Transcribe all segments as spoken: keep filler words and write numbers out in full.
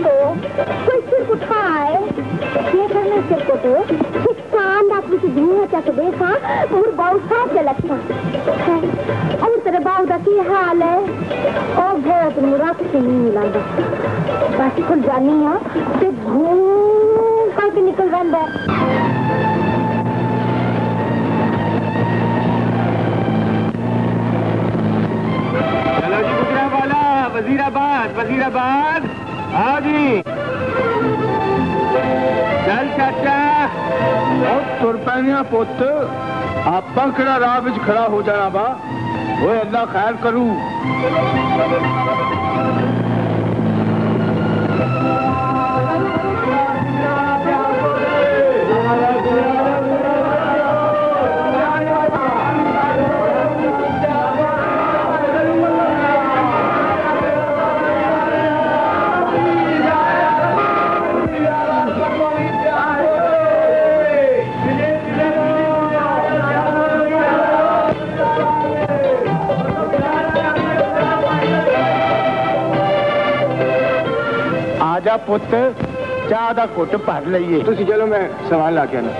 उठो, कोई सिर उठाए। ये करना सिर को तो किसान डाकू से धुआं चक देखा और बहुत साफ लगता है। और तेरे बाबू का की हाल है? ओ बहुत मुराद से नहीं मिला बस खुल जानी है ते घूम करके निकल रहा है। वजीराबाद वजीराबाद हाँ जी चल चाचा तुर पैनिया पुत आपा किहड़ा राह विच खड़ा हो जाना बा ओए अल्लाह खैर करू आजा पुत चाह दा घुट भर लईए तुसी चलो मैं सवाल ला के आना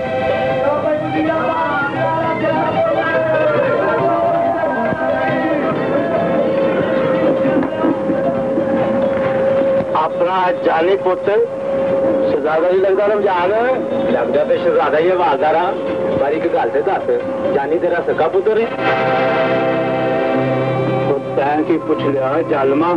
अपना जानी पुत शहजादा ही लगता रमजान लगता तो शहजादा ही आवाजदार हाँ पर एक गल ते दस जानी तेरा सका पुत्र है तैं की पुछ लिया जालमा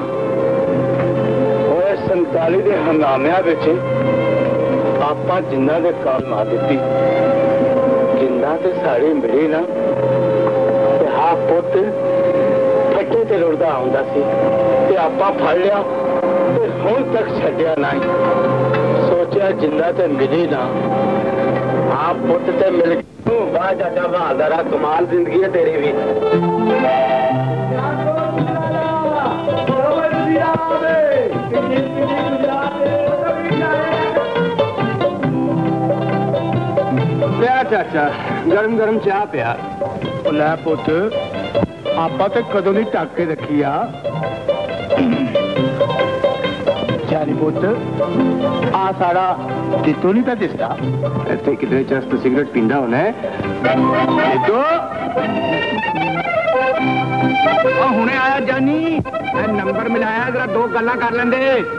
संताली के हंगामिया आपा जिन्ना दे काल मार दी जिन्ना ते साड़ी मिली ना ते हा पुत फटे ते रुड़दा आउंदा सी ते आपा फड़ लिया ते हुण तक छड्डिया नहीं सोचा जिन्ना ते मिली ना हा पुत ते मिल गई वाह चाचा बहादुर कमाल जिंदगी है तेरी भी चाचा गरम गरम चाह पिया लै पुत आपा तो कदों नहीं ढक के रखी आ जानी पुत आ सारा जितों नहीं पा दिसदा इत्थे किधरे चस्त सिगरेट पींदा होना है जितो हुणे आया जानी नंबर मिलाया जरा दो गल्लां कर लेंदे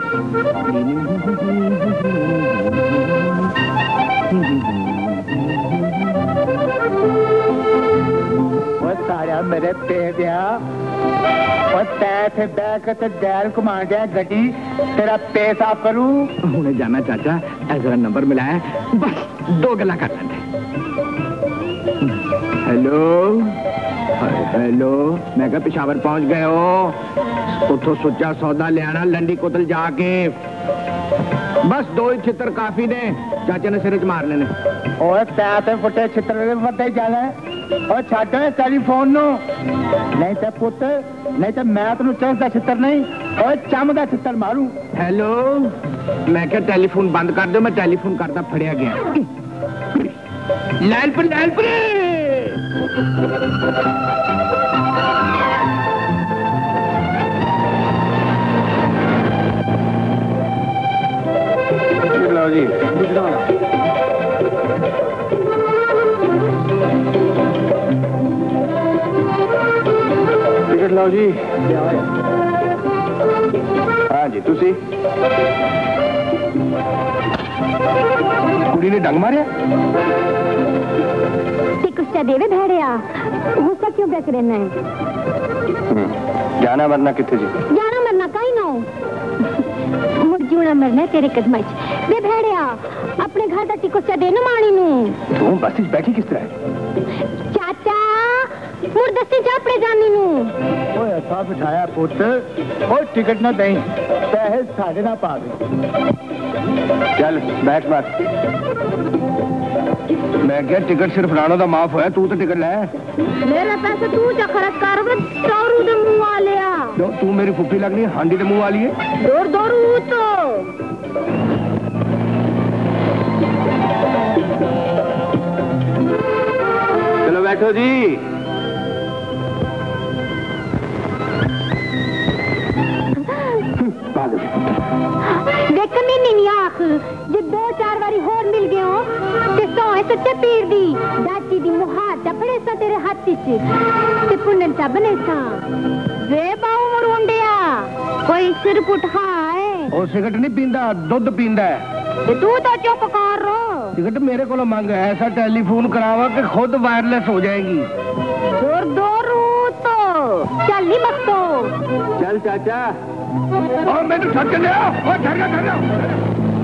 सारा मेरे पे दिया थे बैक डैल घुमा दिया गड्डी तेरा पे साफ करूं हुणे जाना चाचा जरा नंबर मिलाया बस दो गल्लां कर लेंदे हेलो हेलो मैं क्या पिशावर पहुंच गए हो उठो सुच्चा सौदा ले आना लंडी कोतल जाके बस दो ही छितर काफी ने चाचे ने सिर च मार लेने और पैसे फुटे छितर पता ही जाना है और छाट टेलीफोन नो नहीं तो पुत नहीं तो मैं तेन चस का छितर नहीं और चम का छितर मारू हेलो मैं क्या टेलीफोन बंद कर दो मैं टेलीफोन करता फड़िया गया लाइन पर लाइन पर जी टिकट लाओ जी हाँ जी तुसी कुड़ी ने डंग मारे टिकट देवे भेड़िया गुस्सा क्यों बैठ रहना है जाना मरना कितने जी जाना मरना कहीं ना मुर्जूना मरना तेरे कदम वे भेड़िया अपने घर का टिकट देना माणी नू तू बस बैठी किस तरह चाचा मुड़ दसी जा अपने जानी नू ओए ऐसा बिठाया पुत्र और टिकट ना दें पैसे साढ़े ना पा दे चल बैठ बात मैं क्या टिकट सिर्फ राणो का माफ होया तू तो टिकट ले मेरा पैसा तू जा खर्च कर दौरू दे मुंह वाले आ तू मेरी फुफी लगनी हांडी दे मुंह वाली है दौड़ दौड़ू तो चलो बैठो जी देख जे दो चार बारी होर मिल गए हो ते सोए सच्चे पीर दी दाची दी मुहार डपड़े सा तेरे हाथ च ते पुनन सा बने सा वे बाऊ मुंडिया कोई सिर पुठा है ओ सिगरेट नहीं पींदा दूध पींदा है ते तू तो चुप कर रो सिगरेट मेरे को मांग ऐसा टेलीफोन करावा कि खुद वायरलेस हो जाएगी दूर दूर तो चल नहीं मत तो चल चाचा और मैं तो थक गया और ठहर ठहर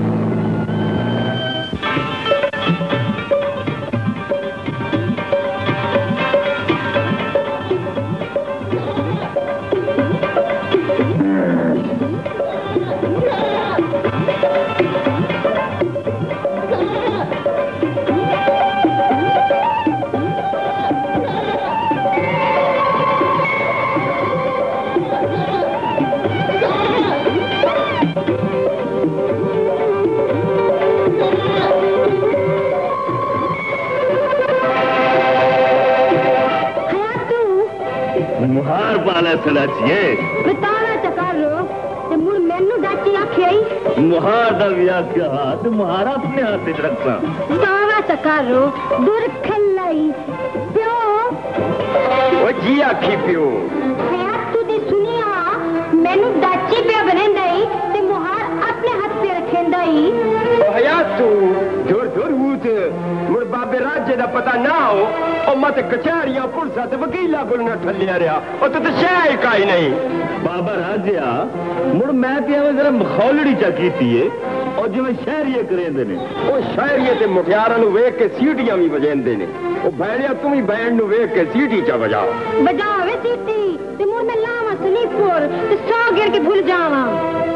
मुहार पाला सलाचिए बताना चकार रो ते मुड़ मैनू डाची आखियाई मुहार दा विया क्या हाथ मुहारा अपने हाथ में रखना बताना चकार रो दूर खल्लाई प्यो ओ जी आखी पियो हयात तू दी सुनिया मैनू डाची पे बनेंदाई ते मुहार अपने हाथ पे रखेंदाई ओ हयात तू जोर जोर हूत मुड़ बाबे राजे दा पता ना हो और मत कचहरियां पुलिसा ते वकीला कोल ना ठल्लिया रहा और तू तो शह काई नहीं बाबा राजिया मुड़ मैं ते जरा मखौलड़ी चा कीती है और जिवें शहरीए करेंदे ने ओ शहरीए ते मुखियारां नु वेख के सीटियां भी बजेंदे ने ओ भैणिया तुम ही बैंड नु वेख के सीटी चा बजाओ बजावे सीटी ते मुड़ मैं लावा स्लीपर ते सौ गिर के भूल जावा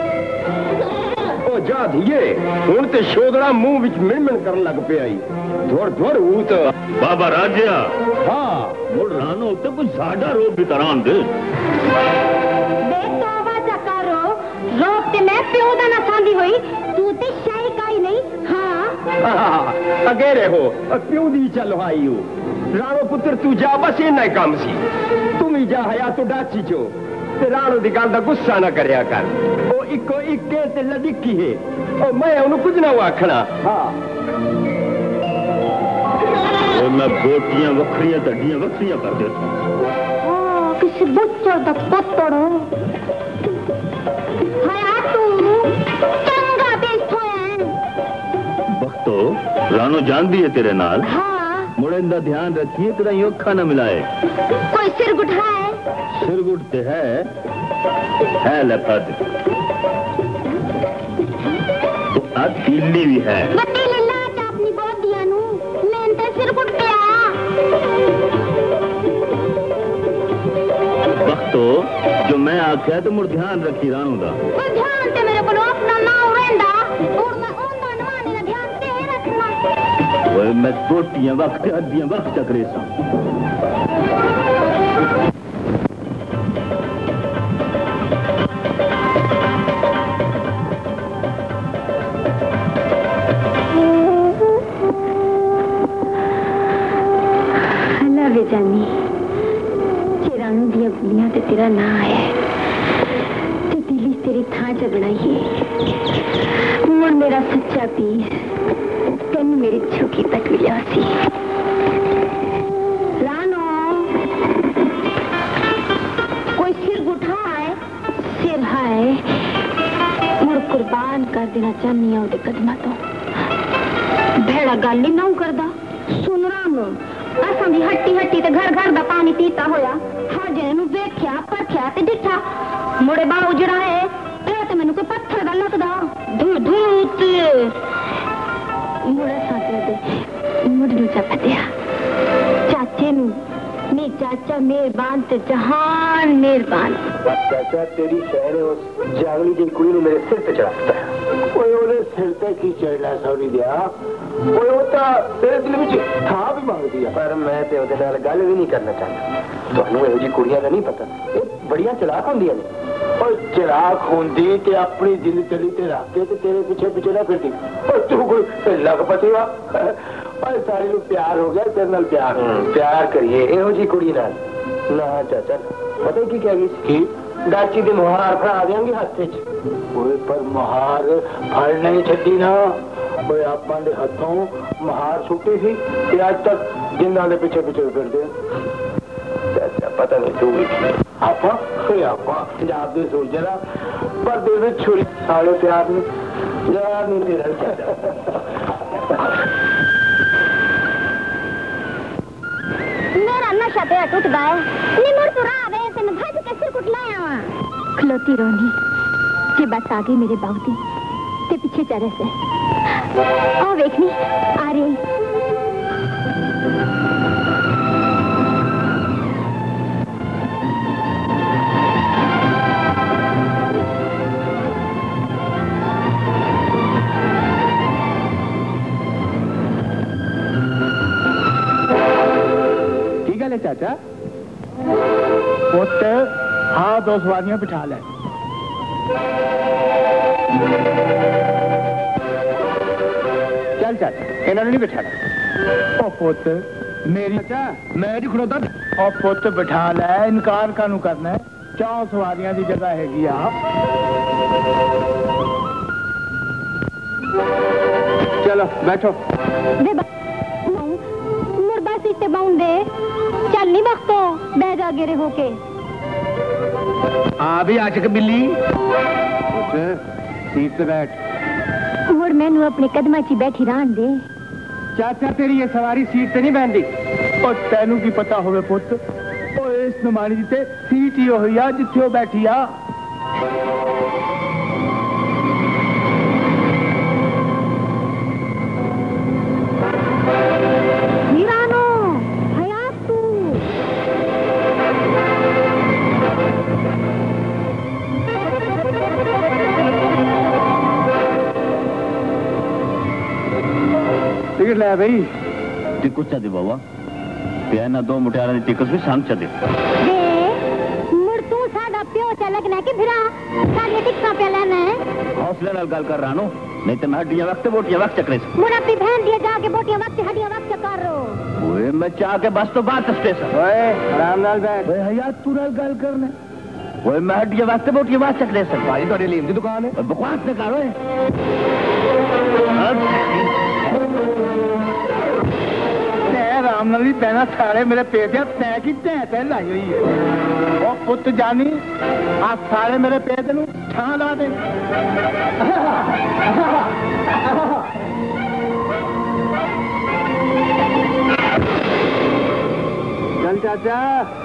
ओ जा दिए हुन ते शोदड़ा मुंह विच मिणमिण करन लग पिया आई धोर धोर हूत बाबा राजिया हां मुड़ रानो ते कुछ साडा रोब भी तरान दे बे तौबा चकारो रोब ते मैं प्यो दा ना सांदी होई तू ते शाही काई नहीं हां अगेरे हो प्यो दी चल आई हो राणो पुत्र तू जा बस इना ही काम सी तुम ही जा हया तो डाची चो ते राणो दी गल दा गुस्सा ना करया कर ओ इको इक्के ते लदिकी है ओ मैं उन्हें कुछ ना आखना हां मैं बोटियां वखरियां तड्डियां वखरियां कर देता हां किसी बच्चा दा पत्तड़ हया तू चंगा बेस्ट होया बख्तो रानो जानदी है तेरे नाल हां मुड़े दा ध्यान रखिए तेरा यो अखा ना मिलाए कोई सिर गुठाए सिर गुटते है है लफद तो अतीली भी है बत्ती लल्ला चा अपनी बहुत दिया नु मैं ते सिर गुट गया बख्तो जो मैं आख्या तो मुड़ ध्यान रखी रानो दा पर ध्यान ते मेरे को अपना ना रहंदा और मैं ओंदा नवाने दा ध्यान ते रखना ओए मैं बोटियां वक्त अद्दियां वक्त चकरे सा जानी चिरानू दिया गुलियां ते तेरा ना आया ते दिली तेरी थां झगड़ा ही मुड़ मेरा सच्चा पीर तेन मेरी झुकी तक मिला सी रानो कोई सिर गुठा है सिर है मुड़ कुर्बान कर देना चाहनी है उहदे कदमां तो भेड़ा गल ही ना करदा सुन रानो असां भी हट्टी हट्टी ते घर घर दा पानी पीता होया हाजे नु वेख्या परख्या ते डिठा मुड़े बाऊ जड़ा है ए ते मैनू कोई पत्थर दा लगदा धू धूत मुड़े साथे दे मुड़ नु चपतिया चाचे नु नी चाचा मेहरबान ते जहान मेहरबान चाचा तेरी शहर उस जागली दी कुड़ी नु मेरे सिर ते चढ़ाता है ओए ओले सिर ते की चढ़ना सौरी दिया ओए ओ ता तेरे दिल विच था भी मांग दिया पर मैं ते ओदे नाल गल भी नहीं करना चाहता ਤੁਹਾਨੂੰ ਇਹੋ ਜੀ ਕੁੜੀਆਂ ਦਾ ਨਹੀਂ ਪਤਾ ਇਹ ਬੜੀਆਂ ਚਲਾਕ ਹੁੰਦੀਆਂ ਨੇ ਓਏ ਚਲਾਕ ਹੁੰਦੀ ਤੇ ਆਪਣੀ ਦਿਲ ਚਲੀ ਤੇ ਰੱਖ ਕੇ ਤੇ ਤੇਰੇ ਪਿੱਛੇ ਪਿੱਛੇ ਨਾ ਫਿਰਦੀ ਓ ਤੂੰ ਕੋਈ ਲੱਗ ਪਤੀਵਾ ਓਏ ਸਾਰੀ ਨੂੰ ਪਿਆਰ ਹੋ ਗਿਆ ਤੇਰੇ ਨਾਲ ਪਿਆਰ ਪਿਆਰ ਕਰੀਏ ਇਹੋ ਜੀ ਕੁੜੀ ਨਾਲ ਨਾ ਚਾਚਾ ਪਤਾ ਕੀ ਕਹਿ ਗਈ ਸੀ गाची दे मुहार फड़ा देंगे हाथ च ओए पर मुहार फड़ नहीं छड्डी ना ओए आपां दे हथों मुहार छुट्टी सी ते आज तक जिंदा दे पीछे पीछे फिरदे चाचा पता नहीं तू आपा फिर आपा पंजाब दे सोल्जर पर दे विच छुरी साले प्यार ने यार नहीं तेरा चाचा मेरा नशा तेरा टूटदा है नी मुड़ तू राह वे ते मैं भज के सिर कुट लाया वा खलोती रोनी जे बस आ गई मेरे बाउदी ते पीछे चरे से ओ देखनी आ रही चाचा पुत हाँ दो सवारियां बिठा ले चल चाचा इन्होंने नहीं बिठाना ओ पुत मेरी चाचा मैं नहीं खड़ोता ओ पुत बिठा ले इनकार कानू करना है चार सवारियां की जगह हैगी आ चलो बैठो मुर्दा बाउंडे चल नहीं वक्तो बह जा गिरे होके आ भी आशिक बिल्ली सीट पे बैठ मुड़ मैनू अपने कदमा ची बैठी रहन दे चाचा तेरी ये सवारी सीट पे नहीं बहती और तेनू की पता होवे पुत ओ इस नुमानी जी ते सीट ही होई आ जिथे वो बैठी आ टिकट ले भाई टिकट चा दे बाबा प्याना दो मुटियारा दी टिकट भी सांग चा दे दे मुड़ तू साडा प्यो चा लगना कि फिरा साडी टिकटा पे लेना है हौसले नाल गल कर रानो नहीं तो मैं हड्डियां वक्त बोटियां वक्त चकरे से मुड़ अपनी बहन दिया जाके बोटियां वक्त हड्डियां वक्त कर रो ओए मैं चाह के बस तो बात स्टेशन ओए आराम नाल बैठ ओए हयात तू नाल गल करना ओए मैं हड्डियां वक्त बोटियां वक्त चकरे से भाई तोड़ी लीम दी दुकान है बकवास न कर ओए आराम नाल पैना सारे मेरे पेट तै की तै तै लाई हुई है वो पुत जानी आ सारे मेरे पेट नू छां ला दे चल चाचा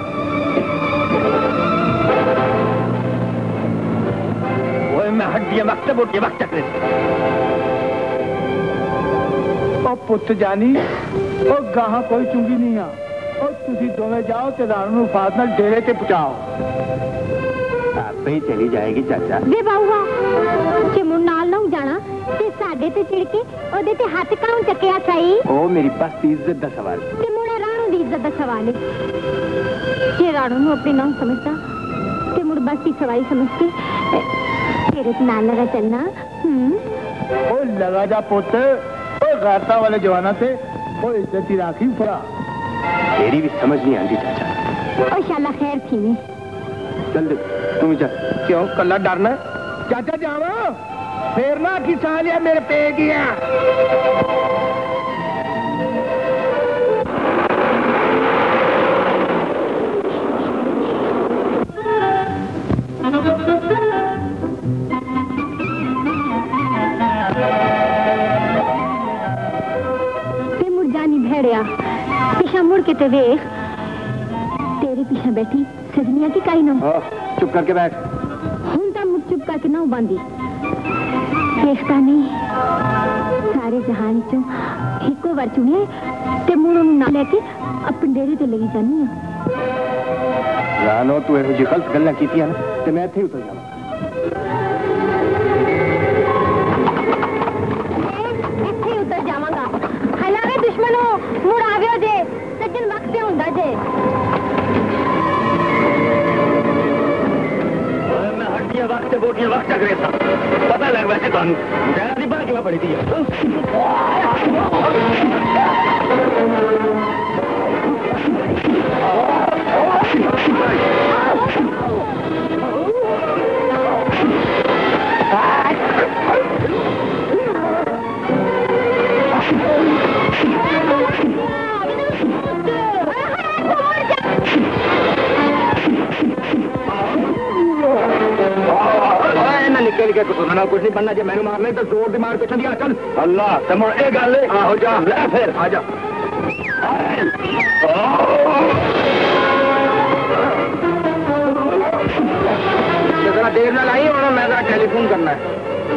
ओए मैं हड्डियां वक्त बोटियां वक्त चकरे से ओ पुत जानी ओ गाह कोई चुंगी नहीं आ ओ तुसी दोवे जाओ ते राणू नु फाद नाल डेरे ते पहुंचाओ आपे ही चली जाएगी चाचा वे बाऊआ जे मुन नाल ना जाना ते साडे ते चिड़के ओदे ते हाथ काउं चकिया सही ओ मेरी बस दी इज्जत दा सवाल ते मुड़े राणू दी इज्जत दा सवाल है जे राणू नु अपनी नाम समझता ते मुड़ बस दी सवाई समझती तेरे नाल लगा चलना हम्म ओ लगा जा पुत ओ गाता वाले जवाना से ओ इज्जत ही राखी फरा तेरी भी समझ नहीं आती चाचा ओ शाला खैर थी में चल दे तू ही चल क्यों कल्ला डरना चाचा जावा फेर ना की सालिया मेरे पे गया पीछा मुड़ के ते वेख तेरे पीछा बैठी सजनिया की काई ना चुप करके बैठ हुन ता मुझ चुप करके ना बांधी देखता नहीं सारे जहान चो हिको बार चुने ते मुड़ों ना लेके अपने डेरे ते लगी जानी है रानो तू ऐसी जी गलत गल्ला कीती है ना ते मैं इत्थे उतर जावां इत्थे उतर जावांगा हलावे दुश्मनों मुड़ आवियो जे सज्जन वक्त पे हुंदा जे मैं हड्डियां वक्त बोटियां वक्त चकरे सा पता लग वैसे तानू मुझे दी बात क्यों पड़ी थी ना कुछ नहीं बनना, जो मैंने मारना तो जोर दी मार के चलिए। चल अल्लाह तुम ये गल आहो जा ले फिर आ जा। जरा देर ना लाई और मैं जरा टेलीफोन करना है।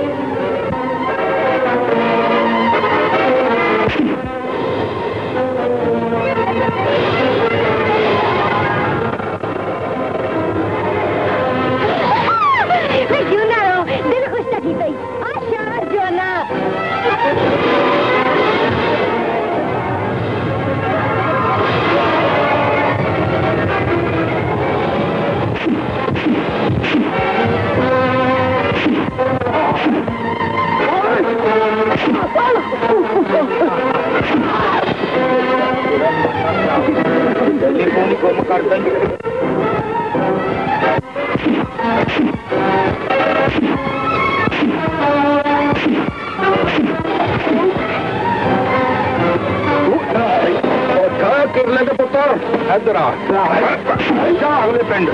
टेलीफोन गुम कर देंगे। किरले के पुत्र इधर आ अगले पिंड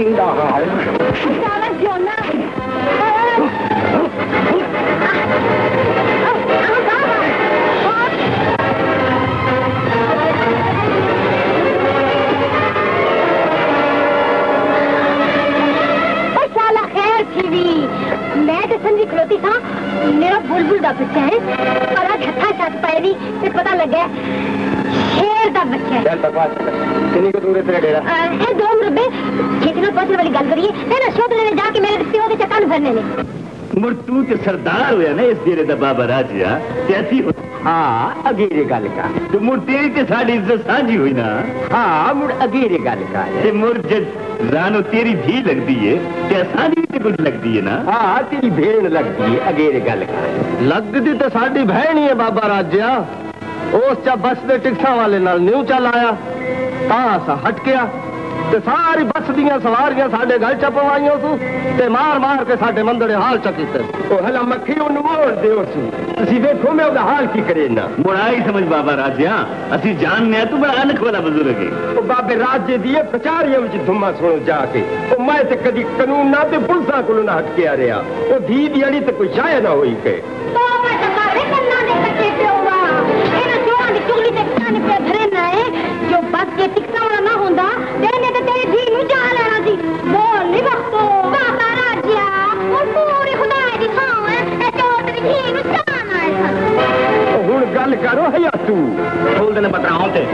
मैं तो समझी खलोती था मेरा बुलबुल का बच्चा है और आज हथा छत पाए दी फिर पता लग गया शेर का बच्चा है। चल बकवास कितनी को दूर है तेरा डेरा? है दो मुरब्बे कितना पहुंचने वाली गल करिए है ना शोध लेने जाके मेरे रिश्ते के चक्कर भरने ने मुड़ तू ते सरदार होया ना इस डेरे दा बाबा राजिया कैसी हो? हाँ अगेरे गल का तो मुड़ तेरी ते साड़ी इज्जत साझी हुई ना। हाँ मुड़ अगेरे गल का ते मुड़ जब रानो तेरी धी लगती है ते साड़ी ते कुछ लगती है ना। हाँ तेरी भेड़ लगती है अगेरे गल का लगती तो साड़ी बहन ही है बाबा राजिया। उस चा बस दे टिकटा वाले नाल न्यू चल आया ता हट गया ते सारी बस दियां सवारियां साडे गल चपवाइयां सू ते मार मार के साडे मंदड़े हाल चकीते ओ हला मक्खी ओनु मोड़ दियो सी असि देखो मैं ओदा हाल की करे ना। मुड़ाई समझ बाबा राजिया असि जानने तू बड़ा अनख वाला बुजुर्ग है। ओ बाबे राज्य दिए प्रचारियां विच धुम्मा सुनो जाके ओ मैं ते कदी कानून ना ते पुलिसां कोलों ना हट के आ रहा ओ धी दी अड़ी ते कोई शाय ना होई के तो मैं टकारे कन्ना दे कच्चे पेवा एना चोरां दी चुगली ते कान पे भरे ना है जो बस के टिकटा वाला ना होंदा तेने ते तेरी धी नु जा लेना सी। बोल नी बख्तो बाबा राजिया ओ पूरी खुदा दी थां है ए चोर तेरी धी नु जाना है। हुण गल करो हया तू बोल देने बताऊं ते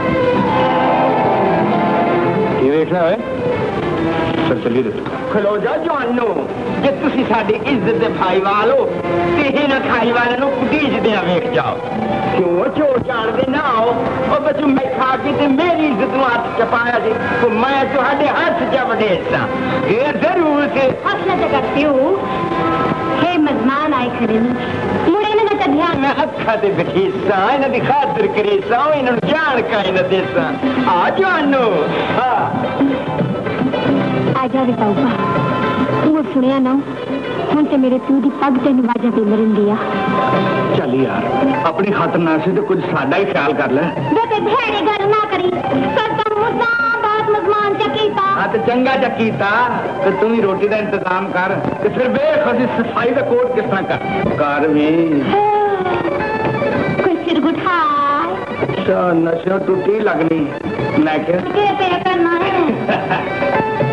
की वेखना है चल चलिए खलो जा जानो जे तुसी साडी इज्जत दे भाई वालो ते ही ना खाई वाले नु कुटीज दे वेख जाओ क्यों चो जान दे ना हो ओ बच्चू मैं खा के ते मेरी इज्जत नु हाथ चपाया जी तो मैं तुहाडे हाथ च वडेसा ये जरूर से हसना ते करती हूं हे मेहमान आए खड़े ने मुड़े ने का ध्यान मैं अखा ते बखीसा इना दी खातिर करेसा इना जान का इना देसा आ जानो हां आ जा रे बाबा वो सुनिया ना हुन ते मेरे तू दी पग ते नवाजा दे मरन दिया। चल यार अपनी खातर ना से तो कुछ साडा ही ख्याल कर ले बेटे भेड़े गल ना करी कर तुम मुद्दा बात मजमान चकीता। हां तो चंगा चकीता तो तुम ही रोटी का इंतजाम कर ते फिर बेखसी सफाई का कोट किस तरह कर कर भी कोई सिर उठाए अच्छा नशा टूटी लगनी मैं क्या के पे करना है।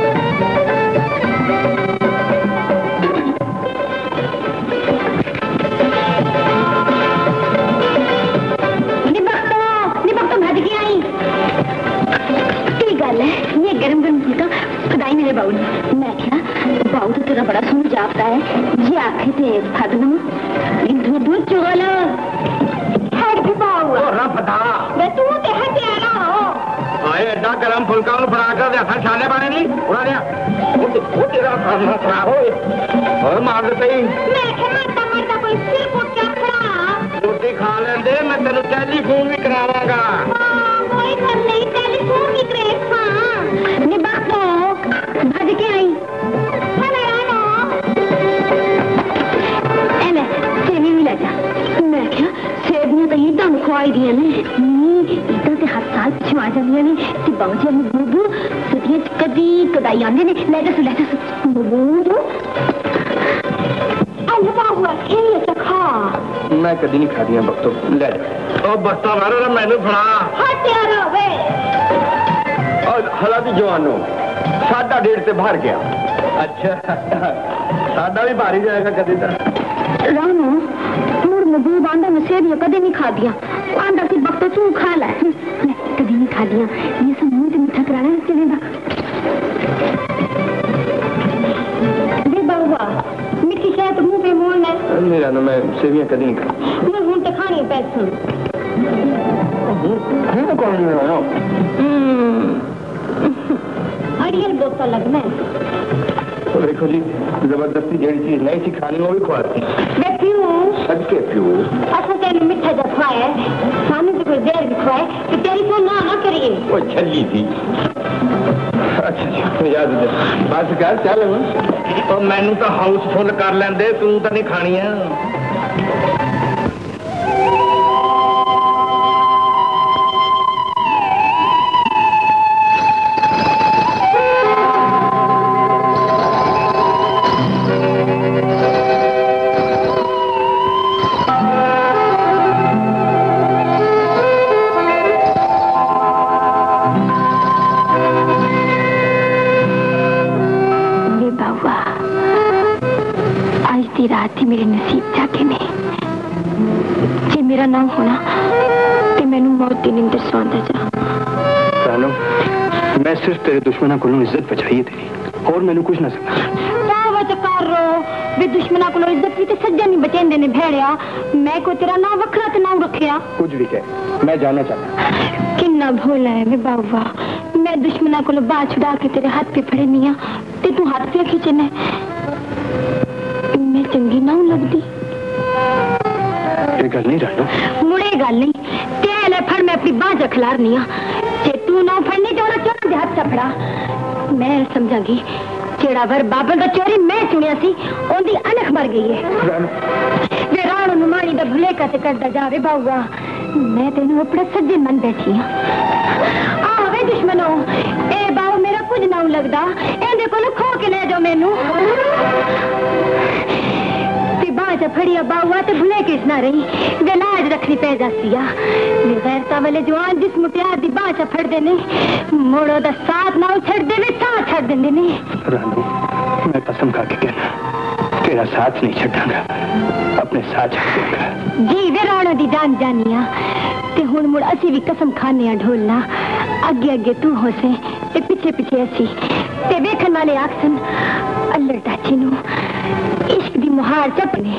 ये गरम गरम फुल्का खुदाई मेरे बाऊ ने मैं क्या बाऊ तो तेरा बड़ा सुन जाता है ये आखे थे फगनू दूर दूर चोलो हट के बाऊ और फटा वे तू ते हट आना हो आए एडा गरम फुल्का नु बना कर दे हथा छाले पाने नहीं उड़ा दे वो तेरा खाना खराब हो और मार दे तई मैं क्या मरता मरता कोई सिर को क्या खड़ा रोटी खा लेंदे मैं तेनु टेलीफोन भी करावांगा। कोई कर नहीं टेलीफोन की क्रेज हां निभा दो भज के आई मैं रानो एले सेवी मिला जा मैं क्या सेवियां तो इदा खुआई दिया ने इदा ते हर साल छुआ जांदियां ने ते बाऊजी ने बूबू सुतियां कदी कदाई आंदे ने ले जा ले जा बूबू अलवा हुआ खेल चखा मैं कभी नहीं खा दिया बख्तो ले ओ बस्ता मारो मैंने फड़ा हटिया वे और हालांकि जवानों सादा डेढ़ से बाहर गया अच्छा सादा भी बाहर ही जाएगा कभी तरह रानू मुड़ मजूब आंदा मैं सेवियां कभी नहीं खा दिया आंदा की बख्तो तू खा ले कभी नहीं खा दिया ये सब मुंह से मीठा कराना चलेगा दे बाबा मिठी शायद मुंह पे मोल है मेरा ना मैं सेवियां कभी नहीं खा मैं हूं तो खानी पैसे हूं कौन नहीं रहा अड़ियल बोतल लगना तो देखो जी जबरदस्ती जेड़ी चीज नहीं सी खानी वो भी खुआती मैं पीऊं सदके पीऊं अच्छा तेरे मीठा जब खाए सामने से कोई देर भी खाए तो तेरी फोन ना ना करिए वो छली थी अच्छा अच्छा याद है बस कर चल तो मैनू तो हाउसफुल कर लेंदे तू तो नहीं खानी है रात ही मेरे नसीब जाके ने जे मेरा नाम होना ते मैनू मौत दी नींद सौंदा जा रानो मैं सिर्फ तेरे दुश्मना को इज्जत बचाई है तेरी और मैंने कुछ ना समझ क्या वजह कर रो वे दुश्मना को इज्जत भी ते सज्जन नहीं बचेंदे ने भेड़िया मैं को तेरा नाम वखरा ते नाम रखिया कुछ भी कह मैं जानना चाहता किन्ना भोला है वे बाबा मैं दुश्मना को बात छुड़ा के तेरे हाथ पे फड़े नहीं ते तू हाथ पे खींचने मैं चंगी ना लगती ये गल नहीं रानो मुड़े गल नहीं तेल फड़ मैं अपनी बांह खिलारनी आ जे तू ना फड़नी तो चोर दे हाथ फड़ा मैं समझांगी जेड़ा वर बाबल दा चोरी मैं चुनिया सी ओंदी अनख मर गई है वे राणो नुमानी दा भुलेखा ते करदा जावे बाऊआ मैं तेनू अपना सज्जन मन बैठी हां आवे दुश्मनो ए बाऊ मेरा कुछ ना लगदा एंदे कोल खो के ले जाओ मैनू फड़िया बाहुआ तो भुले किस ना रही वे लाज रखनी पै जाती आ गैरता वाले जवान जिस मुटियार दी बाचा फड़ देने मोड़ो दा साथ ना छड़ देवे साथ छड़ देंदे ने रानू मैं कसम खा के कहना तेरा साथ नहीं छड़ांगा अपने साथ छड़ दूंगा जी वे राणो दी जान जानिया ते हुन मुड़ असी भी कसम खाने आ ढोलना अगे अगे तू हो से ते पीछे पीछे असी ते वेखन वाले आखसन अल्लड़ टाची नु इश्क दी मुहार चपने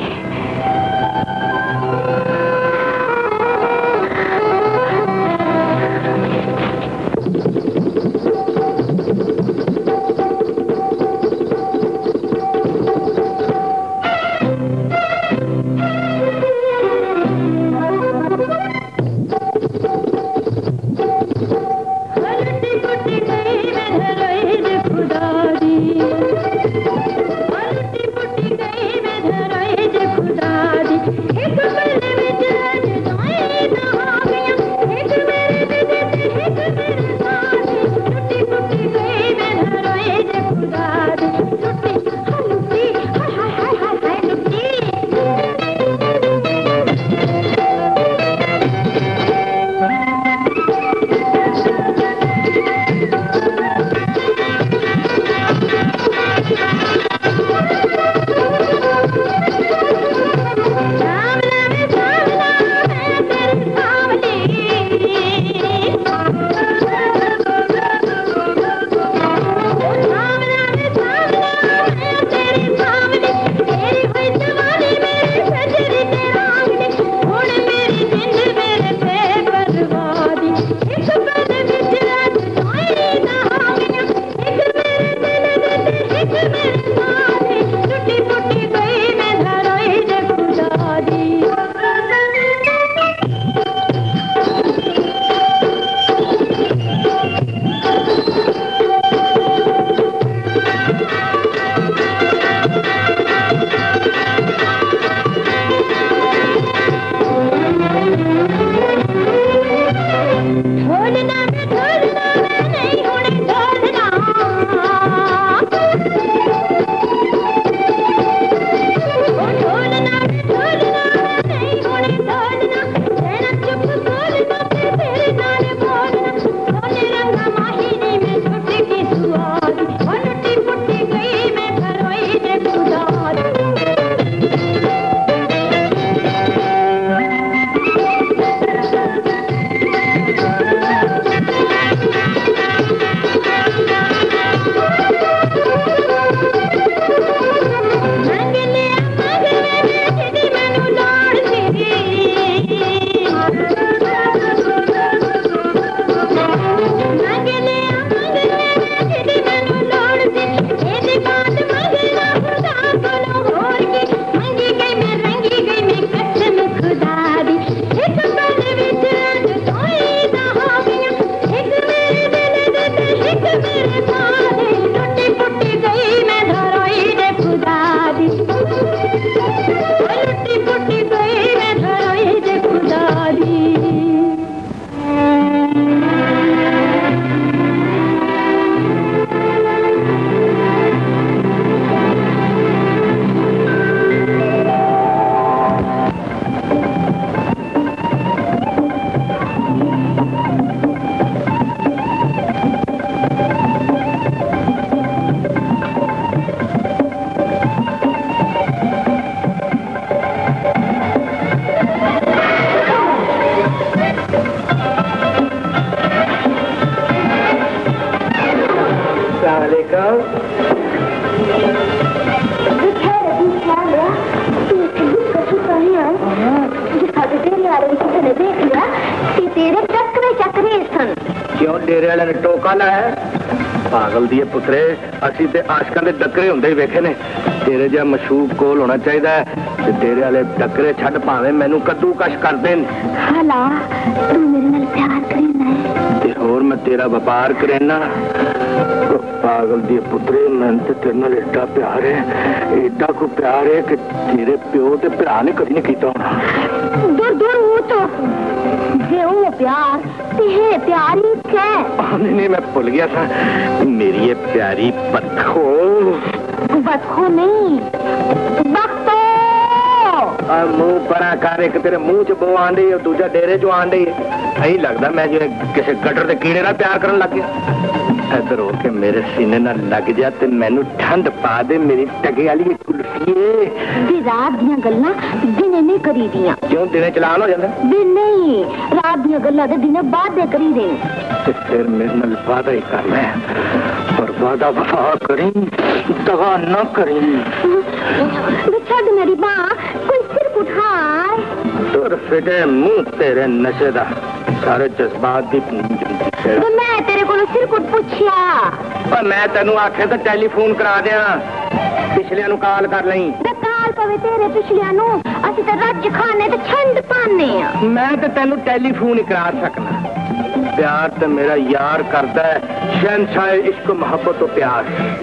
क्यों डेरे वाले ने टोका लाया? पागल दिए पुत्रे, असी ते आशकां दे डकरे हुंदे ही वेखे ने। तेरे जिहा मशहूक कोल होना चाहिदा है ते डेरे वाले डकरे छड्ड भावें मैनू कद्दू कश कर देन। हाला तू मेरे नाल प्यार करेना है ते होर मैं तेरा व्यापार करेना। पागल दिए पुत्रे, मैं ते तेरे नाल एडा प्यार है, एडा को प्यार है कि तेरे प्यो ते भरा ने कदी नहीं कीता होना। दूर दूर वो तो जे वो प्यार ते है प्यार ही है। नहीं नहीं मैं भूल गया था, मेरी ये प्यारी बतखो। बतखो नहीं बख्तो। मुंह बड़ा कर, एक तेरे मुंह च बो आंदी और दूजा डेरे चो आंदी। यही लगता मैं जिवें किसी गटर के कीड़े नाल प्यार करन लग गया। इधर हो के मेरे सीने नाल लग जा ते मैनू ठंड पा दे मेरी टके वाली कुल्फीए। दी रात दियां गल्लां दिने नहीं करी दियां। क्यों दिने चलान हो जांदा? दिन नहीं, रात दियां गल्लां ते दिने बाद दे करी दे। ते फिर मेरे नाल वादा ही करना है, और वादा वफा करी, दगा न करी। छड़ मेरी मां, कोई सिर उठाए। तुर फिटे मुंह तेरे नशे दा, सारे जज्बात दी। तो मैं तेरे को सिर कुट पूछिया। पर मैं तेनू आखे तो टेलीफोन करा दिया, पिछलियां नू कॉल कर लई। काल पवे तेरे पिछलियां नू, असि ते रज खाने ते छंड पाने आ। मैं तो तेनू टेलीफोन ही करा सकना। प्यार तो मेरा यार करदा है, शहंशाह इश्क मोहब्बत तो प्यार।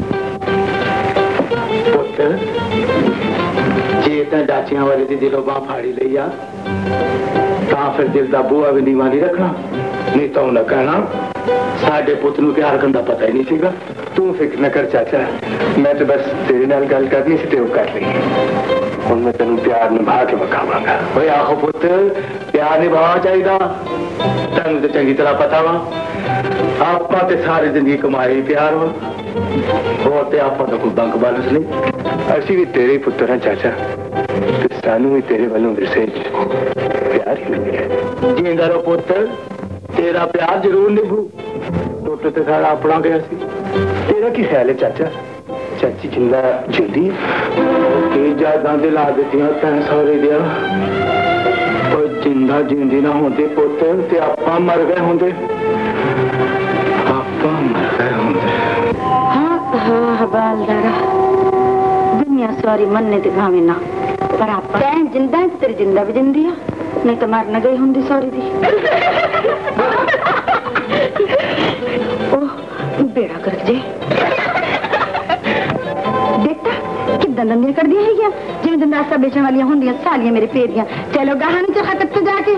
पुत्र जे तां डाचियां वाले दी दिलों बाह फाड़ी लई आ, तां फिर दिल दा बूहा भी नीवां नहीं रखना। नहीं तो उन्हें कहना साडे पुत नूं प्यार करन दा पता ही नहीं सीगा। तू फिक्र न कर चाचा, मैं तो बस तेरे नाल गल करनी सी ते ओ कर लई। हुण मैं तेनू प्यार निभा के विखावांगा। ओए आखो पुत, प्यार निभाना चाहिदा। तैनू तो चंगी तरह पता वा, आपां ते सारी जिंदगी कमाई प्यार वा, होर ते आपां दा कोई बंक बालस नहीं। असीं भी तेरे ही पुत्तर हां चाचा, ते सानू भी तेरे वालों विरसे प्यार ही मिले। जींदा रहो पुत्तर, तेरा प्यार जरूर निभू। टुट ते सारा अपना गया सी। तेरा की ख्याल है चाचा? चाची जिंदा जिंदी की जायदां दिला दित्तियां तैं सौरे दिया। और जिंदा जिंदी ना होंदे पुत्तर ते आपां मर गए होंदे, आपां मर गए होंदे। हाँ हाँ हवालदारा, दुनिया सॉरी मनने ते भावे ना, पर आप जिंदा है तेरी जिंदा भी जिंदी है, नहीं तो मर न गई होंगी सॉरी दी। ओह बेड़ा कर जे देखता कितना दंदियां कर दिया है क्या, जिन दंदासा बेचने वाली होंगी सालियां मेरे पेरियां। चलो गाहन चखा तक तो जाके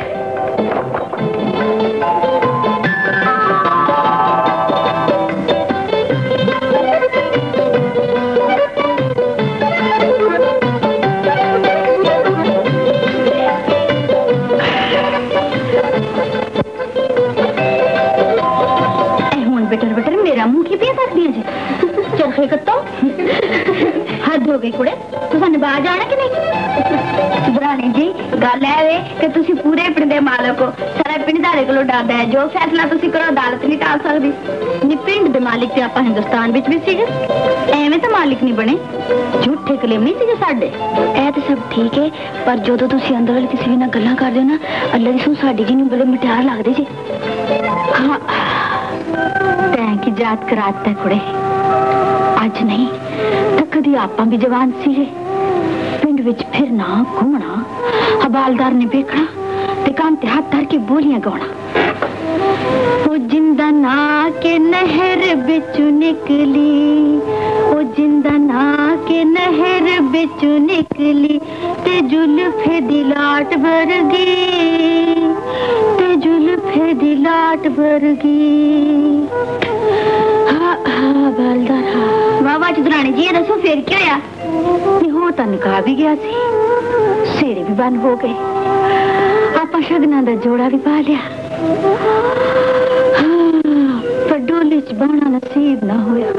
बेटर बेटर मेरा मुंह की पिया सकती है जी। चरखे कत्तो हद हो गई कुड़े, तुसाने बाहर जाना कि नहीं? बुरानी जी गल है कि तुसी पूरे पिंड दे मालक हो, सारा पिंड दारे कोलों डरदा है, जो फैसला तुसी करो अदालत नहीं टाल सकदी। नी पिंड दे मालिक ते आपां हिंदुस्तान विच भी सीगे, एवें तो मालिक नहीं बने, झूठे कलेम नहीं सीगे साडे। ए ते सब ठीक है, पर जदों तुसी अंदर वाली किसी भी नाल गल्लां करदे हो ना, अल्लाह दी सू साडी जी नूं बड़े मिठार लगदे जी। हाँ की जात कराता है कुड़े, आज नहीं तो कदी आपां भी जवान सीगे, पिंड विच फिरना घूमना, हवालदार ने देखना ते कान ते हाथ धर के बोलियां गाना। ओ जिंदा ना के नहर बिचू निकली, ओ जिंदा ना के नहर बिचू निकली, ते जुल्फे दी लाट भर गई, ते जुल्फे दी लाट भर गई। वाह चुदरानी जी, दसो फिर क्या होया? हो तो निकाह भी गया सी, सेरे भी बंद हो गए, आप शगना दा जोड़ा भी पा लिया, पर डोले च बहना नसीब ना होया।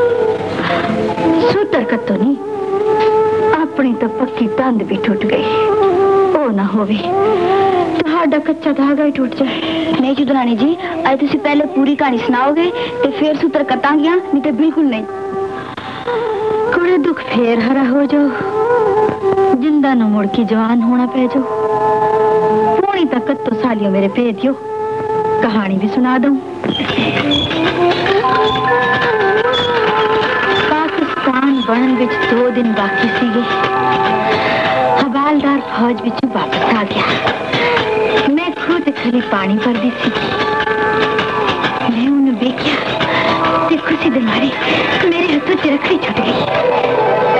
सुतर कत्तो नहीं, अपनी तो पक्की तंद भी टूट गई, ओ ना होवे ਤੁਹਾਡਾ ਕੱਚਾ ਧਾਗਾ ਹੀ ਟੁੱਟ ਜਾਏ। नहीं चुदरानी जी, अज तुसी पहले पूरी कहानी सुनाओगे तो फिर सूत्र कटांगियां, नहीं तो बिल्कुल नहीं। कुड़े दुख फेर हरा हो जाओ, जिंदा न मुड़ के जवान होना पै जाओ, पूरी तक तो सालियों मेरे भेज दियो, कहानी भी सुना दूं। पाकिस्तान बनन विच दो दिन बाकी सीगे। हवालदार फौज विच वापस आ गया। मैं खुद खली पानी पर दी सी। मैं उन्हें देखा ते खुशी दे मारे मेरे हाथों च रखड़ी छुट गई।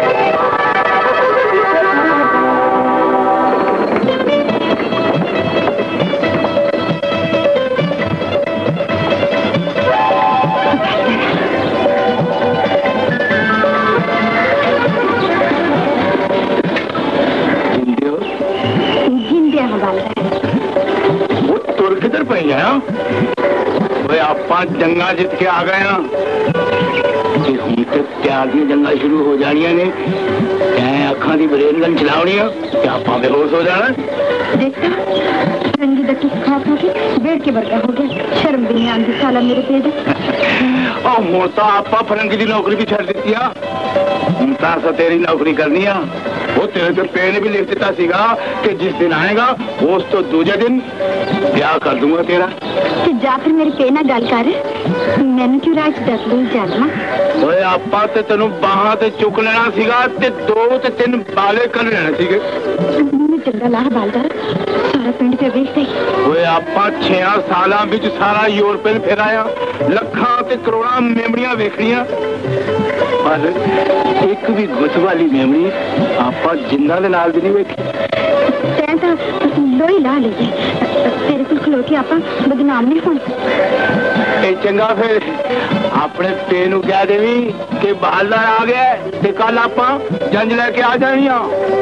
जंगा जित के आ गए हूं तक त्यागियां जंगा शुरू हो जानिया ने अखा की बरेल गन चलावनी क्या आप बेहोश हो जाना। देखा रंगी दकी खा खा के बेड़ के बरका हो गया। शर्म भी नहीं आती साला मेरे पेट। और हूं तो आप फरंगी की नौकरी भी छड़ दी हूं तो तेरी नौकरी करनी आ। वो तेरे तो पे ने भी लिख दिता सीगा कि जिस दिन आएगा उस तो दूजे दिन ब्याह कर दूंगा तेरा। तो जा फिर मेरी पे ना गल कर। मैंने क्यों राज दस लू जाना। ओए आपा ते तेनु बाहां ते चुक लेना सीगा ते दो ते तीन बाले कर लेने सीगे। मैंने चंगा ला बालदार सारा पिंड पे बेचते। ओए आपा छह सालां विच सारा यूरोपियन फिराया लखां ते करोड़ां मेमड़ियां वेखियां पर एक भी गुत वाली मेमड़ी आपा जिंदा दे नाल दी नहीं वेखी। तैं तां लोई ला ली तेरे को खलो के आपा बदनाम नहीं होना। ए चंगा फिर अपने पे नू कह देवी कि बालदार आ गया ते कल आपा जंज लेके आ जानिया।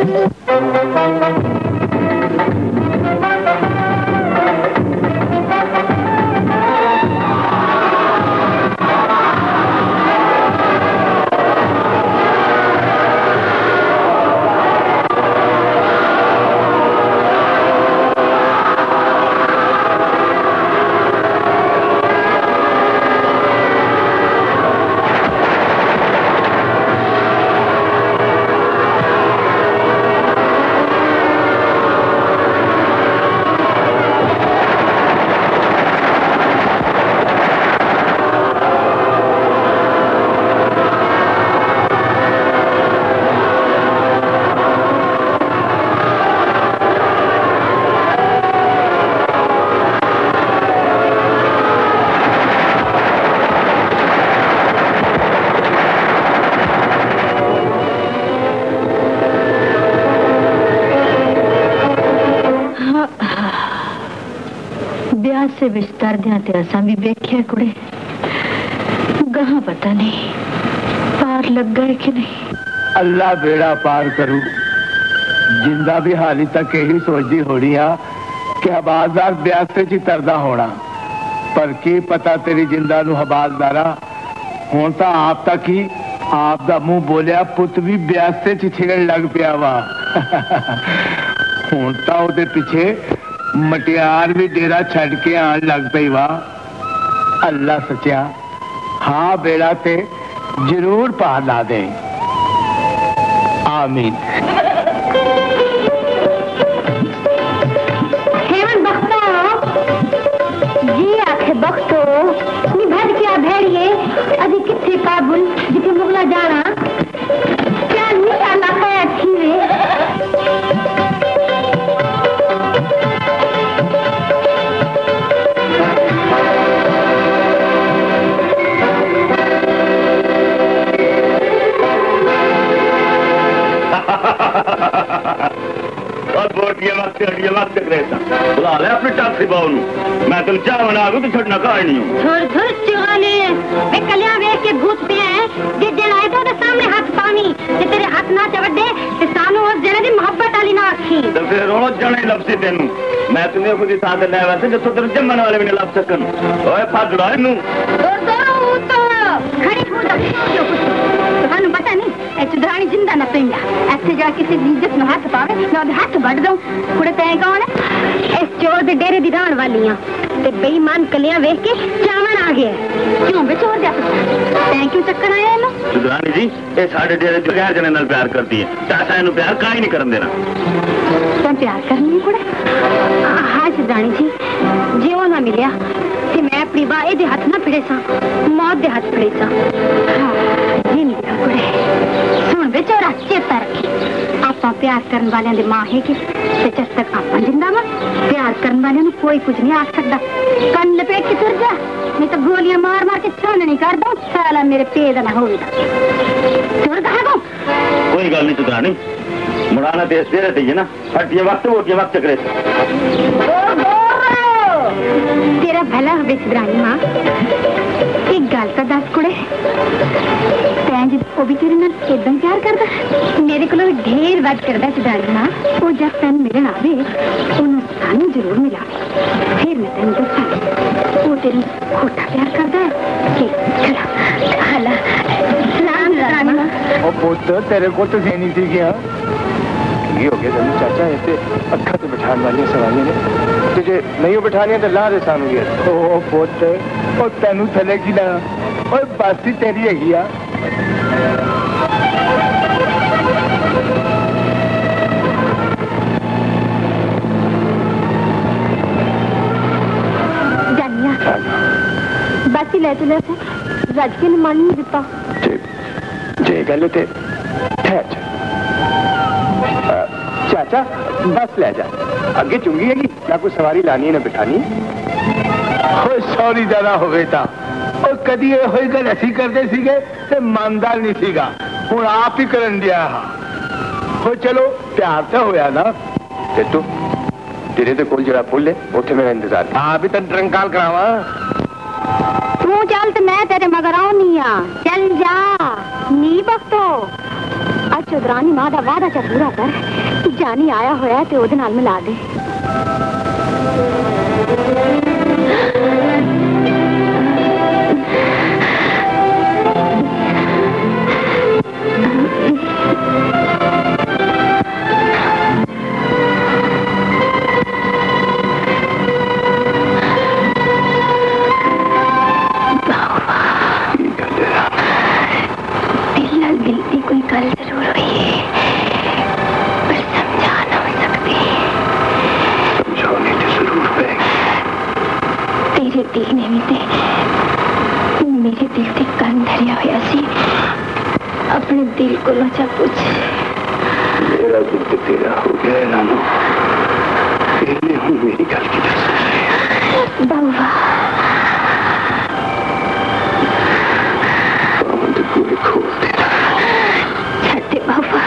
से बिस्तर दिया ते असा भी वेख्या कुड़े गहा पता नहीं पार लग गए कि नहीं। अल्लाह बेड़ा पार करू। जिंदा भी हाली तक यही सोचती होनी आ कि हबाजदार ब्यासे च तरदा होना पर की पता तेरी जिंदा नू हबाजदारा हुण तां आप तक ही आप दा मुंह बोलिया पुत भी ब्यासे च छिड़न लग पिया वा। हुण तां ओदे पीछे मटियार भी डेरा छड़ के आन लग पई वा। अल्लाह सच्चा हाँ बेड़ा ते जरूर पार ला दे। आमीन। हेमन बख्तो जी आखे बख्तो निभर क्या भेड़िए अभी किथे काबुल जिथे मुगला जाना क्या निशाला है अच्छी वे। और बोटिया मत हटिया मत ग्रेसा बुला ले अपने टैक्सी बाऊ मैं तुम चाह बना दूं तो छड़ना कहा नहीं हूं। थोड़ थोड़ चुगाने वे कलिया वेख के भूत पे है जे जण आए तो सामने हाथ पानी ते तेरे हाथ ना चवड़े ते सानू उस जणे दी मोहब्बत वाली ना आखी तो फिर रोज जणे लपसी तेनू मैं तुम्हें खुद ही साथ ले वैसे जो तेरे जम्मन वाले भी नहीं लप सकन। ओए फाजुड़ा इनू दूर दूर तो खड़ी हो जा थानू पता नहीं ए चुदरानी जिंदा ना पेंदा ऐसे जा किसी दी इज्जत नु हाथ पावे ना ओदे हाथ वड दऊं कुड़े तै कौन है इस चोर दे डेरे दी राण वालियां ते बेईमान कलियां वेख के चावण आ गया क्यों बेचोर जा तै क्यों चक्कर आया लो। चुदरानी जी ए साडे डेरे च गैर जने नाल प्यार करदी है तासा इनु प्यार काई नहीं करन देना। तै प्यार करनी कुड़े हां चुदरानी जी जीवन ना मिलिया बा ए दे हाथ ना फिरे सा मौत दे हाथ फिरे सा हां जिन दे कुड़े सुन बेचारा चेता रखी आपा प्यार करने वाले दे मां है कि ते जब तक आपा जिंदा वा प्यार करने वाले नु कोई कुछ नहीं आ सकदा कन लपेट के तुर जा नहीं तो गोलियां मार मार के छान नहीं कर दो साला मेरे पेद ना होवेगा तुर कहां गो कोई गल नहीं चुदरानी मुड़ाना ते सवेरे ते ना हटिए वक्त वो के वक्त करे तेरा भला हो चुदरानी मां एक गल तो दस कुड़े तैं जब वो भी तेरे नाल एकदम प्यार करदा मेरे को ढेर बात करदा चुदरानी मां वो जब तैन मिलन आवे उन्हें सानू जरूर मिला फिर मैं तैन दसा वो तेरे खोटा प्यार करदा है कि चला हला सलाम रानी मां ओ पुत्र तेरे को तो देनी थी क्या ये हो गया जल्दी चाचा ऐसे अखा तो बिठाने वाली सवालियां ने तुझे नहीं हो बिठानी तो ला दे सानू ये ओ पुत्र ओ तेनू थले की ना ओए बासी तेरी हैगी आ जानिया बासी ले तुले से रज के ने मान नहीं दिता जे गल ते ठहर चाचा बस ले जा अगे चुंगी हैगी ना कोई सवारी लानी है ना बिठानी सॉरी ज्यादा हो बेटा और कदी ये होई गल ऐसी करते सीगे ते मानदार नहीं सीगा हुण आप ही करन दिया हो चलो प्यार तो होया ना ते तू तेरे ते कोल जरा पुल है उठे मेरा इंतजार हां भी तन ट्रंकाल करावा तू चल ते मैं तेरे मगर आउनी आ चल जा नी बख्तो आज चौधरानी मां दा वादा चा पूरा कर जानी आया होया ते ओदे नाल मिला दे मेरे दिल से कन धरिया हुआ सी अपने दिल को लचा पूछ मेरा दिल तो तेरा हो गया नानू तेरे हूँ मेरी गल की दस बाबा पूरे खोल तेरा छठे बाबा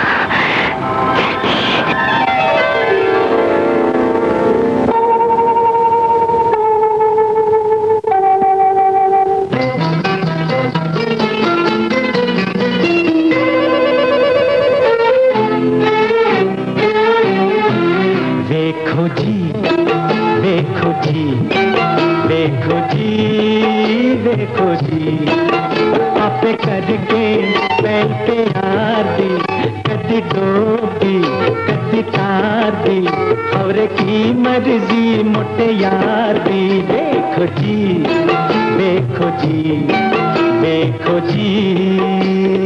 देखो जी आपे करके पहलते यार दी कदी डोबी कदी तार दी और की मर्जी मोटे यार दी देखो जी देखो जी देखो जी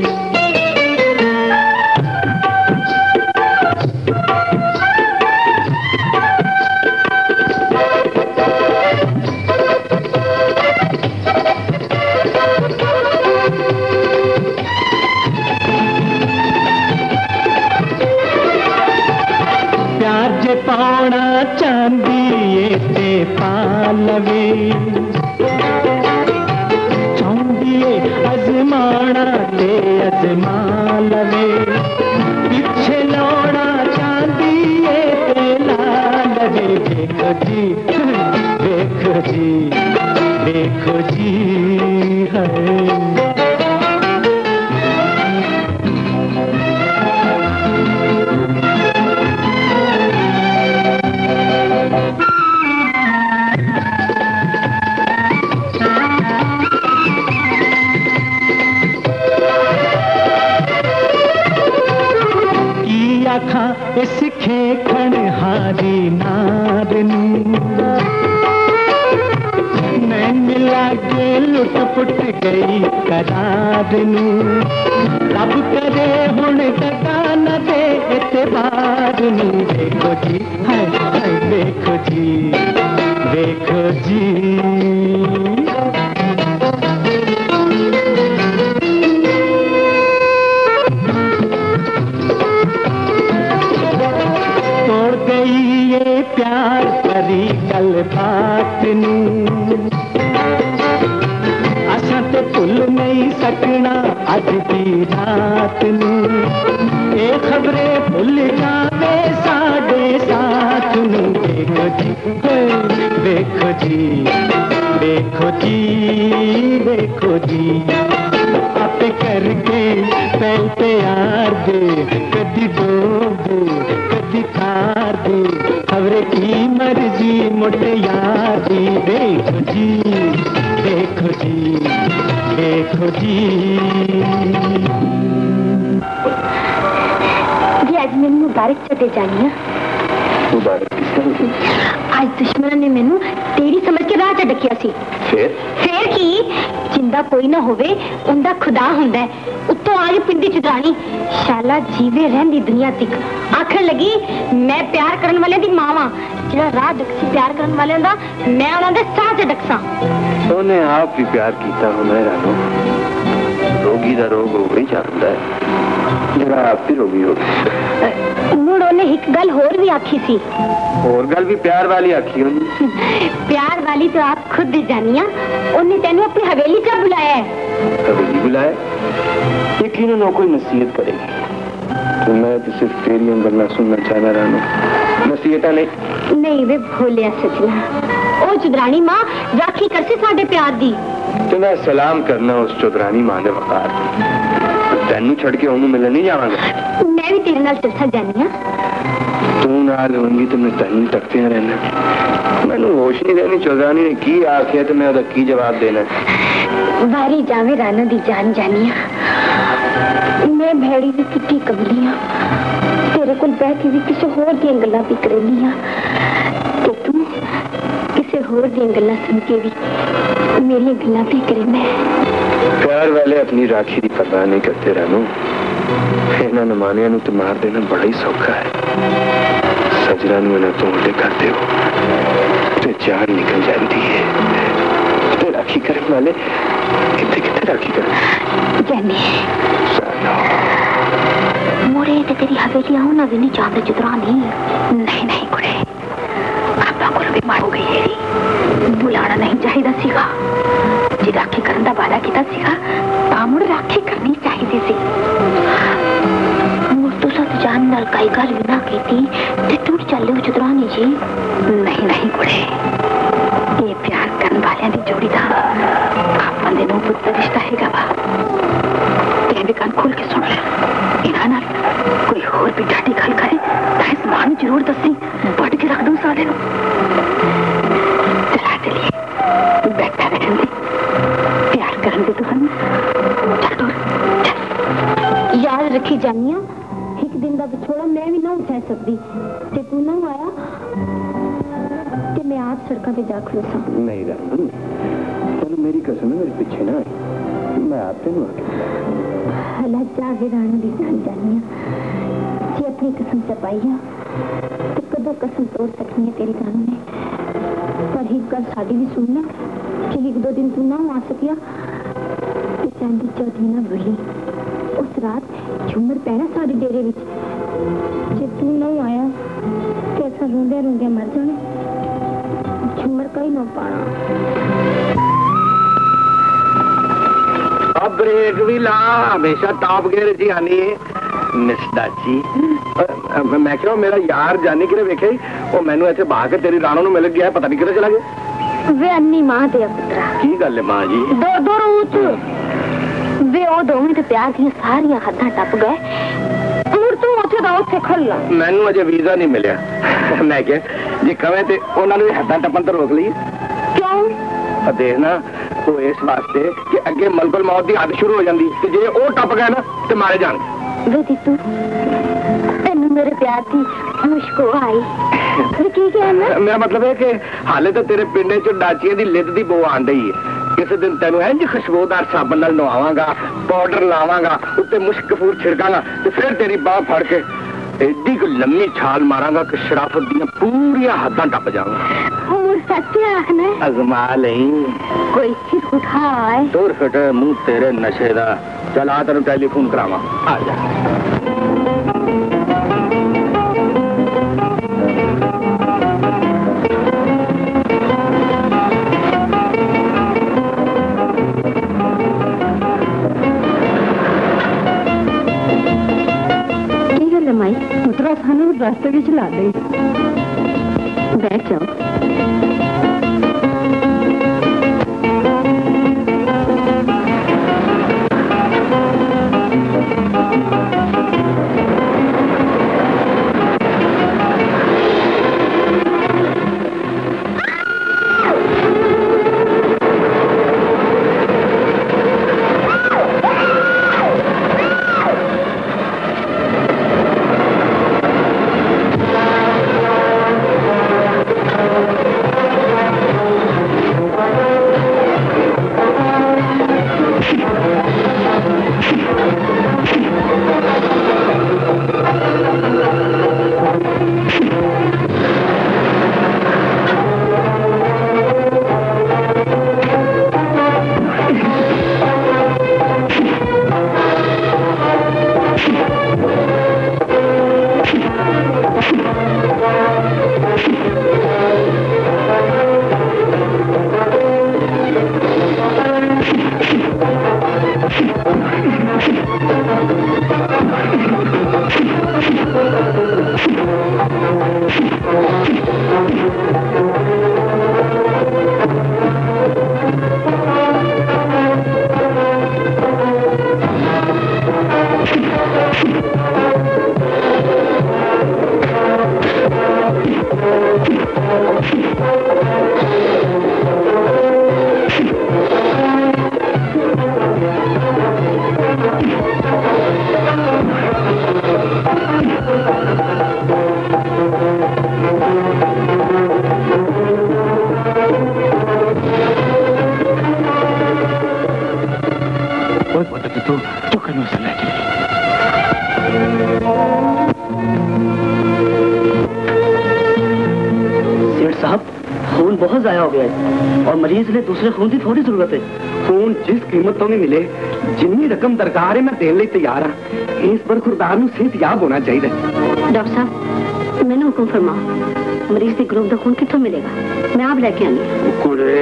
पावना चांदी ते पालवे चौंदिए अजमाना ते अजमा लवे पीछे लौड़ा चांदी ते लालवे देखो जी देखो जी देखो जी है सिखे खनहारी नारनू नैन मिला के लुट पुट गई करारनू रब करे हुण टका न दे एतबार नू देखो जी हाय हाय देखो जी देखो जी प्यार करी गल बात नू असां ते भुल नहीं सकना अज दी रात नू ए खबरे भुल जावे साडे साथ नू देखो जी देखो जी देखो जी देखो जी आपे करके पहल प्यार दे कदी डोब दे कदी थार दे खबरे की मर्जी मुटे यार दी देखो जी देखो जी देखो जी जी आज मैंने मुबारक चटे जानी मुबारक आज दुश्मन ने मैनू तेरी समझ के राह च डकिया सी फिर फिर की जिंदा कोई ना होवे उनदा खुदा हुंदा है उत्तों आके पिंडी चुदानी शाला जीवे रहंदी दुनिया तक आखर लगी मैं प्यार करन वाले दी मां वां जेड़ा राह डकसी प्यार करन वाले दा मैं उन्हां दे साह च डकसा उन्हें आप भी प्यार कीता होना रानो रोगी दा रोग हो ही जांदा है जरा आप भी रोगी हो मुड़ ओने एक गल होर भी आखी सी और गल भी प्यार वाली आखी होनी प्यार वाली तो आप खुद ही जानिया उन्हें तेनू अपनी हवेली च बुलाया है हवेली बुलाया यकीनन वो कोई नसीहत करेगी तो मैं तो सिर्फ तेरी गल्ला सुनना चाहना रानो नसीहत नहीं नहीं वे भोलिया सजना ओ चुदरानी मां राखी करसी साडे प्यार दी तो मैं सलाम करना उस चौधरानी मां ने वकार तेनू छड़ के ओनू मिलने नहीं जावांगा मैं भी तेरे नाल चलसा जानी हां तू नाल होंगी तो मैं तेनू तकते रहना मैनू होश नहीं रहनी चौधरानी ने की आखिया तो मैं ओदा की जवाब देना वारी जावे राना दी जान जानिया मैं भेड़ी भी कितनी कमली हां तेरे कोल बैठ के भी किसी होर दी गल्लां भी करनी हां ते तू किसी होर दी गल्लां सुन के भी मेरी गल्लां भी करे मैं प्यार वाले अपनी राखी की परवाह नहीं करते रानू इन्हां नमानियां नूं तो मार देना बड़ा ही सौखा है सजरा नूं इन्हां तो उल्टे करते हो ते जान निकल जाती है ते राखी करने वाले कितने कितने राखी कर जाने मोरे ते तेरी हवेली आऊं ना भी नहीं चाहते चुदरानी नहीं नहीं कुड़े आपा कोल भी मार हो गई है बुलाना नहीं चाहिए सीगा जी राखी करन दा वादा कीता सीगा तां मुड़ राखी करनी चाहिए सी मुड़ तो साथ जान नाल काई गल भी ना कीती ते टूट चले हो चुदरानी जी नहीं नहीं कुड़े ये प्यार करन वालियां दी जोड़ी दा आपा दे नो पुत्तर रिश्ता हैगा वा ते भी कान खोल के सुन ले इन्हां नाल कोई होर भी डाटी गल करे तां इस मां नूं जरूर दसी बड़ के रख दूं साले नूं चला चलिए बैठा रहन दे प्यार करन दे तुहानू चल दूर चल याद रखी जानिया एक दिन दा विछोड़ा मैं भी ना उठा सकदी ते तू ना आया ते मैं आप सड़कों पे जा खलोसा नहीं रानू चलो मेरी कसम है मेरे पीछे ना मैं आप तेन हला जागे राणा दी जान जानिया जी अपनी कसम चपाइया तो कदों कसम तोड़ सकनी है तेरी जान ने पर एक गल साडी भी सुनना कि एक दो दिन तू ना आ सकिया ते चांदी चौथी ना भूली उस रात झूमर पैना साडे डेरे विच जे तू ना आया ते असा रोंदे रोंदे मर जाने झूमर कहीं ना पाना अब ब्रेक भी ला हमेशा टॉप गियर जी आनी है मिस्टर जी मैं क्या मेरा यार जाने के लिए वेखे वो मैनू ऐसे बहा के तेरी राणो मिल गया पता नहीं किधर चला गया वे अन्नी मां दे पुत्रा की गल है मां जी दो दो रूच वे ओ दोवें ते प्यार दी सारियां हद्दां टप गए मुड़ तू उथे दा उथे खल्ला मैनू अजे वीजा नहीं मिलिया मैं क्या जे कवे ते उन्हां नूं हद्दां टपन तो रोक ली क्यों देखना वो इस वास्ते कि अगे मलकुल मौत की हद शुरू हो जाती ते जे वो टप गए ना ते मारे जान वे दीतू तेनू मेरे प्यार की मुश्को आई वे की कहना मेरा मतलब है कि हाले तो तेरे पिंडे च डाचियां दी लिद दी बो आन रही है किसी दिन तेनू इंज खुशबूदार साबन नाल नवावांगा पाउडर लावांगा उत्ते मुश्क कपूर छिड़कांगा ते फिर तेरी बाह फड़ के एडी को लम्मी छाल मारांगा कि शराफत दी पूरी हद्दां टप जाऊंगा मुझ सच्चे आखना अजमा नहीं कोई सिर उठाए दूर फिट मुंह तेरे नशे दा चल आ तेन टेलीफोन करावा आ जा रास्ते में चला दे। बैठ जाओ। दूसरे खून की थोड़ी जरूरत है। खून जिस कीमत तो में मिले, जिन्नी रकम दरकार है मैं देने लिए तैयार हाँ। इस पर खुरदार नूं सेहतयाब होना चाहिए। डॉक्टर साहब मैंने हुक्म फरमाओ, मरीज के ग्रुप का खून कितों मिलेगा? मैं आप लेके आनी। कुड़े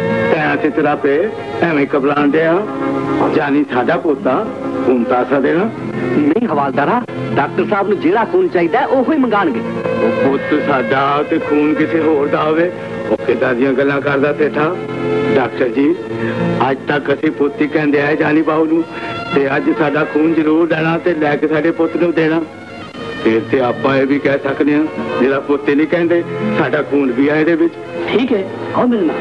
तैं तेरा पे एवं घबरान दिया, जानी साडा पोता खून तासा देना नहीं। हवालदारा डॉक्टर साहब ने जेड़ा खून चाहिए ओही मंगाणगे। पुत साडा ते खून किसी होर दा होवे किदा दियां गल्लां करदा सेठा। डॉक्टर जी अज तक असी पुत ही कहंदे आए जानी बाहू नूं ते अज साडा खून जरूर देना ते लैके साडे पुत नूं देना। फिर ते आपां ये भी कह सकदे हां जेड़ा पुत नहीं कहंदे साडा खून भी है इहदे विच। ठीक है आओ मिलना।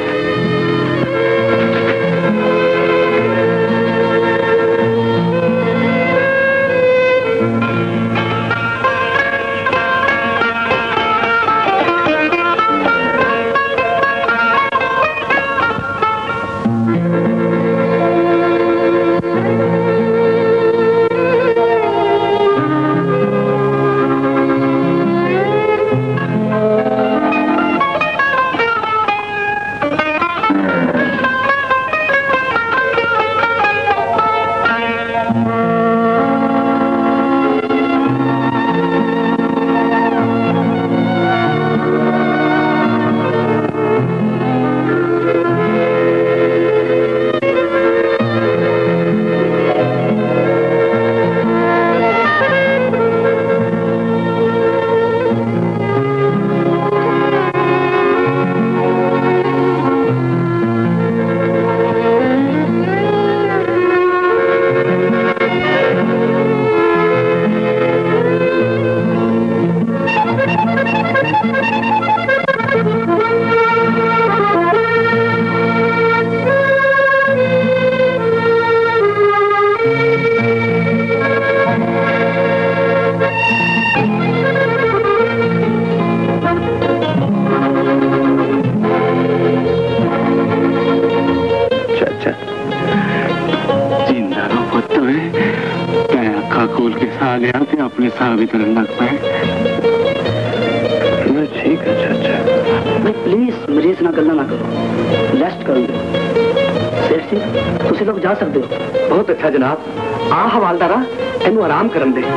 बहुत अच्छा जनाब। आ हवालदारा इनू आराम करन दे।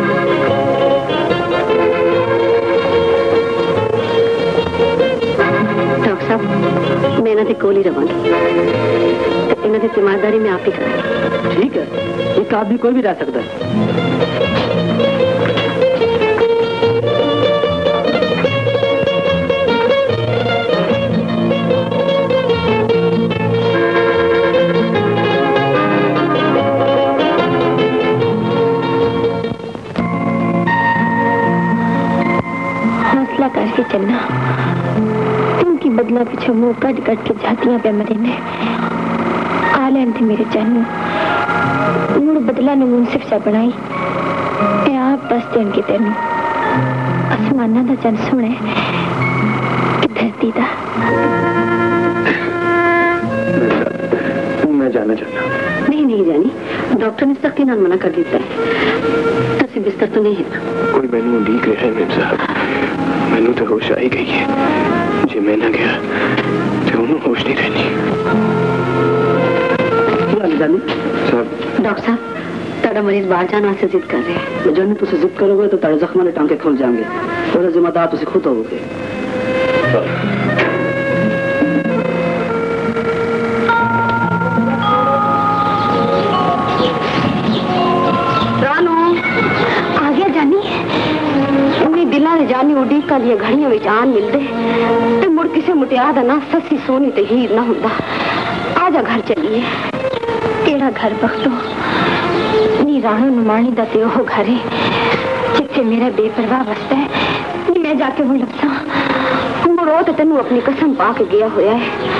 डॉक्टर साहब मैं इन्हां दे कोल ही रवांगी, इन्हां दी जिम्मेदारी मैं आप ही करांगी। ठीक है, एक आदमी कोई भी रह सकता है। क्योंकि बदला पीछे मुंह कट कट के जातियां पे मरे ने आ लेन थी मेरे जानू मुड़ बदला ने मुंसिफ सा बनाई ए आप बस देन के तेन आसमाना दा चंद सोने कि धरती दा। मैं जाना चाहता। नहीं नहीं जानी, डॉक्टर ने सख्ती नाल मना कर दिता है। तुसी बिस्तर तो नहीं है? कोई मैनू उड़ीक रहा है मेम साहब, मैनू तो होश आई गई है। जे मैं ना गया तो उन्होंने होश नहीं रहनी। जानी साहब, डॉक्टर साहब तारा मरीज बाहर जाने वास्ते जिद कर रहे हैं। जानी तुसी जिद करोगे तो तारे जख्मां दे टांके खुल जाएंगे और जिम्मेदार तुसी खुद होगे। जानी उड़ीक का लिए घड़ियां विच आन मिलदे ते मुड़ किसे मुटियार दा ना सस्सी सोनी ते हीर ना हुंदा। आजा घर चलिए। केड़ा घर बख्तो नी राणो नुमानी दा ते ओह घर है जिथे मेरा बेपरवाह बसता है। नी मैं जाके वो लगता मुड़ो ते तेनू अपनी कसम पा के गया होया है।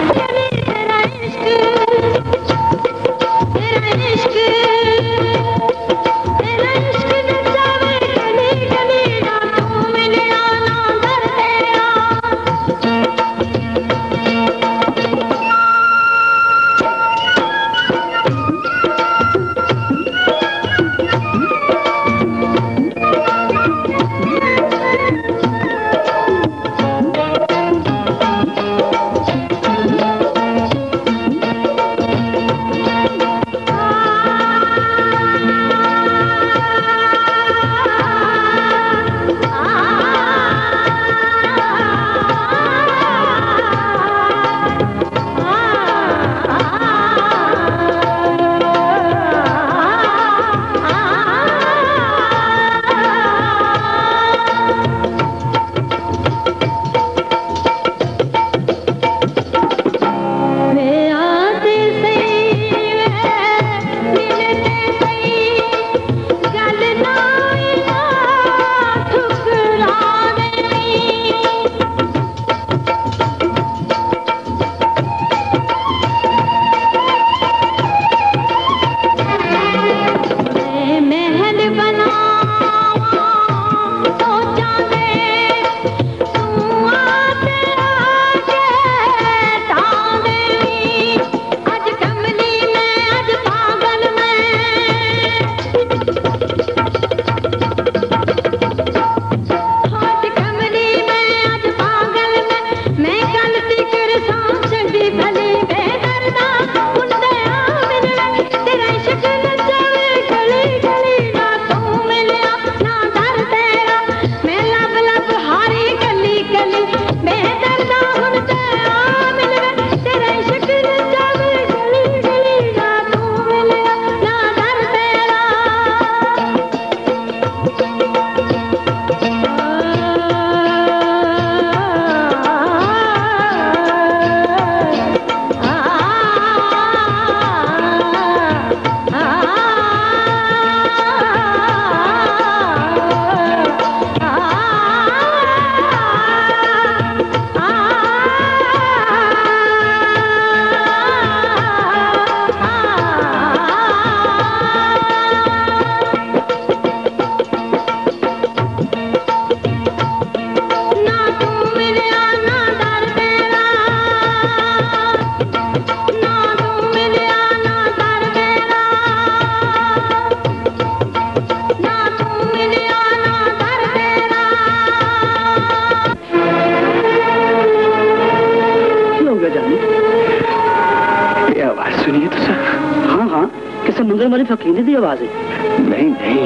मंगल फकीर दी आवाज है? नहीं नहीं,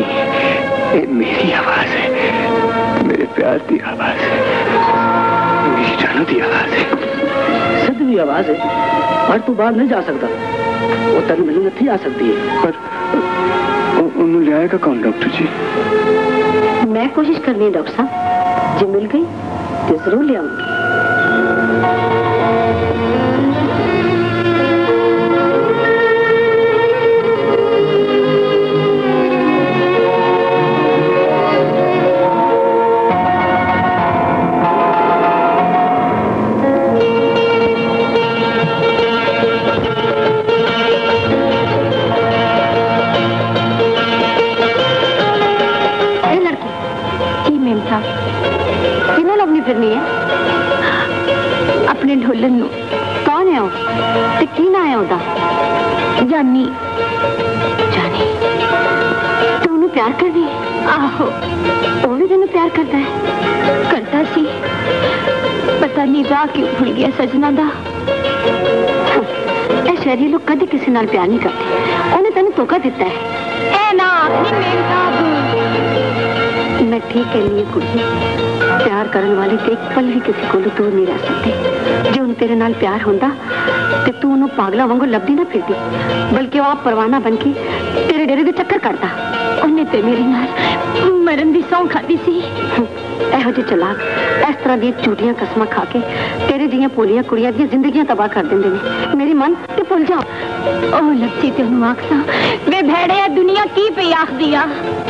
ये मेरी आवाज है, मेरे प्यार की आवाज है, मेरी जानो की आवाज है। सिद्ध भी आवाज है और तू बाहर नहीं जा सकता, वो तेरी मिलने नहीं आ सकती है। पर उन्होंने ले आएगा कौन डॉक्टर जी? मैं कोशिश करनी है डॉक्टर साहब, जो मिल गई तो जरूर ले आऊंगी। अपने ढोलन नू। कौन है वो ते की ना है ओदा? जानी। जानी तू उन्हें प्यार कर दी? आहो वो भी तेन प्यार करता है? करता सी, पता नहीं राह क्यों भूल गया सजना दा। ए शहरी लोग कभी किसी नाल प्यार नहीं करते। उन्हें तेन धोखा दिता है। ए ना मैं ठीक है नहीं कुड़ी, प्यार करने वाले तो एक पल भी किसी को दूर नहीं रह सकते। जो उन तेरे नाल प्यार होंदा ते तू उन्होंने पागला वांगू लभदी ना फिरदी, बल्कि वो आप परवाना बन के तेरे डेरे दे चक्कर करता। उन्हें ते मेरे नाल मरन दी सौं खादी सी। एहो जे चलाक इस तरह दी झूठियां कसमां खा के तेरे जियां पोलियां कुड़ियां दी जिंदगियां तबाह कर देंदे ने। मेरी मन ते भुल जा। ओ लच्छी तेनू आखसा वे भेड़े दुनिया की पे आख दिया।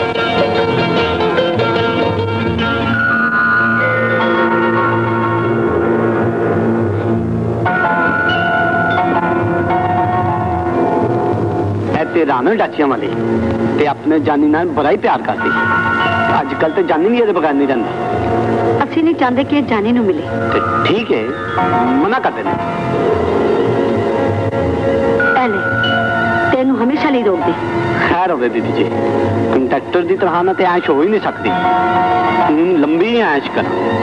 रानो डाचियां वाली ते अपने जानी नाल बड़ा ही प्यार करती। अजकल तो जानी भी ये बगैर नहीं जाती। असि नहीं चाहते कि जानी नू मिले। ते ठीक है, मना कर देना। पहले तेनू हमेशा लिए रोक दे। खैर हो गई दीदी जी, कंडक्टर की तरह ना ते ऐश हो ही नहीं सकती। लंबी ऐश करा।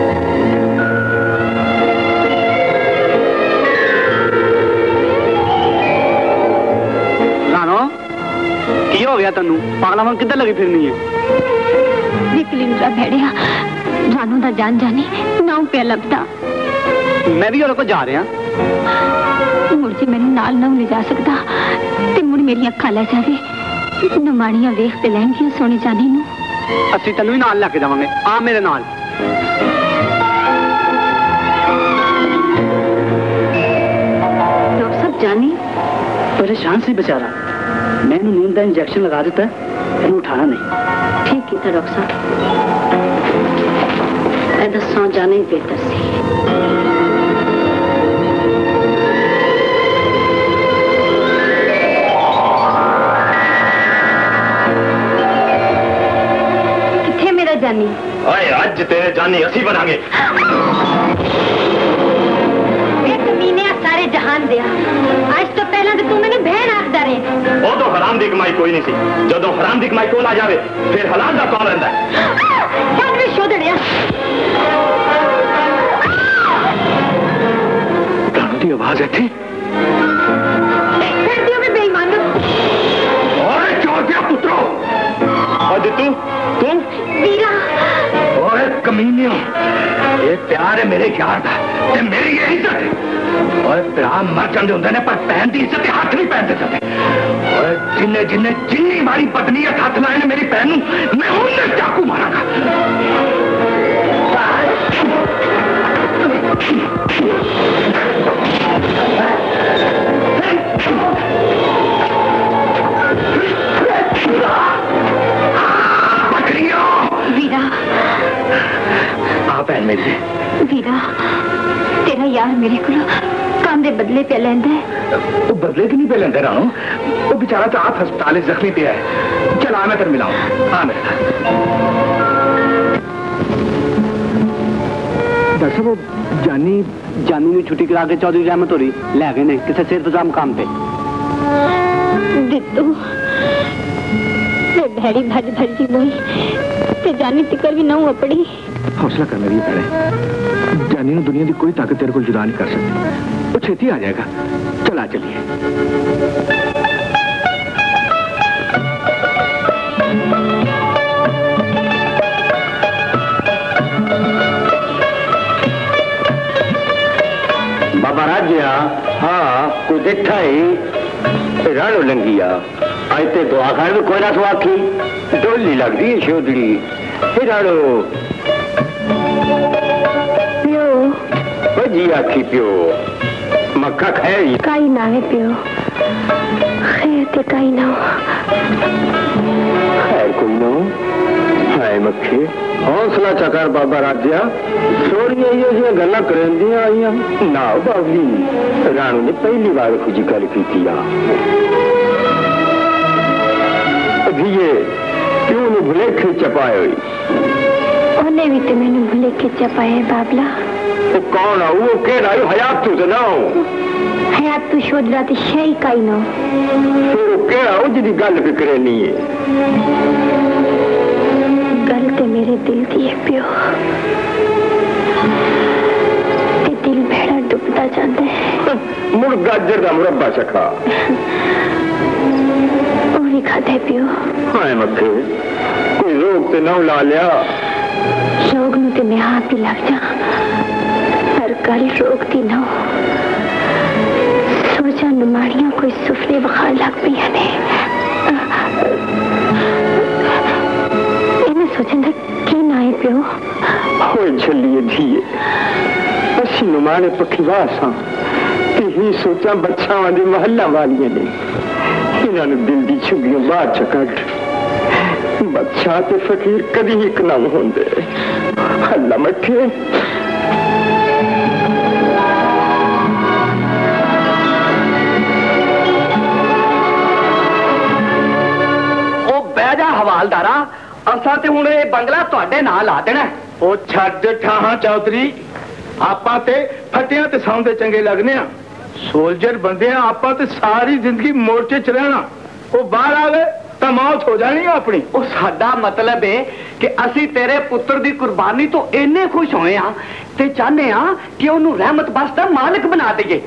की हो गया तेनू? पागला वांग किधर लगी फिरनी है? निकलिंद्रा भेड़िया रानू दा जान जानी नाउ पे लबदा। मैं भी को जा रहा। मुर्जी मैंने नाल ना ले जा सकता ते मुड़ मेरी अखां ले जावे। नमाणियां वेख ते लहंगियां सोने जानी नू। असि तेनू भी नाल लेके जावांगे। आ मेरे नाल। डॉक्टर साहब जानी परेशान सी बेचारा। मैंने नींद का इंजेक्शन लगा दिता है, उठाना नहीं। ठीक है डॉक्टर साहब, दसों जाने ही बेहतर सी। किथे मेरा जानी? ओए आज तेरे जानी असी बनांगे। सारे जहान दिया आज तो पहला तो तू मैंने बहन आखदा रहे। वो तो हराम दी कमाई कोई नहीं सी। जदों हराम दी कमाई कोल आ जावे फिर हलाल दा कौन रहिंदा है? कौन भी शोधड़िया गानों दी आवाज है थी। सर्दियों में बेईमान। ओए चोर दिया पुत्रो। और तू तू वीरा। ओए कमीनियों, ये प्यार है मेरे यार दा ते मेरी ये इज्जत है। और प्यार मर जाते होंगे ने पर भैन की इज्जत हाथ नहीं पहनते सकते। और जिन्ने जिन्ने जिन्नी मारी पत्नी हाथ लाए ने मेरी बहन मैं उन्हें चाकू मारांगा। वीरा। आ बहन मेरी। वीरा तेरा यार मेरे को काम दे बदले पे लेंदा है। वो बदले की नहीं पे लेंदा रानो। वो बेचारा तो आप अस्पताल जख्मी पे है। चल आ मैं तेरे मिलाऊं। आ मेरे दरअसल वो जानी जानी ने छुट्टी करा के चौधरी रहमत हो रही ले गए ने किसी सेहत इंतजाम काम पे। दित्तू ये भैड़ी भज भजी बोई ते जानी तिकर भी ना अपड़ी। हौसला कर मेरी भैने, जानी ने दुनिया की कोई ताकत तेरे को जुदा नहीं कर सकती। वो छेती आ जाएगा। चला चलिए। बाबा राजिया हाँ कोई देखा ही राणो लंगिया आज ते दुआ खाने में कोई ना तो आखी डोली लगती है शोधड़ी राणो प्यो जी आखी प्यो मक्खा खाए काई ना है प्यो खैर ते काई ना खैर कोई ना हाय मक्खे हौसला चकर बाबा राजिया छोड़िया ये गल्ला करेंदियां आईयां ना बाबली राणू ने पहली बार खुजी गल की धीए क्यों ने भुलेखे चपाए हुई उन्हें भी तो मैंने भुलेखे चपाए बाबला वो कौन है वो केड़ा हयात तू ना हयात तू शोधरा ते शई काई ना फिर वो केड़ा वो जिदी गल भी करे नहीं है गल ते मेरे दिल दी है प्यो ते दिल मेरा डुबदा जांदा है मुड़ गाजर दा मुरब्बा चखा ओ भी खाते प्यो हाय मक्के कोई रोग ते ना ला लिया रोग नु ते मैं हाथ भी लग जा पर गल रोग दी ना सोचा नुमाड़ियां कोई सुफले बखार लग पिया ने इन्हें सोचन दा की ना है प्यो होए छलिए धीए असी नुमाड़े पखीवार सा ते ही सोचा बच्चावां दी महल्ला वालियां ने इन्हां नूं दिल दी छुगियां बाहर चकट बच्चा ते फकीर कदी एक ना होंदे अल्लाह मठे हवालदारा असा ते हुण ये बंगला तुहाडे नाल ला देना ओ छड्ड ठाहां चौधरी आपां ते फटियां ते सौंदे चंगे लगने आ सोल्जर बंदे आ आपां ते सारी जिंदगी मोर्चे च रहना ओ बाहर आवे तां मौत हो जानी है अपनी ओ साडा मतलब है कि असी तेरे पुत्र दी कुर्बानी तो इन्ने खुश होए आ ते चाहने आ कि ओनू रहमत बख्श दा मालिक बना दईए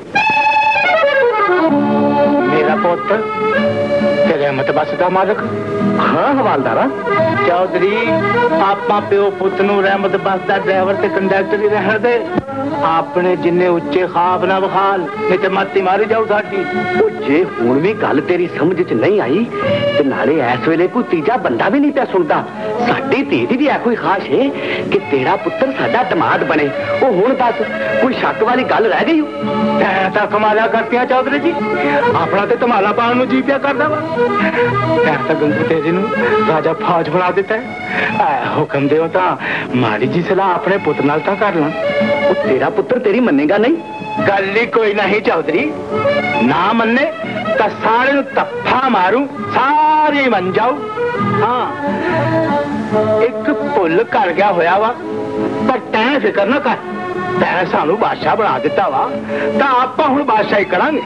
मेरा पुत्र ते रहमत बख्श दा मालिक हाँ हवालदारा चौधरी आपा प्यो पुत नूं रहमत बख्श दा ड्राइवर ते कंडक्टर ही रहण दे अपने जिन्ने उच्चे ख्वाब ना बखाल नहीं ते मत्ती मारी जाऊ साडी ओ जे हुण भी गल तेरी समझ च नहीं आई ते नाले इस वेले कोई तीजा बंदा भी नहीं पिया सुनदा साडी धी दी भी कोई खास है कि तेरा पुत्र साडा दमाद बने ओ हुण दस कोई शक वाली गल रह गई तै तां कमाला करतियां चौधरी जी अपना ते धमाला पाउण नूं जी पिया करदा वा तै तां गंगू तेरे नूं राजा फौज बना दिता है हुक्म देओ तां माड़ी जी सलाह अपने पुत्र नाल तां कर ला ओ तेरा पुत्र तेरी मन्नेगा नहीं गल ही कोई नहीं चौधरी ना मन्ने तां सारे नूं तफ्फा मारूं सारे मन जाऊ हाँ एक भुल कर गया होया वा पर तैं फिकर ना कर तैं सानू बादशाह बना दिता वा तां आपां हुण बादशाही करांगे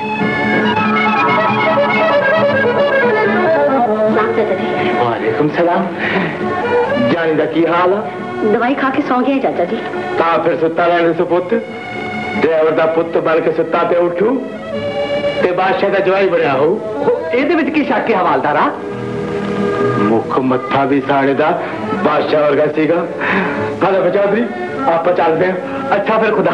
वालेकुम सलाम जानी दा की हाल है दवाई खा के सौ गया चाचा जी तां फिर सुता रहने से पुत ड्राइवर दा पुत बन के सुता पे उठू ते बादशाह दा जवाई बनया हो ਇਹਦੇ ਵਿੱਚ ਕੀ ਸ਼ੱਕ ਹੈ ਹਵਾਲਦਾਰਾ ਮੁੱਖ ਮੱਥਾ ਵੀ ਸਾੜੇ ਦਾ ਬਾਦਸ਼ਾਹ ਵਰਗਾ ਸੀਗਾ ਹਲੇ ਬਚਾਦਰੀ ਆਪਾਂ ਚੱਲਦੇ ਹਾਂ ਅੱਛਾ ਫਿਰ ਖੁਦਾ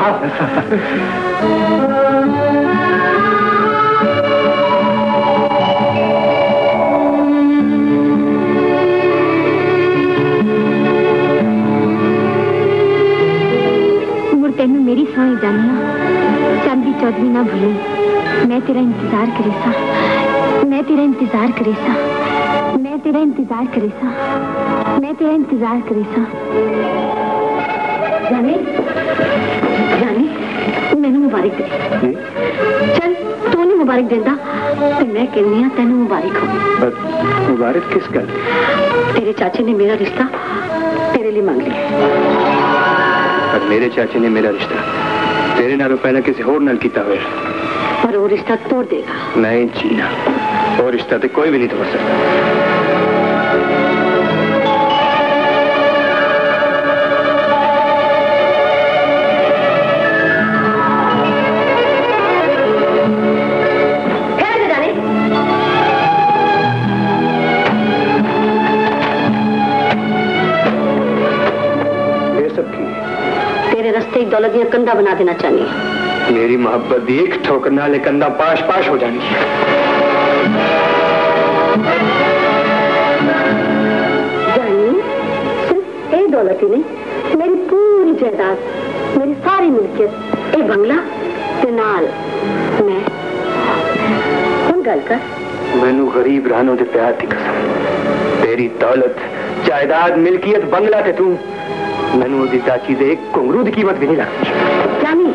मुड़ तेनू मेरी सौं जानिया चांदी चौधरी ना भूली मैं तेरा इंतजार करे सा मैं तेरा इंतजार करे सा मैं तेरा इंतजार करे सा मैं तेरा इंतजार करे सा जाने जाने मैनू मुबारक दे चल तू नहीं मुबारक देंदा ते मैं कहनी हां तेनू मुबारक हो मुबारक किस गल तेरे चाचे ने मेरा रिश्ता तेरे लिए मांग लिया पर मेरे चाचे ने मेरा रिश्ता तेरे नालों पहले किसी होर नाल कीता होया पर वो रिश्ता तोड़ देगा नहीं जीना वो रिश्ता तो कोई भी नहीं तोड़ सकता ये सब की तेरे रास्ते दौलत दियां कंधा बना देना चाहिए मेरी मोहब्बत एक ठोकर नाले कंधा पाश पाश हो जानी जानी सिर्फ एक दौलत ही नहीं मेरी पूरी जायदाद मेरी सारी मिल्कियत एक बंगला ते नाल मैं हुण गल कर मैनू गरीब रानों दे प्यार दी कसम तेरी दौलत जायदाद मिल्कियत बंगला ते तू मैनू उदी चाची दे एक घुंगरू दी कीमत भी नहीं लगती जानी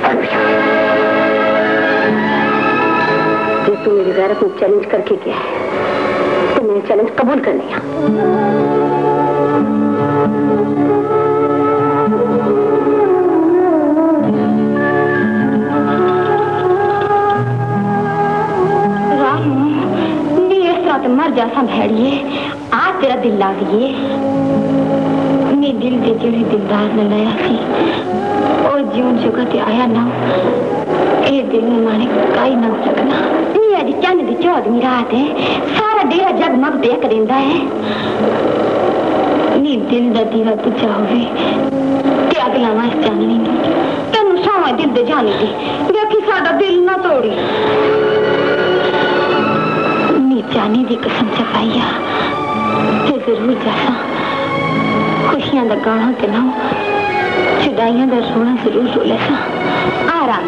जे तू मेरी गैरत को चैलेंज करके गया है तो मैं चैलेंज कबूल कर लिया जैसा भेड़िए आज तेरा दिल ला दिए मैं दिल दे जेड़ी दिलदार ने लाया सी और जीवन जुगत आया ना ए दिल में माने काई ना लगना ये आज चंद दी चौदहवीं रात है सारा डेरा जगमग देख देंदा है नी दिल दा दीवा बुझा होवे ते अगला मास चांदनी नु तेनु सावा दिल दे जाने दी देखी साडा दिल ना तोड़ी नी जाने दी कसम चपाइया ते जरूर जासा खुशियां दा गाना ते ना जुदाइयां दा रोना जरूर रोले सा आराम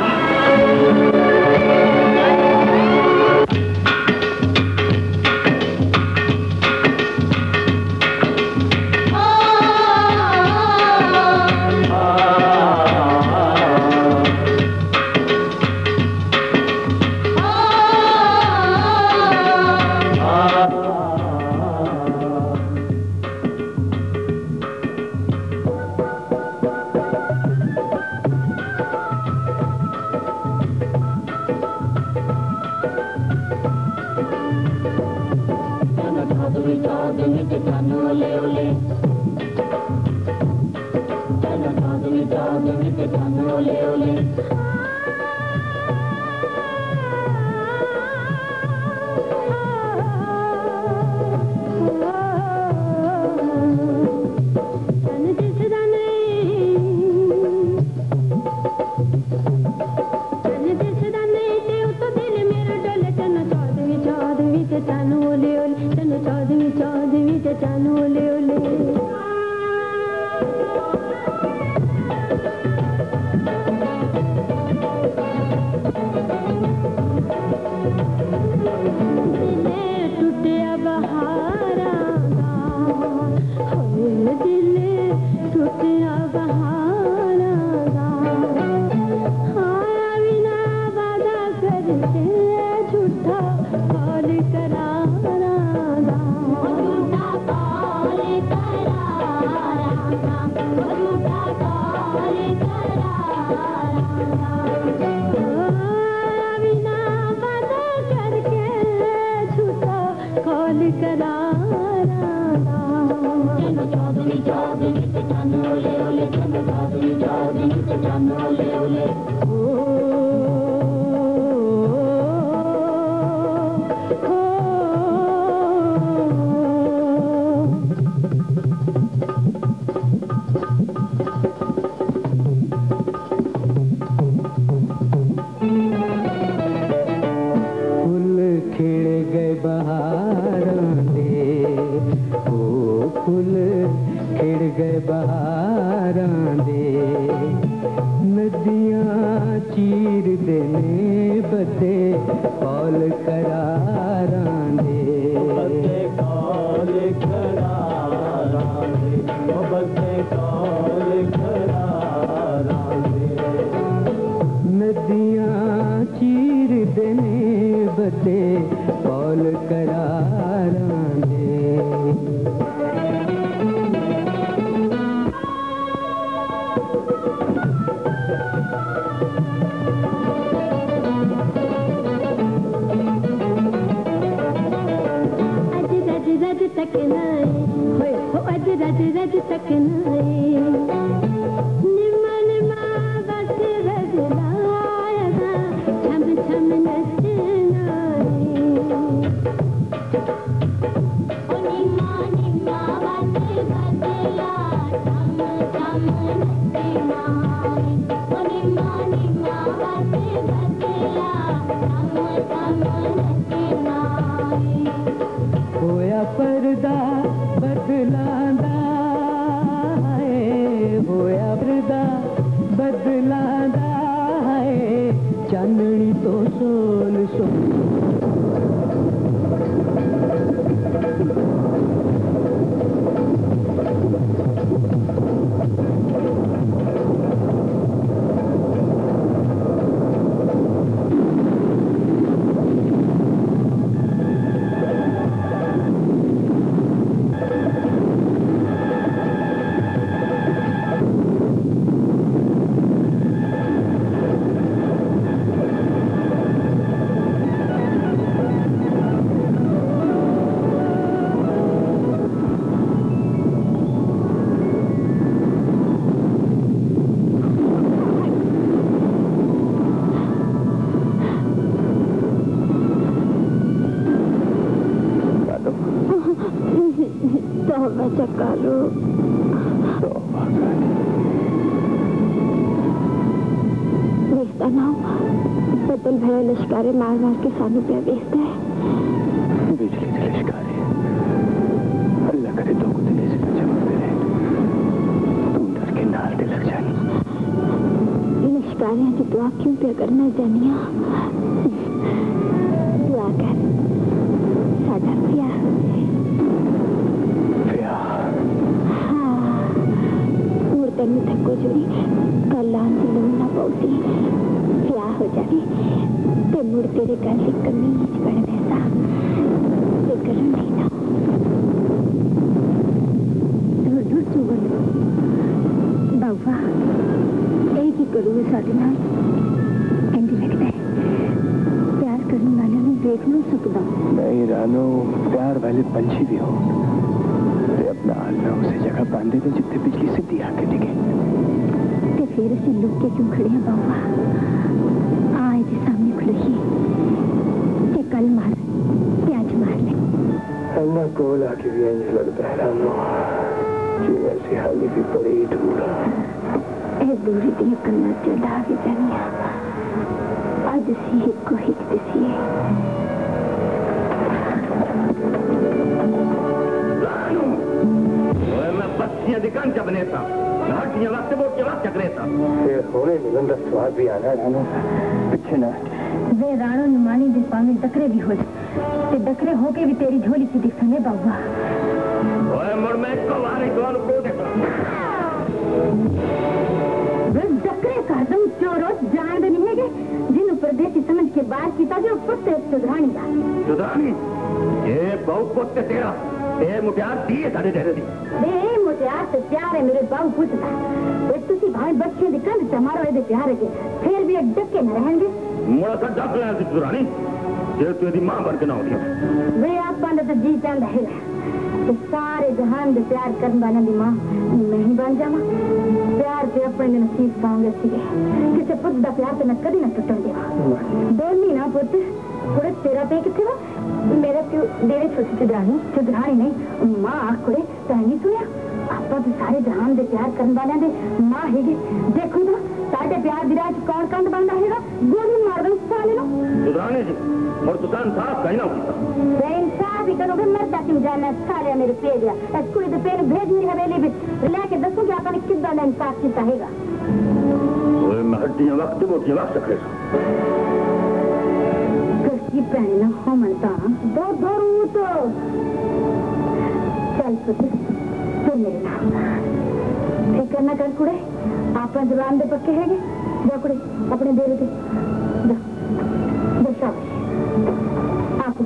चकालो देखता ना बदल भरे लश्कारे मार मार के सानू पे बेचता है। बिजली के लश्कारे अल्लाह करे तो कुतले से चमकते रहे, तुम डर के नाल ते लग जानी। लश्कारियां की दुआ क्यों पे करना जानिया? दुआ कर साडा प्यार प्यार हाँ मुड़ तेन थको जुड़ी कल आन की लोड़ ना पौती ब्याह हो जाए ते मुड़ तेरे गल की कमीज बन वैसा ते गरम नहीं ना दूर दूर चुगल बाबा एक ही करूँ साढ़े नाल इंज लगता है प्यार करने वाले ने देख नहीं सकता। नहीं रानो, प्यार वाले पंछी भी हो ते अपना आलना उसे जगह बांधे थे जितने बिजली सीधी आके दिखे। ते फिर उसे लुक के क्यों खड़े हैं बाबा? आए जी सामने खुलही ते कल मार ते आज मार ले। अन्ना कोल आके भी इंज लगता है रानो जी वैसे हाली भी बड़ी दूर ए दूरी दिया कन्ना चढ़ा के जानिया आज सी एक को हिक दिसी मैं बच्चियां दिखान जब नेता घाटियां वक्त बोट के वक्त चकरेता फिर होने मिलन का स्वाद भी आना रानो पीछे ना वे राणो नुमानी दे पावे डकरे भी हो ते डकरे होके भी तेरी झोली सी दिखने बाबा। ओए मोर मैं को वारे कौन को देखा वे डकरे का दम चोरो जान दे नहीं है जिन परदेसी समझ के बाहर कीता जो पुत्ते सुधानी दा सुधानी ये बहु पुत्ते तेरा ए मुटियार दी है सारे तेरे दी ए मुटियार से प्यार है मेरे बाबू पूछता वे तुसी भाई बच्चे दी कंध तमारो ए दे प्यार के फिर भी एक डके न रहेंगे मोड़ा का डक ले सी सुधानी जे तू दी मां बन के ना होती वे आप बंद तो जी चांदा है तो सारे जहान दे प्यार करने वाले दी मां मैं ही बन जावा प्यार के अपने नसीब पाऊंगे सीगे किसे पुत दा प्यार ते मैं कदी ना टूटन देवा बोलनी ना पुत थोड़े तेरा पे किथे वा मेरे क्यों देरे छोटी चुदरानी चुदरानी नहीं मां आखड़े तहनी सुनिया आपा तो सारे जहान दे प्यार करने वाले दे मां है देखो ना साडे प्यार दी राज कौन कंद बंदा हैगा गोली मार दो साले नो सुधानी जी और तुसान साफ कहीं ना होता वे इंसाफ ही करोगे मरता क्यों जाना साले मेरे पे दिया इस कुड़ी दे पेन भेज मेरी हवेली में लेके दसो कि आपने कितना ना इंसाफ की चाहेगा ओए महटियां वक्त मोटियां वक्त चकरे की पहले ना हो मनता दो दो तो चल पुत्र तू मेरे नाम फिक्र न कर कुड़े आप जबान दे पक्के हैगे जा कुड़े अपने डेरे ते जा जा शाबाश आप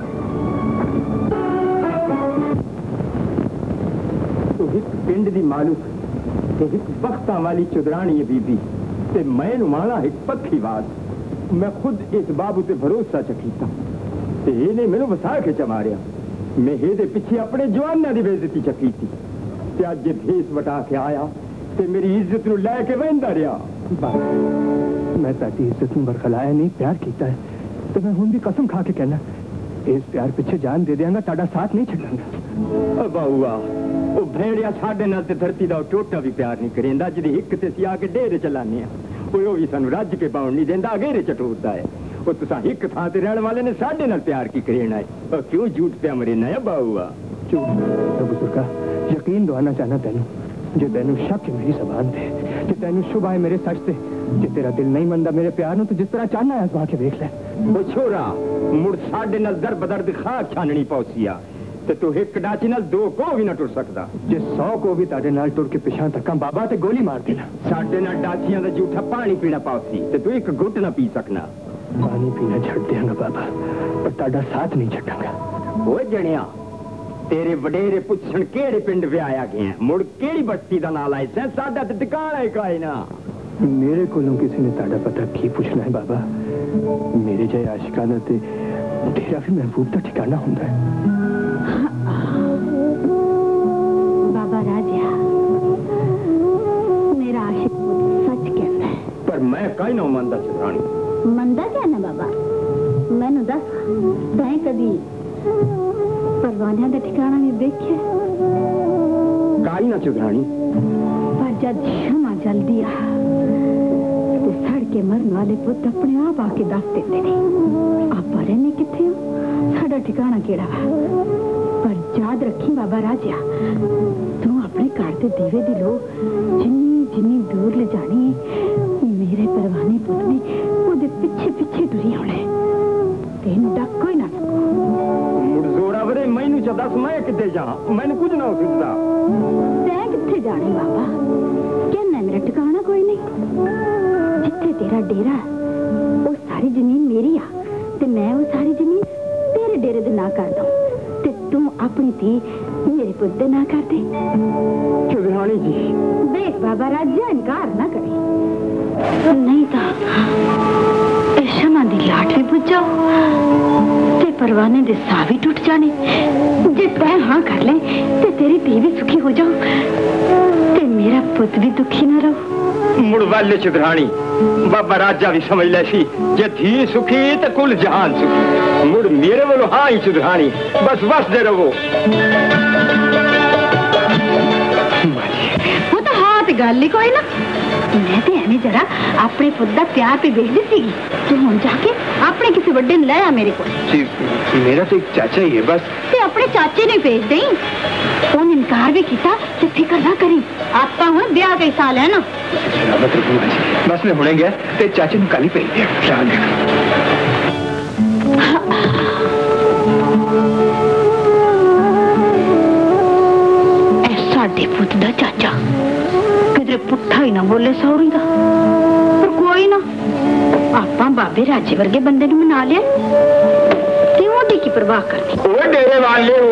तो हिक पिंड दी मालूक ते हिक बख्तां वाली चुदरानी है बीबी ते मैं नुमाना हिक पक्की बात मैं खुद इस बाबू ते भरोसा चकीता ते इहने मैनू वसा के चमारिया मैं हेदे पिछे अपने जवाना दी बेइज्जती चकी थी ते अज भेस वटा के आया ते मेरी इज्जत नू लैके वहिंदा रहा मैं ताडी इज्जत नू बरखलाया नहीं प्यार कीता है ते मैं हुण भी कसम खा के कहना इस प्यार पिछे जान दे देंगा ताड़ा साथ नहीं छड्डांगा। बाऊआ ओ भेड़िया साडे नाल ते धरती दा टोटा भी प्यार नहीं करेंदा जिदी हिक ते सी आके डेरे चलाने ओ भी सानू रज के पाउण नहीं देंदा अगेरे चटूरदा है ओ तुसा हिक थां ते रहण वाले ने साडे नाल प्यार की करेना है ओ क्यों झूठ पे मरेना है बाऊआ झूठ बुजुर्गा यकीन दवाना चाहना तेनू जो तेनू शक है मेरी जबान ते जे तेनू शुबा है मेरे सच से जे तेरा दिल नहीं मनदा मेरे प्यार नू तो जिस तरह चाहना है आजमा के देख ले ओ छोरा मुड़ साडे नाल दर बदर दी खाक छाननी पौसिया ते तू एक डाची नाल दो को भी ना टुर सकदा जे सौ को भी ताडे नाल टुर के पिछां तक्का बाबा ते गोली मार देना साडे नाल डाचियां दा झूठा पानी पीना पौसी ते तू एक घुट ना पी सकना पानी पीना छड़ देंगा बाबा पर ताड़ा साथ नहीं छड़ांगा ओ जणिया तेरे वडेरे पुछण केड़े पिंड व्याया गए मुड़ केड़ी बस्ती दा नाल आए से साडा ते ठिकाना है काई ना मेरे कोलों किसी ने ताड़ा पता की पूछना है बाबा मेरे जय आशिका दा ते तेरा भी महबूब दा ठिकाना हुंदा है बाबा राजा मेरा आशिक सच कहता है पर मैं काई ना मंदा चुरानी मंदा क्या ना बाबा मैनू दस तैं कदी परवानिया का ठिकाना नहीं देखे आई ना चुगरानी। पर जब क्षमा जल्दी आ तो सड़ के मरन वाले पुत अपने आप आके दस देते ने आप रहने किथे हो, साडा ठिकाना केड़ा वा। पर याद रखी बाबा राजा, तू अपने घर के दीवे दी लो जिन्नी जिन्नी दूर ले जानी मेरे परवाने पुत ने ओदे पिछे पिछे टुरी होना तेन डक कोई ना सको। जोरा वरे मैनू च दस मैं किथे जा, मैंने कुछ ना हो सकता। तै किथे जानी बाबा, कहना मेरा ठिकाना कोई नहीं। जिथे तेरा डेरा वो सारी जमीन मेरी आ ते मैं वो सारी जमीन तेरे डेरे दे ना कर दूं ते तू अपनी थी मेरे पुत दे ना कर दे। चुगरानी जी देख बाबा राजा इनकार ना करे, नहीं तो शमा दी लाट भी बुझ जाओ ते परवाने दे साह भी टूट जाने। जे तै हाँ कर ले ते तेरी धी भी सुखी हो जाओ ते मेरा पुत भी दुखी ना रहो। मुड़ वाले चुगरानी बाबा राजा भी समझ ले सी, जे धी सुखी तो कुल जहान सुखी। मुड़ मेरे वालों हाँ ही चुगरानी, बस बस दे रहो। वो तो हाँ ते गल ही कोई ना। मैं ते एवें जरा अपने पुत दा प्यार पे भेजदी सीगी, तू हुण जाके अपने किसी बड़े ने ले आ मेरे को। मेरा तो एक चाचा ही है बस। ते अपने चाचे ने भेज दई, उन इनकार भी किया ते फिक्र ना करी, आपका हुण ब्याह का साल है ना। बस मैं हुणे गया ते चाचे ने कल ही भेज दिया। ख्याल साडे पुत दा चाचा किधरे पुट्ठा ही ना बोले सौरी दा, पर कोई ना आपा बाबे राजे वर्गे बंदे नूं मना लिया ते ओदी की परवाह करनी। ओए डेरे वाले हो,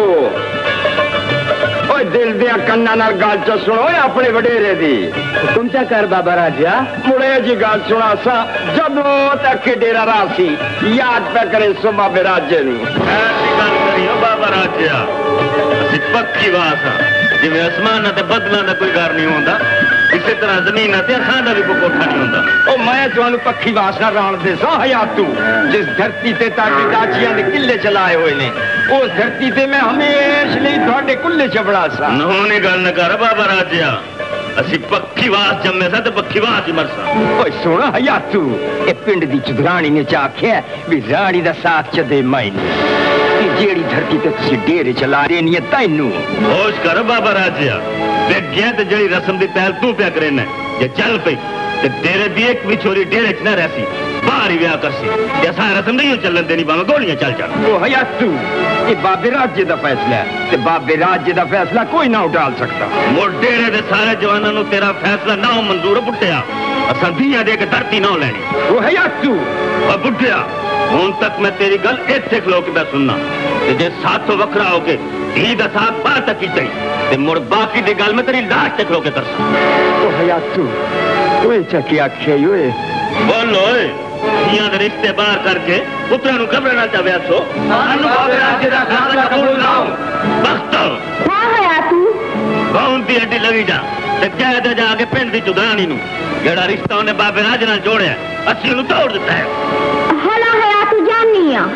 ओए दिल दे कन्ना नाल गल च सुनो अपने वडेरे दी। तुम क्या कर बाबा राजा? मुड़े जी गल सुना सा, जदों तक डेरा रासी याद पे करे सो बाबे राजे नूं। ऐसी गल करियो बाबा राजा, असि पक्की बात है जिवें आसमान ते बदलां दा कोई घर नहीं होंदा, इसी तरह जमीन ते अखां दा भी कोई कोठा नहीं होंदा। ओ मैं तुहानू पक्की वासना राण दे सा हयातू, जिस धरती ते ताके दाचियां दे किले चलाए हुए ने उस धरती ते मैं हमेशा ਲਈ ਤੁਹਾਡੇ कुल्ले च बड़ा सा। नहोनी गल न कर बाबा राजा, असी पक्की वास जम्मे सा ते पक्की वास ही मरसा। ओए सुन हयातू, ए पिंड दी चुदरानी ने चाख्या भी रानी दा साथ च दे मैनू जेड़ी धरती ते तुसी डेरे चला रहे नी तैनू। होश कर बाबा राजा, बेगिया ते जेड़ी रस्म दी पहल तू पे करना जे चल पई ते तेरे दी एक भी छोरी डेरे च ना रहसी, बाहर ही ब्याह करसी ते असा रस्म नहीं चलन देनी, भाਵੇਂ गोलियां चल जान। ओ हयातू, ये बाबे राजे दा फैसला है ते बाबे राजे दा फैसला कोई ना उटाल सकता। मोर डेरे दे सारे जवानां नू तेरा फैसला ना मंजूर पुट्टिया, असा दियां दे के धरती ना लेनी। ओ हयातू ओ पुट्टिया, हुण तक मैं तेरी गल इत्थे खलो के मैं सुनना ते जे साथों वखरा होके धी दा साथ बाहर तक की चई ते मुड़ बाकी दी गल मैं तेरी लाश ते खलो के करसा। ओ हयातू ओए चकी आखे ओए बोलो ओए, धीयां दे रिश्ते बाहर करके पुत्रा नू खबर ना चाव्या सो सानू बाबे राजे दा फैसला कबूल ना हो। बख्तो क्या हयातू कौन दी हड्डी लगी जा ते कह दे जाके पिंड दी चुदरानी नू जेड़ा रिश्ता उन्हें बाबे राजे नाल जोड़िया असी उन्हें तोड़ दिता है। हला हयातू जानी आ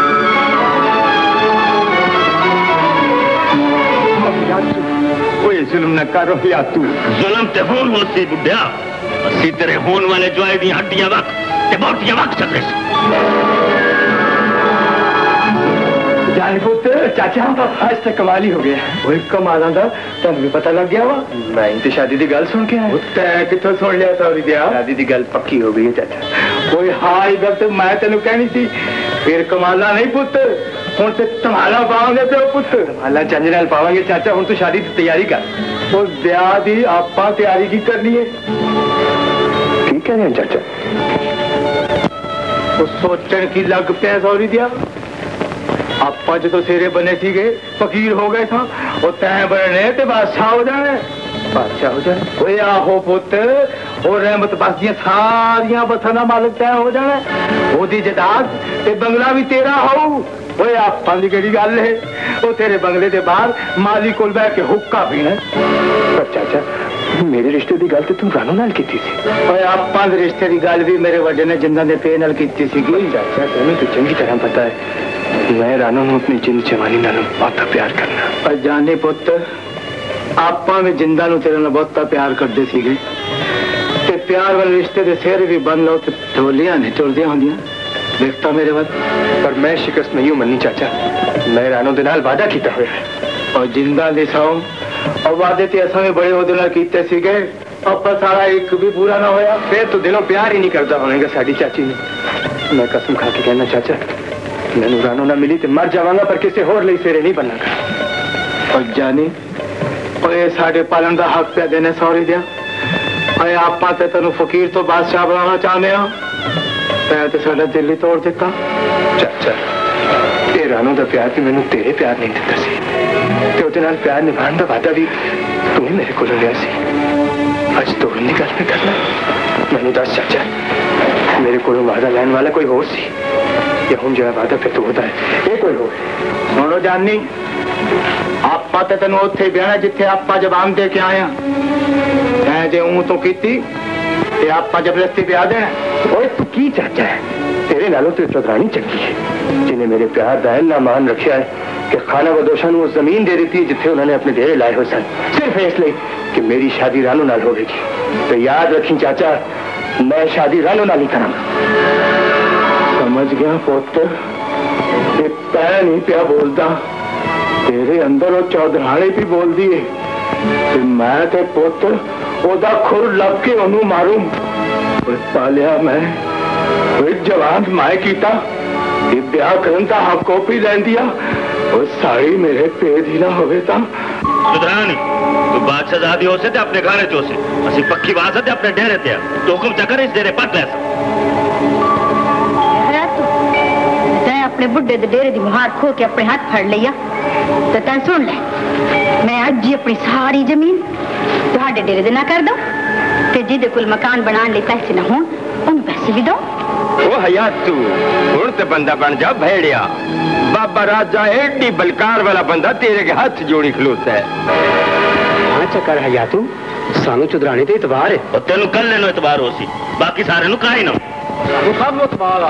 ओए जुल्म न करो हयातू। जुल्म ते होन हो सी बुढ़िया, असी तेरे होन वाले ज्वाई दी हड्डियां वक ते बोटियां वक चले जाने पुत्र चाचा आज तक कमाल ही हो गया। ओए कमाल दा तुम भी पता लग गया वा? मैं तो शादी दी गल सुन के आया। तै किथों सुन लिया सौरी दिया? शादी दी गल पक्की हो गई है चाचा। कोई हाई गल तो मैं तेनू कहनी सी, फिर कमाला नहीं पुत्र, हुण ते तमाला पाओगे पे पुत्र। तमाला चंज नाल पावांगे चाचा, हुण तू शादी दी तैयारी कर। उस ब्याह दी आपां तैयारी की करनी है? की कह रहे हैं चाचा? वो सोचण की लग पे सौरी दिया, आपा जो सेरे बने सी गए फकीर हो गए था, वो तय बनने ते बादशाह हो जाने, बादशाह हो जाने। कोई आहो पुत्र, और रहमत बस दियां सारियां बसां दा मालिक तय हो जाना, ओदी जदाद ते बंगला भी तेरा हो। ओए आपा दी केड़ी गल है, वो तेरे बंगले दे बाहर माली कोल बैठ के हुक्का पीना। पर चाचा मेरे रिश्ते की गल तो तुम रानू नाल कीती सी। ओए आपा दे रिश्ते की गल भी मेरे वड्डे ने जिंदा दे पे नाल कीती सी। चाचा तुम्हें तो चंगी तरह पता है मैं रानू नूं अपनी जिंद जवानी नाल बहुत प्यार करना। पर जाने पुत्र ਆਪਾਂ ਵੀ ਜਿੰਦਾ ਨੂੰ ਤੇਰੇ ਨਾਲ ਬਹੁਤਾ ਪਿਆਰ ਕਰਦੇ ਸੀਗੇ ਤੇ ਪਿਆਰ ਵਾਲੇ ਰਿਸ਼ਤੇ ਦੇ ਸਿਰ ਵੀ ਬੰਨ ਲਓ ਤੇ ਢੋਲੀਆਂ ਨੇ ਟੁਰਦੀਆਂ ਹੁੰਦੀਆਂ ਦੇਖਤਾ ਮੇਰੇ ਵੱਲ पर मैं शिकस्त नहीं हूं मन्नी चाचा मैं रानो दे नाल वादा कीता होया और जिंदा दी सौ और वादे ते असां भी बड़े ओदे नाल कीते सीगे ਆਪਾਂ सारा एक भी पूरा ना होया फिर तो दिलों प्यार ही नहीं करता होनेगा साडी चाची ने मैं कसम खा के कहना चाचा मैनू रानो ना मिली ते मर जावांगा पर किसी होर लई सिरे नहीं बनना और जानी ओए साडे पालन दा हक पे देने सौरी दिया ओए आपा ते तनु फकीर तो बादशाह बनाना चाहने हो ते ते साडा दिल ही तोड़ दिता चाचा ये रानो दा प्यार भी मैनू तेरे प्यार नहीं दिता सी ते ओदे नाल प्यार निभाण दा वादा भी तू ही मेरे कोल लिया सी आज तो इन्नी गल पे करना मैनू दस चाचा मेरे को वादा लैन वाला कोई होर सी या हुण जो वादा फिर तू होता है ये कोई होर सुनो जानी आपा ते तनु उत्थे ब्याहना जिथे आपा जबान दे के आया मैं जे ऊं तो कीती ते आपा जबरदस्ती ब्याह देना ओए तू की चाचा है तेरे नालों तो चौधरानी चंगी है जिन्हें मेरे प्यार का इन्ना मान रखा है कि खाना बदोशा वो जमीन दे देती है जिथे उन्होंने अपने डेरे लाए हुए सन सिर्फ इसलिए कि मेरी शादी रानू नाल होगी तो याद रखी चाचा मैं शादी रानू नाल ही करूंगा समझ गया पुत्र ये पै नहीं पिया बोलता तेरे अंदर वो चौधरानी भी बोल दी है ते मैं ते पुत्र ओदा खुर लब के ओनू मारूं पालिया मैं जवान माए कीता ये ब्याह करन दा हक कॉपी लैन दिया और सारी मेरे पेट ही ना होवे ता चौधरानी तू बादशाहजादी हो से ते अपने घरे चो से असि पक्की बात है अपने डेरे ते तो हुक्म चकर इस डेरे पट ले तैं अपने बुढ़े दे डेरे दी मुहार खो के अपने हाथ फड़ लिया तो तैं सुन ले मैं अज ही अपनी सारी जमीन तुहाडे डेरे दे ना कर दूं ते जिदे कुल मकान बनाने ले पैसे ना हों उन पैसे भी दो ओ हयात तू हुण ते बंदा बन जा भेड़िया बाबा राजा एडी बलकार वाला बंदा तेरे के हाथ जोड़ी खलोता है हाँ चक्कर हयात तू सानू चौधरानी ते इतबार है और तेनू कल लेनो इतबार हो सी बाकी सारे नु काहे ना सब इतबार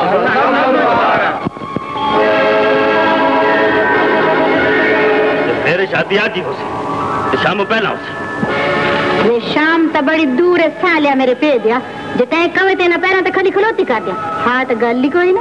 मेरे शादी आज ही हो सी शाम पहला हो सी ये शाम तो बड़ी दूर है सालिया मेरे पे दिया जे तैं कवे ते ना पैरा ते खड़ी खलोती कर दिया हाँ तो गल ही कोई ना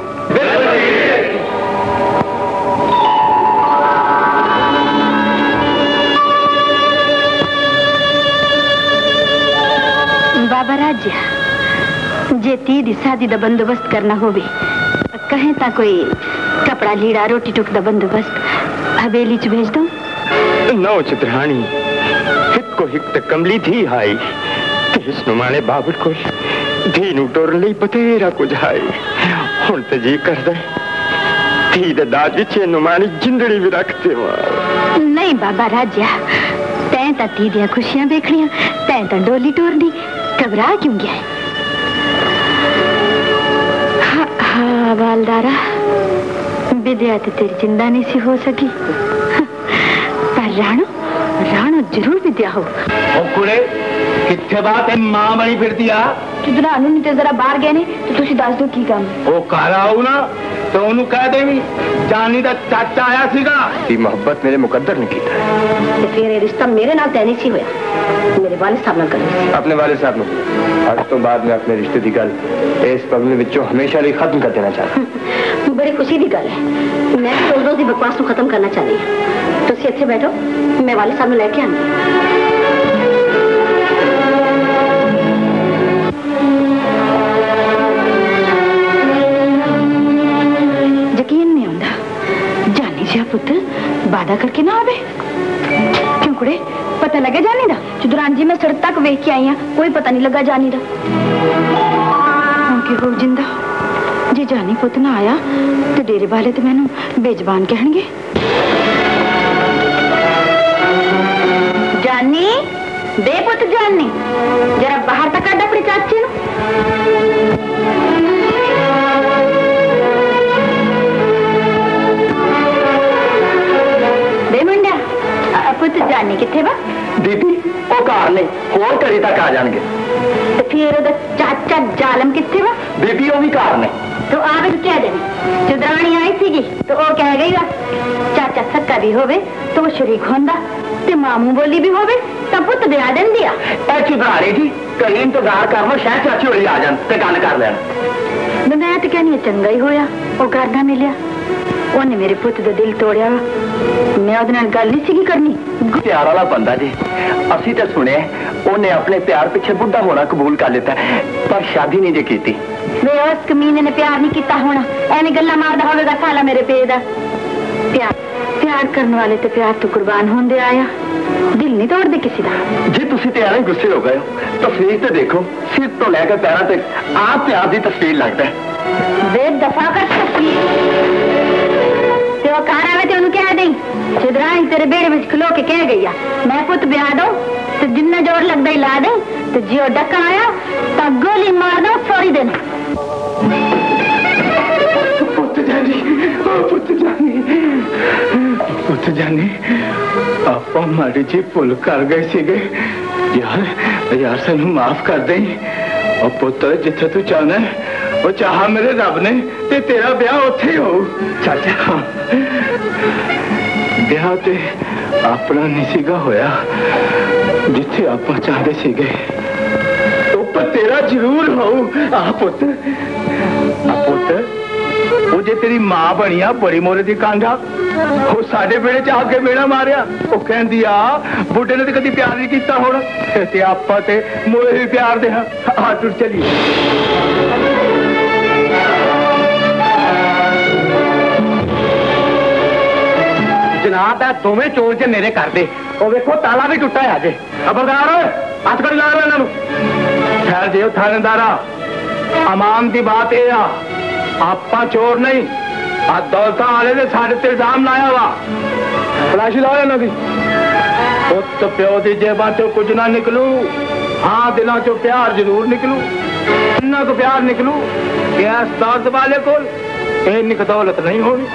बाबा राजा जे ती दी शादी दा बंदोबस्त करना होवे कहें ता कोई कपड़ा लीड़ा रोटी टुक दा बंदोबस्त हवेली च भेज दो नौ चित्रहानी हित को हिक ते कमली थी हाई इस नुमाने बाबड़ को धी नु टोर लई बतेरा कुछ हाई हुण ते जी करदा धी दे दाद विच नुमानी जिंदड़ी भी रखते मार नहीं बाबा राजा तैं ता धी दियां खुशियां देखणियां तैं ता डोली टोरनी घबरा क्यों गया हाँ हाँ बालदारा विद्या तो तेरी जिंदा नहीं सी हो सकी पर राणो राणो जरूर विद्या हो ओ कुड़े किथे बात है मां बनी फिरती आ चौधरानू नहीं ते जरा बाहर गए ने तो तुसी दस दो की काम ओ काला आऊ ना तो ओनू कह देवी जानी दा चाचा आया सीगा दी मोहब्बत मेरे मुकद्दर ने कीता है ते फिर ये रिश्ता मेरे नाल तैनी सी होया मेरे वाले साहब नाल करनी अपने वाले साहब नु आज तो बाद में अपने रिश्ते दी गल इस पगले विचों हमेशा लिए खत्म कर देना चाहता बड़ी खुशी दी गल है मैं रोज रोज दी बकवास नु खत्म करना चाहती हूं तुसी इत्थे बैठो मैं वाले साहब नु लेके आनी पुत्र वादा करके ना आवे क्यों कुड़े पता लगे जानी दा चौधरानी जी मैं सड़क तक वेख के आई हां कोई पता नहीं लगा जानी दा क्योंकि हो जिंदा जे जानी पुत ना आया तो डेरे वाले तो मैनू बेजबान कहणगे जानी दे पुत जानी जरा बाहर तक कड अपनी चाची नु पुत जानी किथे वा दीदी ओ घर नहीं होर घरे तक आ जाएंगे तो फिर ओदा चाचा चाचा जालम कितने वा बीबी वो भी घर ने तो आप क्या देने चुदरानी आई थी तो वो कह गई चाचा सक्का भी होवे तो शरीक होंदा ते मामू बोली भी होवे तब पुत ब्याह देन दिया ए चुदरा रही थी कहीं इंतजार कर लो शायद चाची होली आ जान ते गल कर लेना मैं तो कहनी चंगा ही होया वो घर ना मिलिया उन्हें मेरे पुत का दिल तोड़िया मैं उहदे नाल गल नहीं सी करनी प्यार वाला बंदा जी असी तो सुने उन्हें अपने प्यार पीछे बुढ़ा होना कबूल कर लेता पर शादी नहीं जी की वे उस कमीने ने प्यार नहीं किया होना एवं गल्ला मारदा होवेगा साला मेरे पे दा प्यार प्यार करने वाले तो प्यार तो कुर्बान होंदे आया दिल नहीं तोड़ते किसी का जी तुसी ते ऐਵੇਂ गुस्से हो गए हो तस्वीर तो देखो सिर तो लेकर पैरों तक आप प्यार की तस्वीर लगता है वे दफा कर ते वो घर आवे ते उन्हें कह दई चिदराई तेरे बेड़े में खलो के कह गई मैं पुत ब्याह दो तो जिन्ना जोर लगता ही ला दे तो जियो डका आया तो गोली मार दो छोड़ी देना पुत जानी पुत जानी पुत जानी आप माड़ी जी भुल कर गए सीगे यार यार सानू माफ कर दे और पुत्र जिथे तू चाहना है वो चाहा मेरे रब ने ते तेरा ब्याह उत्थे ही हो चाचा ब्याह ते अपना नहीं सीगा होया जिथे आप चाहते सीगे तो तेरा जरूर हो आ पुत्र आ पुत्र वो जे तेरी मां बनी आ बड़ी मोरे दी कांडा वो साडे बेड़े च आके मेड़ा मारिया वो कहंदी आ बुढ़े ने तो कदी प्यार नहीं किया होना ते आपां ते मोए भी प्यार दे आ टुट चलिए जनाब है दोवें चोर च मेरे कर दे वो वेखो ताला भी टुटा है अजे खबरदार हथ कड़ी ला रहे इन्हों खैर जे थानेदारा अमान की बात यह आ आपा चोर नहीं आ दौलता वाले ने साढ़े ते इल्जाम लाया वा तलाशी लाओ इन्हों की पुत प्यो की जेबा चो कुछ ना निकलू हाँ दिलों चो प्यार जरूर निकलू इन्ना को प्यार निकलू कि इस दौलत वाले को इन्नी दौलत नहीं होनी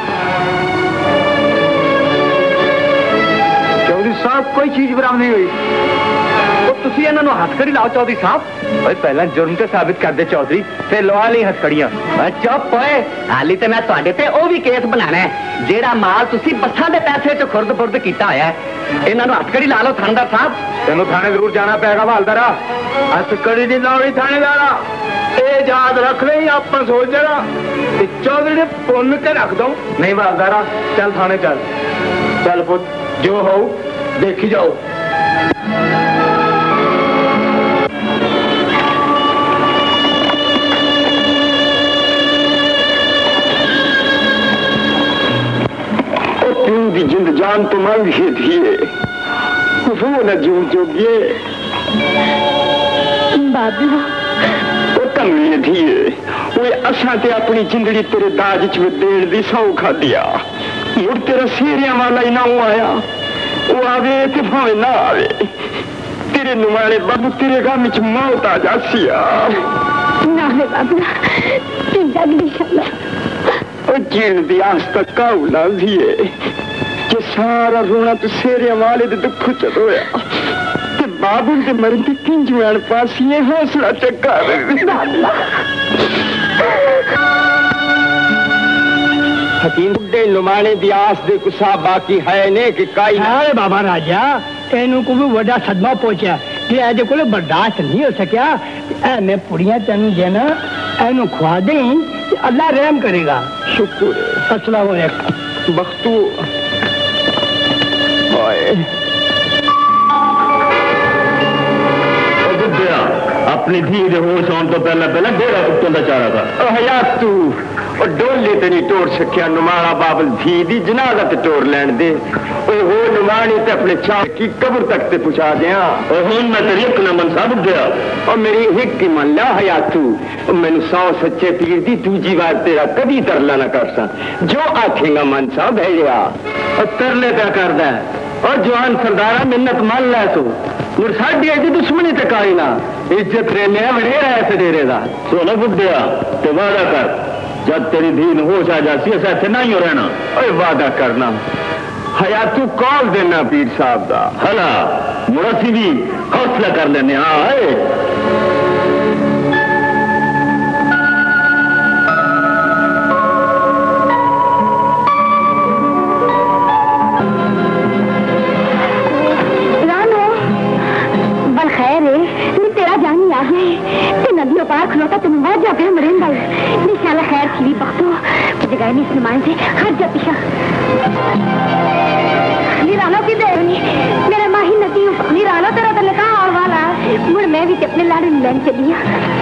चौधरी साहब कोई चीज बरामद नहीं हुई तुसी इन्हों हथकड़ी लाओ चौधरी साहब पहला जुर्म तो साबित कर दे चौधरी फिर लवा ली हथकड़ियां चुप होए हाली तो मैं तुहाडे ते ओ भी केस बनाना है जेड़ा माल तुसी बसां दे पैसे च खुर्द फुर्द कीता होया है इन्हों हथकड़ी ला लो थानेदार साहब तेनों थाने जरूर जाना पेगा हवालदारा हथकड़ी दी लाउणी थानेदारा ये याद रख ले आप सोच जरा चौधरी ने पुन के रख दो नहीं हवालदारा चल थाने चल चल पुत जो हो देखी जाओ की जिंद जान तो मांग ही थी वो न जो जोगिए बाबू वो कमली थी वो असा ते अपनी जिंदड़ी तेरे दाज च देण दी सौ खा दिया मुड़ तेरा सेरिया वाला ही ना आया वो आवे ते भावे ना आवे तेरे नुमाले बाबू तेरे गाम च मौत आ जासिया ना रे बाबू तू जगदी चला ओ जीण दी आस तक काऊ ना दिए कि सारा रोना तो सेरे वाले दे दुख च रोया ते बाबू दे मरण ते किंज वाल पास ये हौसला चक्का हकीम बुड्ढे नुमाने दी आस दे कुसा बाकी है ने कि काई अरे बाबा राजा एनू को भी बड़ा सदमा पहुंचा कि अजे को बर्दाश्त नहीं हो सकिया ए मैं पुड़ियां तेन देना एनू खुआ दे अल्लाह रहम करेगा शुक्र अस्सलाम वालेकुम बख्तू अपनी धी दे होश आने तो पहला पहला डेरा कुत्तों का चारा था हयात तू और डोले ते नहीं तोड़ सकिया नुमाना बाबल धी दी जनाजा ते तोड़ लैन दे ओए हो नुमानी ते अपने चाह की कब्र तक ते पहुंचा दिया और हुन मैं तेरी एक न मन साब गया और मेरी हिक की मन ला हयात तू मैनू सौ सच्चे पीर दी दूजी बार तेरा कभी तरला ना कर सा जो आखेगा मन साहब है और तरले क्या करदा और जवान सरदारा मिन्नत मान लै तू मुझ साड़ी ऐसी दुश्मनी तक आई ना इज्जत रेने वडेरा ऐसे डेरे दा सोना बुड्ढिया ते वादा कर जब तेरी धीन होश आ जाती है ऐसे नहीं हो रहना अरे वादा करना हया तू कॉल देना पीर साहब दा हला मुड़सी भी हौसला कर लेने हाँ ली बख्तो जगह नहीं इसमें से हट जा पीछा निरालो की दे मेरे माही नदी निरालो तेरा तो लगा और वाला मुड़ मैं भी अपने लाड़ू लेने चली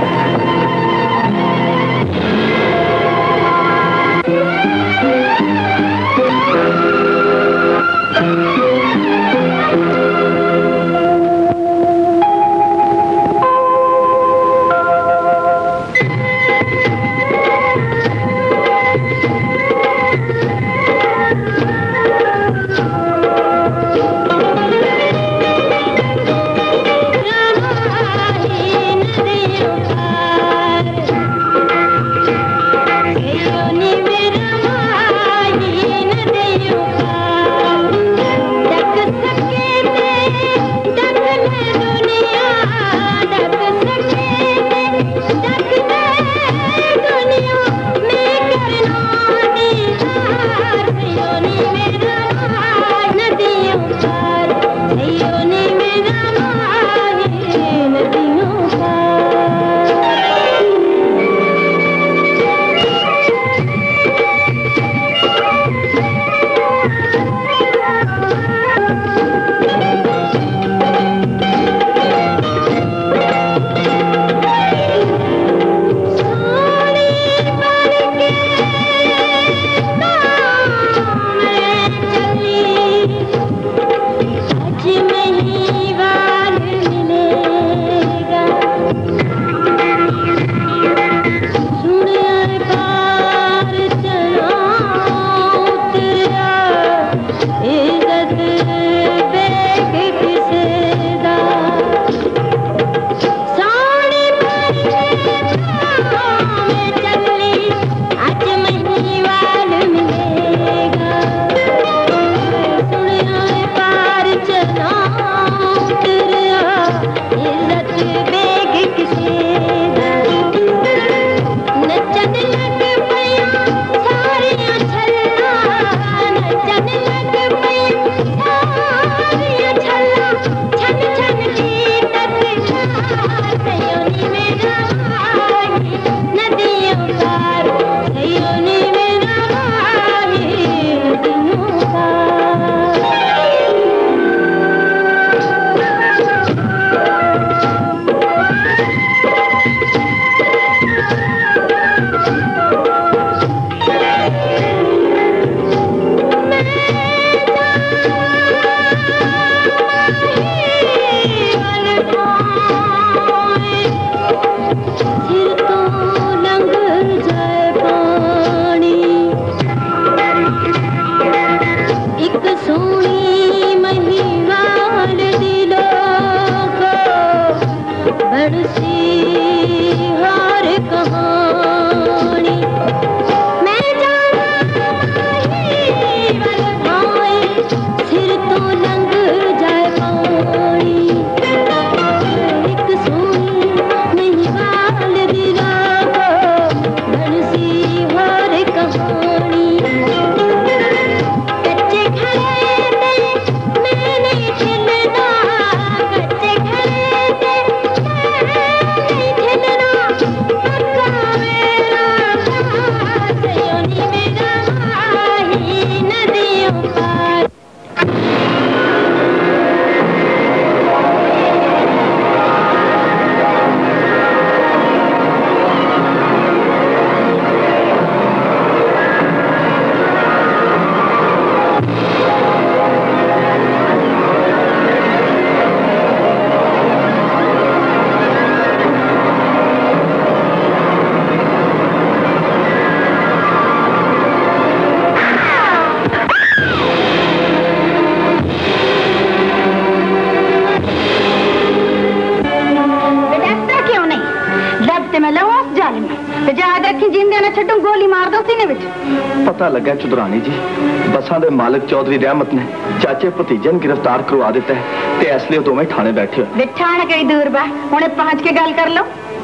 पता लगा चुदरानी जी बसा दे मालिक चौधरी रहमत ने चाचे भतीजे ने गिरफ्तार करवा दिता है ते इसलिए दोवें थाने बैठे हो बिठाण कई दूर बा हुणे पहुंच के गल कर लो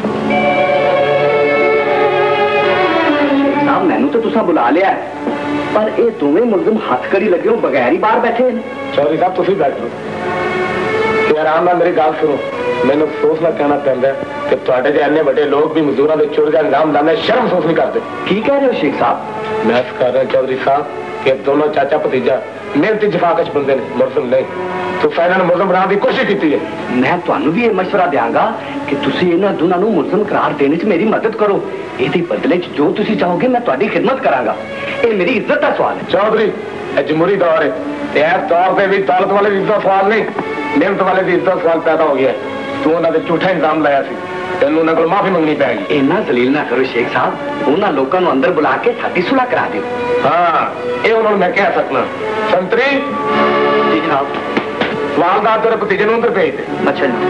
साहब मैनू तो तुसा बुला लिया पर ये दोवें मुलजम हथकड़ी लगे हो बगैर ही बाहर बैठे हैं चौधरी साहब तुम बैठो आराम नाल मेरी गल सुनो मैंने अफसोस ना कहना पैंदा कि ਤੁਹਾਡੇ ਜਿਹੇ ਇੰਨੇ ਵੱਡੇ ਲੋਕ ਵੀ ਮਜ਼ਦੂਰਾਂ ਦੇ ਚੁਰ ਦਾ ਇਲਜ਼ਾਮ ਲਾਉਂਦੇ ਸ਼ਰਮ ਮਹਿਸੂਸ ਨਹੀਂ ਕਰਦੇ ਕੀ ਕਹਿ ਰਹੇ ਹੋ ਸ਼ੇਖ ਸਾਹਿਬ ਮੈਂ ਕਰ ਰਿਹਾ ਚੌਧਰੀ ਸਾਹਿਬ ਕਿ ਦੋਨੋਂ ਚਾਚਾ ਭਤੀਜਾ ਮਿਹਨਤੀ ਜਫਾਕਸ਼ ਬੰਦੇ ਨੇ ਮੁਲਜ਼ਮ ਨਹੀਂ ਤੂੰ ਫੈਨਾਂ ਨੂੰ ਮੁਲਜ਼ਮ ਬਣਾਉਣ ਦੀ ਕੋਸ਼ਿਸ਼ ਕੀਤੀ ਹੈ ਮੈਂ ਤੁਹਾਨੂੰ ਵੀ ਇਹ ਮਸ਼ਵਰਾ ਦਿਆਂਗਾ ਕਿ ਤੁਸੀਂ ਇਹਨਾਂ ਦੋਨਾਂ ਨੂੰ ਮੁਲਜ਼ਮ ਕਰਾਰ ਦੇਣ 'ਚ ਮੇਰੀ ਮਦਦ ਕਰੋ ਇਹਦੇ ਬਦਲੇ 'ਚ ਜੋ ਤੁਸੀਂ ਚਾਹੋਗੇ ਮੈਂ ਤੁਹਾਡੀ ਖਿਦਮਤ ਕਰਾਂਗਾ ਇਹ ਮੇਰੀ ਇੱਜ਼ਤ ਦਾ ਸਵਾਲ ਹੈ ਚੌਧਰੀ ਇਹ ਜਮਹੂਰੀ ਦੌਰ ਹੈ ਤੇ ਇਸ ਦੌਰ ਦੇ ਵਿੱਚ ਦੌਲਤ ਵਾਲੇ ਦੀ ਇੱਜ਼ਤ ਦਾ ਸਵਾਲ ਨਹੀਂ ਮਿਹਨਤ ਵਾਲੇ ਦੀ ਇੱਜ਼ਤ ਦਾ ਸਵਾਲ ਪੈਦਾ ਹੋ ਗਿਆ ਤੂੰ ਉਹਨਾਂ ਦੇ ਝੂਠਾ ਇਲਜ਼ਾਮ ਲਾਇਆ ਸੀ ਤੈਨੂੰ ਉਹਨਾਂ ਕੋਲ ਮਾਫੀ ਮੰਗਣੀ ਪੈਗੀ ਇੰਨਾ ਜ਼ਲੀਲ ਨਾ ਕਰੋ ਸ਼ੇਖ ਸਾਹਿਬ ਉਹਨਾਂ ਲੋਕਾਂ ਨੂੰ ਅੰਦਰ ਬੁਲਾ ਕੇ ਸਾਡੀ ਸੁਲ੍ਹਾ ਕਰਾ ਦਿਓ ਹਾਂ ਇਹ ਉਹਨਾਂ ਨੂੰ ਮੈਂ ਕਹਿ ਸਕਦਾ ਸੰਤਰੀ ਜੀ ਜਨਾਬ ਸਵਾਲਦਾਰ ਤੇਰੇ ਭਤੀਜੇ ਨੂੰ ਅੰਦਰ ਭੇਜ ਦੇ ਅੱਛਾ ਜੀ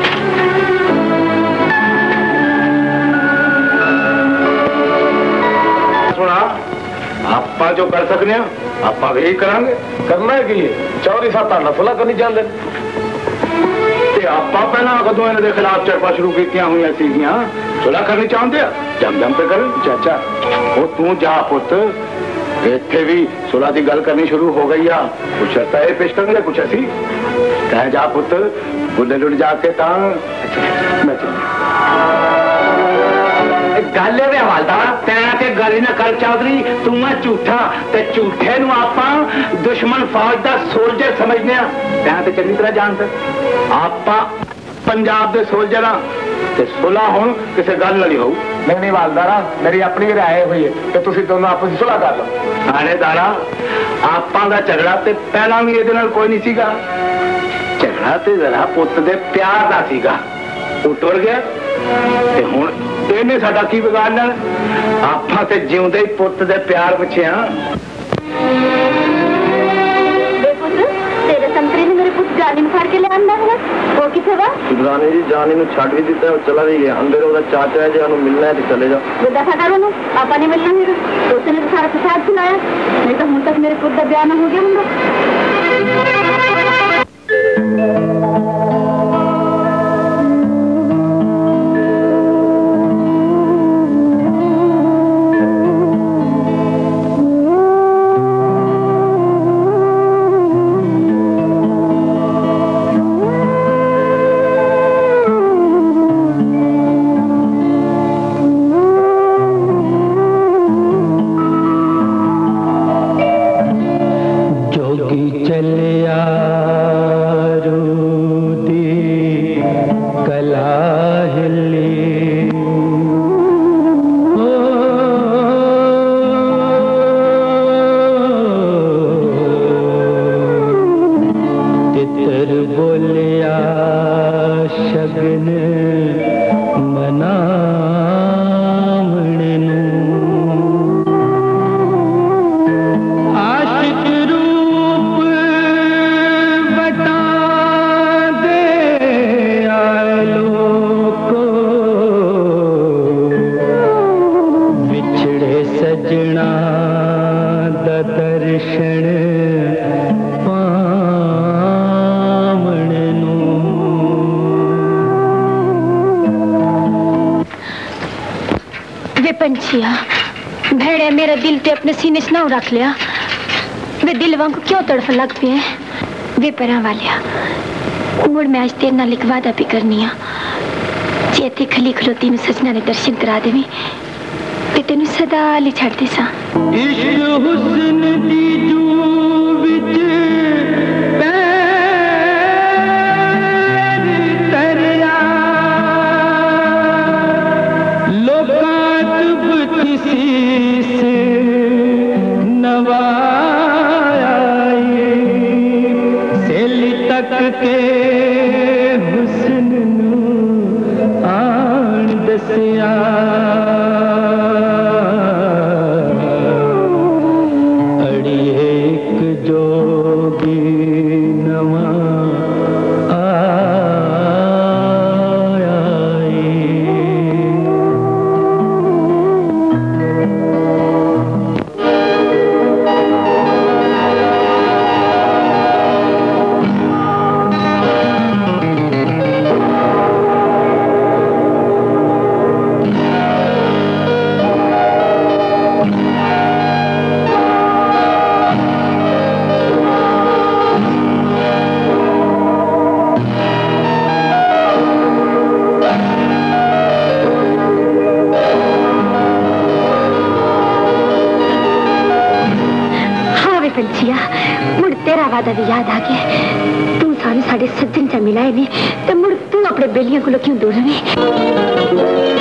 ਸੁਣਾ ਆਪਾਂ ਜੋ ਕਰ ਸਕਨੇ ਆ ਆਪਾਂ ਵੀ ਕਰਾਂਗੇ ਕਰਨਾ ਕੀ ਹੈ ਚੌਧਰੀ ਸਾਹਿਬ ਤਾਂ ਨਸਲਾ ਕਰਨੀ ਚਾਹੁੰਦੇ ਤੇ ਆਪਾਂ ਪਹਿਲਾਂ ਕਦੋਂ ਇਹਨਾਂ ਦੇ ਖਿਲਾਫ ਚਰਚਾ ਸ਼ੁਰੂ ਕੀਤੀਆਂ ਹੋਈਆਂ ਸੀਗੀਆਂ ਸੁਲਾ ਕਰਨੀ ਚਾਹੁੰਦੇ ਆ ਜਮ ਜਮ ਤੇ ਕਰਨ ਚਾਚਾ ਉਹ ਤੂੰ ਜਾ ਪੁੱਤ ਇੱਥੇ ਵੀ ਸੁਲਾ ਦੀ ਗੱਲ ਕਰਨੀ ਸ਼ੁਰੂ ਹੋ ਗਈ ਆ ਕੁਛ ਤਾਂ ਇਹ ਪੇਸ਼ ਕਰਾਂਗੇ ਕੁਛ ਅਸੀਂ ਕਹਿ ਜਾ ਪੁੱਤ ਬੁੱਢੇ ਲੁੱਟ ਜਾ ਕੇ ਤਾਂ ਮੈਂ ਗੱਲ ਇਹ ਹਵਾਲਦਾਰ ਤੈਂ ਤੇ ਗੱਲ ਨਾ ਕਰ ਚੌਧਰੀ ਤੂੰ ਮੈਂ ਝੂਠਾ ਤੇ ਝੂਠੇ ਨੂੰ ਆਪਾਂ ਦੁਸ਼ਮਣ ਫੌਜ ਦਾ ਸੋਲਜਰ ਸਮਝਦੇ ਆ ਤੈਂ ਤੇ ਚੰਗੀ ਤਰ੍ਹਾਂ ਜਾਣਦਾ ਆਪਾਂ ਪੰਜਾਬ ਦੇ ਸੋਲਜਰ ਆ ਤੇ ਸੁਲਾ ਹੁਣ ਕਿਸੇ ਗੱਲ ਨਾਲ ਹੀ ਹੋਊ ਨਹੀਂ ਨਹੀਂ ਹਵਾਲਦਾਰਾ ਮੇਰੀ ਆਪਣੀ ਵੀ ਰਾਏ ਹੋਈ ਹੈ ਕਿ ਤੁਸੀਂ ਦੋਨੋਂ ਆਪਸ ਵਿੱਚ ਸੁਲਾ ਕਰ ਲਓ ਥਾਣੇਦਾਰਾ ਆਪਾਂ ਦਾ ਝਗੜਾ ਤੇ ਪਹਿਲਾਂ ਵੀ ਇਹਦੇ ਨਾਲ ਕੋਈ ਨਹੀਂ ਸੀਗਾ ਝਗੜਾ ਤੇ ਜ਼ਰਾ ਪੁੱਤ ਦੇ ਪਿਆਰ ਦਾ ਸੀਗਾ ਉਹ ਟੁਰ ਗਿਆ ਤੇ ਹੁਣ ਇਹਨੇ ਸਾਡਾ ਕੀ ਵਿਗਾੜਨਾ ਆਪਾਂ ਤੇ ਜਿਉਂਦੇ ਹੀ ਪੁੱਤ ਦੇ ਪਿਆਰ ਪਿੱਛੇ ਆ तेरे संतरी ने मेरे पुत जानी में फाड़ के ले आंदा है वो किथे वा सुधराने जी जानी में छाट भी देता है और चला भी गया अंदर ਉਹਦਾ ਚਾਚਾ ਹੈ ਜੇ ਉਹਨੂੰ ਮਿਲਣਾ ਹੈ ਤੇ ਚਲੇ ਜਾ वो दफा करो ना पापा ने मिलना है तो उसने तो सारा फसाद सुनाया नहीं तो हुन तक मेरे पुत का ब्याह ना हो गया हुंदा भेड़े मेरा दिल ते अपने सीने से ना रख लिया वे दिल वांग क्यों तड़फ लग पे वे परा वालिया मुड़ मैं आज तेरे नाल एक वादा भी करनी आ चेते खली खलोती में सजना ने दर्शन करा देवी ते तेनु सदा ले छड़ दे सा इश्क हुस्न दी जू विच के हुस्न आन दसिया अड़िए पंछिया मुड़ तेरा वादा भी याद आ गया। तू सानू साढ़े सज्जन च मिलाए ने ते मुड़ तू अपने बेलियां को क्यों दूर रहे?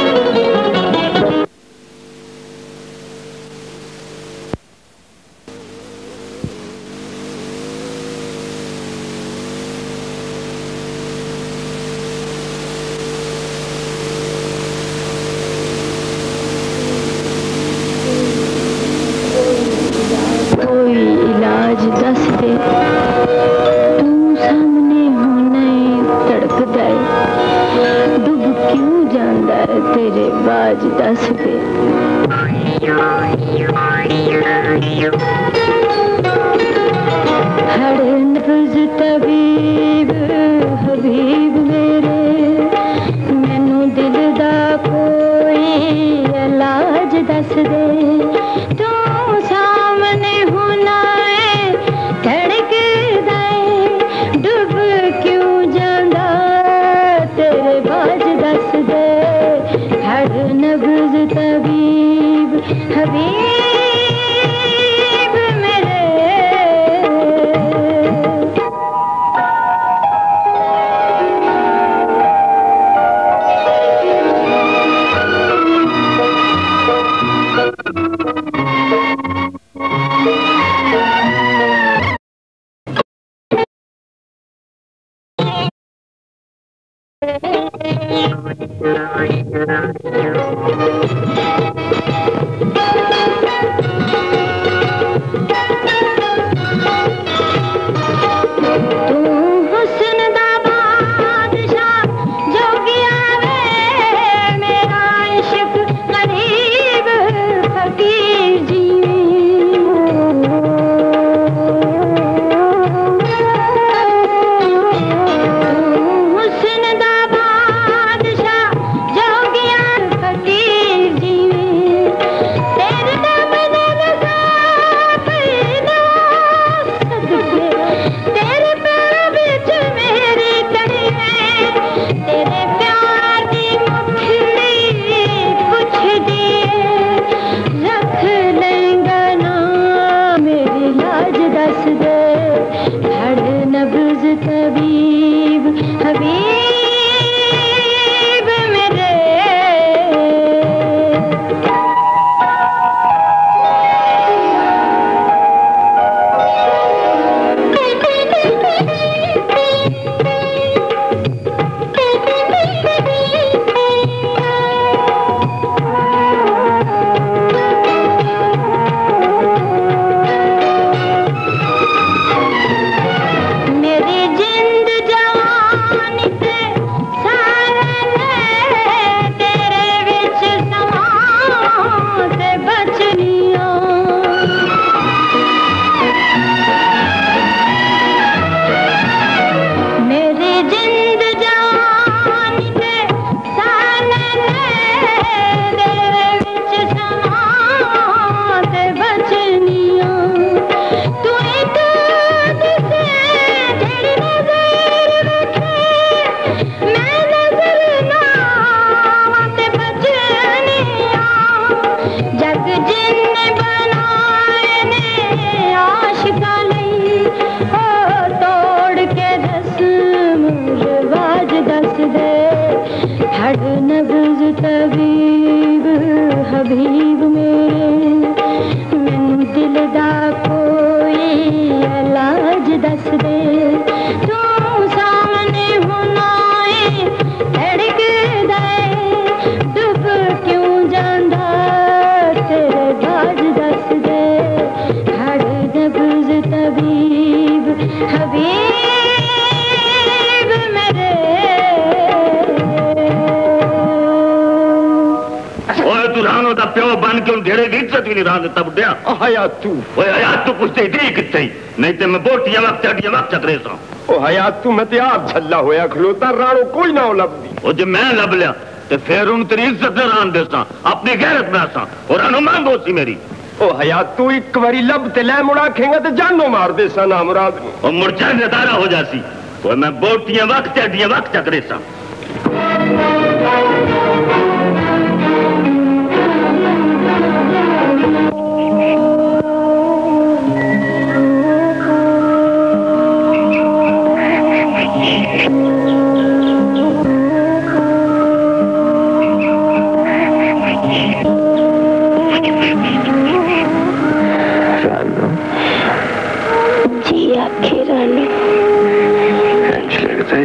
प्यो बन के घेरे की इज्जत भी नहीं रहा तब दिया हयात तू हयात तू कुछ दी कितने नहीं तो मैं बोटियां वक्त अडियां वक्त चकरे सा ओ हयात तू मैं त्यार झल्ला होया खलोता राणो कोई ना लभदी ओ जे मैं लब लिया ते फिर उन तेरी इज्जत न रान देसा अपनी गैरत में आसा और अनु मांगो सी मेरी ओ हयात तू एक बारी लब ते ले मुड़ा खेंगा ते जानो मार देसा ना मुराद ओ मुरझा नदारा हो जासी और मैं बोटियां वक्त अडियां वक्त चकरे सा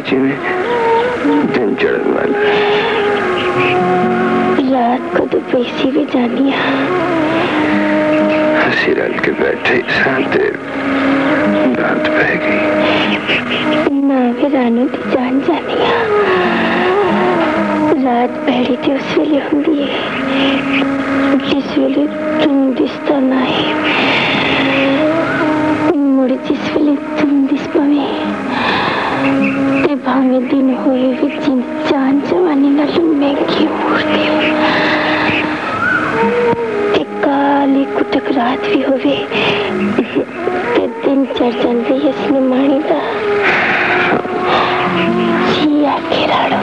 जिमें दिन चढ़ने वाला है। रात को तो पैसी भी जानी हंसी रल के बैठे साथ रात बह गई। ना भी रानू की जान जानी रात पहली थी उस वेले होंगी जिस वेले तुम दिसता ना है मुड़ जिस वेले तुम दिस पवे ते भावे दिन होए भी जिन जान जवानी नाल महंगी मूर्ति ते काली कुटक रात भी होवे ते दिन चढ़ जांदे इसने माणी दा जी आखे राड़ो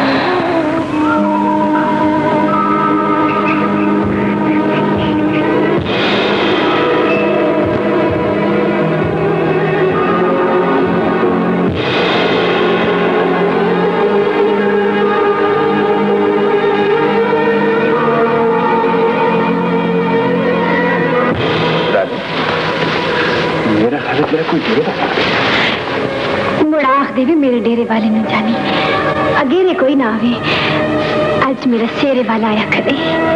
भी मेरे डेरे वाले न जानी अगेरे कोई ना आवे आज मेरा शेरे वाला आया करे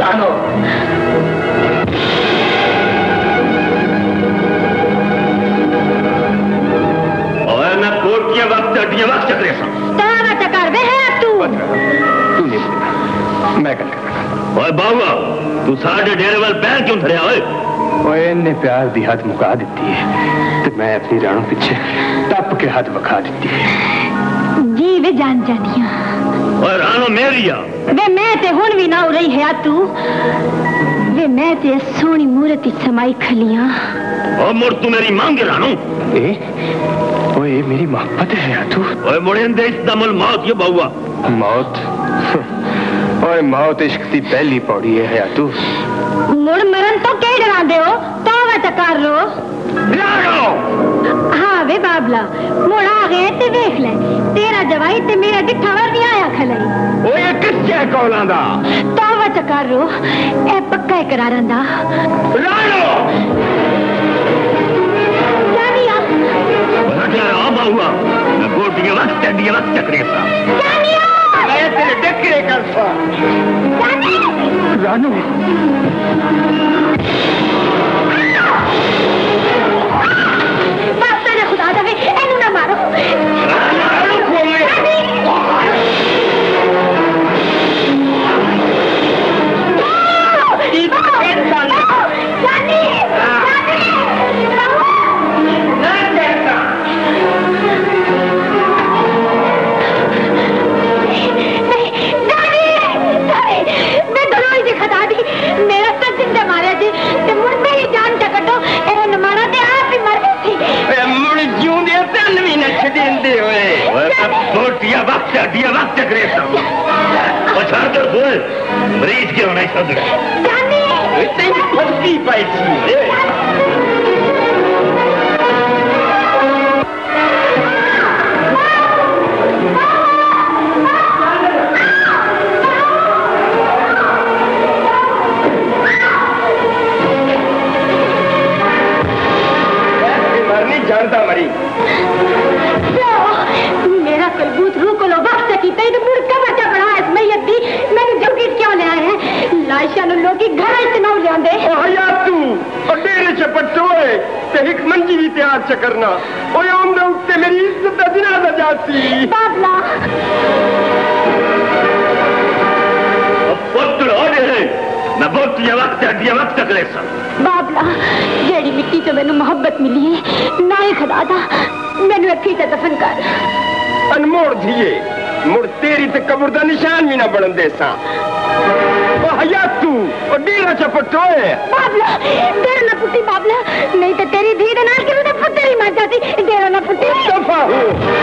और मैं कोर्ट के वक्त अड्डियां वक्त चक्रे तारा चकार वे है तू तू नहीं बोलना मैं कर ओए बाबा तू साडे डेरे वाल पैर क्यों धरया ओए ओए ने प्यार दी हद मुका देती है तो मैं अपनी राणों पीछे टप के हाथ बखा देती है जी वे जान जानिया और राणो मेरिया वे मैं ते हुन भी ना हो रही है तू वे मैं ते सोनी मूर्ति समाई खलियां ओ मुड़ तू मेरी मांग राणो ए ओए मेरी मोहब्बत है तू ओए मुड़ेंदे इस दमल मौत ये बाबा मौत ओए मौत इश्क की पहली पौड़ी है तू मुड़ मरन तो के डरा दे हो तो वा चकार लो राणो हाँ वे बाबला मुड़ आ गए ते देख ले तेरा जवाई ते मेरा डिठा वर भी आया खलाई ओए किसके कौलां दा तो वा चकार लो ए पक्का इकरारां दा राणो जानिया बड़ा आ बाबा मैं कोटियां वक्त दी वक्त चक्रे सा जानिया मैं तेरे डकरे कर सा रानू बाप तेरे खुदा दा वे एनू ना मारो राणो को मैं जानी मेरा तो जिंदा मारे जी ते मुड़ पे ही जान चकटो एरा नमाना ते आप ही मर गई थी ए मुड़ क्यों दे तन भी न छदेंदे ओए ओए बोटिया वक्त दिया वक्त करे सब ओ छाड़ कर बोल मरीज क्यों नहीं सद जानी इतनी फंसी पाई थी जानता मरी मेरा कलबूत रू को लो वक्त की तई तो मुड़ का बच्चा बड़ा है मैयत दी मैंने जल्दी क्यों ले आए हैं लाशा नु लोगी घर इतना ले आंदे ओ हया तू ओ डेरे च पट्टोए ते एक मंजी भी तैयार च करना ओए ओंदे उत्ते मेरी इज्जत दा जनाजा जाती बाबला अब पट्टो ओडे मैं बहुत ये वक्त दिया वक्त करे सब बाबला जेड़ी मिट्टी तो मैनू मोहब्बत मिली है ना ही खदा था मैनू अखी ते दफन कर अनमोड़ थिए मुड़ तेरी ते कब्र दा निशान भी ना बनन दे सा ओ हया तू ओ डेरा च पट्टोए बाबला डेरा ना पुट्टी बाबला नहीं तो तेरी धी दे नाल के तो पुत्तर ही मर जाती डेरा ना पुट्टी दफा हो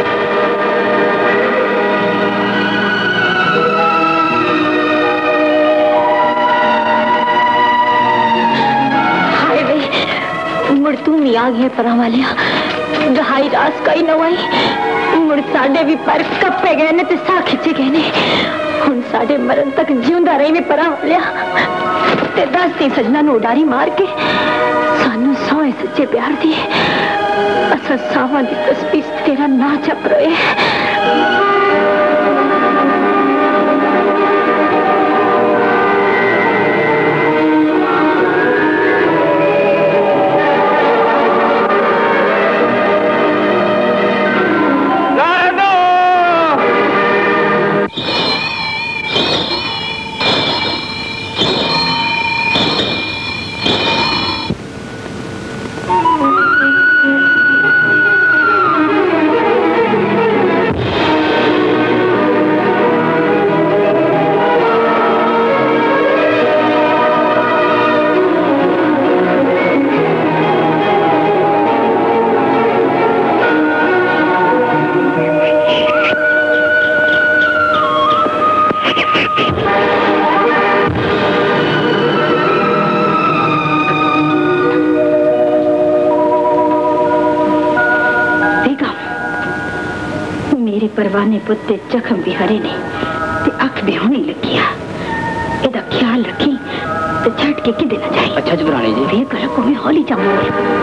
मुड़ तू भी आ गया परा वालिया रहाई रास कई नवाई मुड़ साडे भी पर कप्पे गए ने ते सा खिंचे गए ने हुन साडे मरण तक जिंदा रही में परा वालिया ते दस दी सजना नु उडारी मार के सानू सोए सच्चे प्यार दी असा सावा दी तस्वीर तेरा ना छप रहे परवाने पुत्ते जख्म भी हरे ने ते अख भी होने लगिया। एदा ख्याल रखी ते छट के किदे न जाए। अच्छा जुबरानी जी वे कर को में हौली जाऊं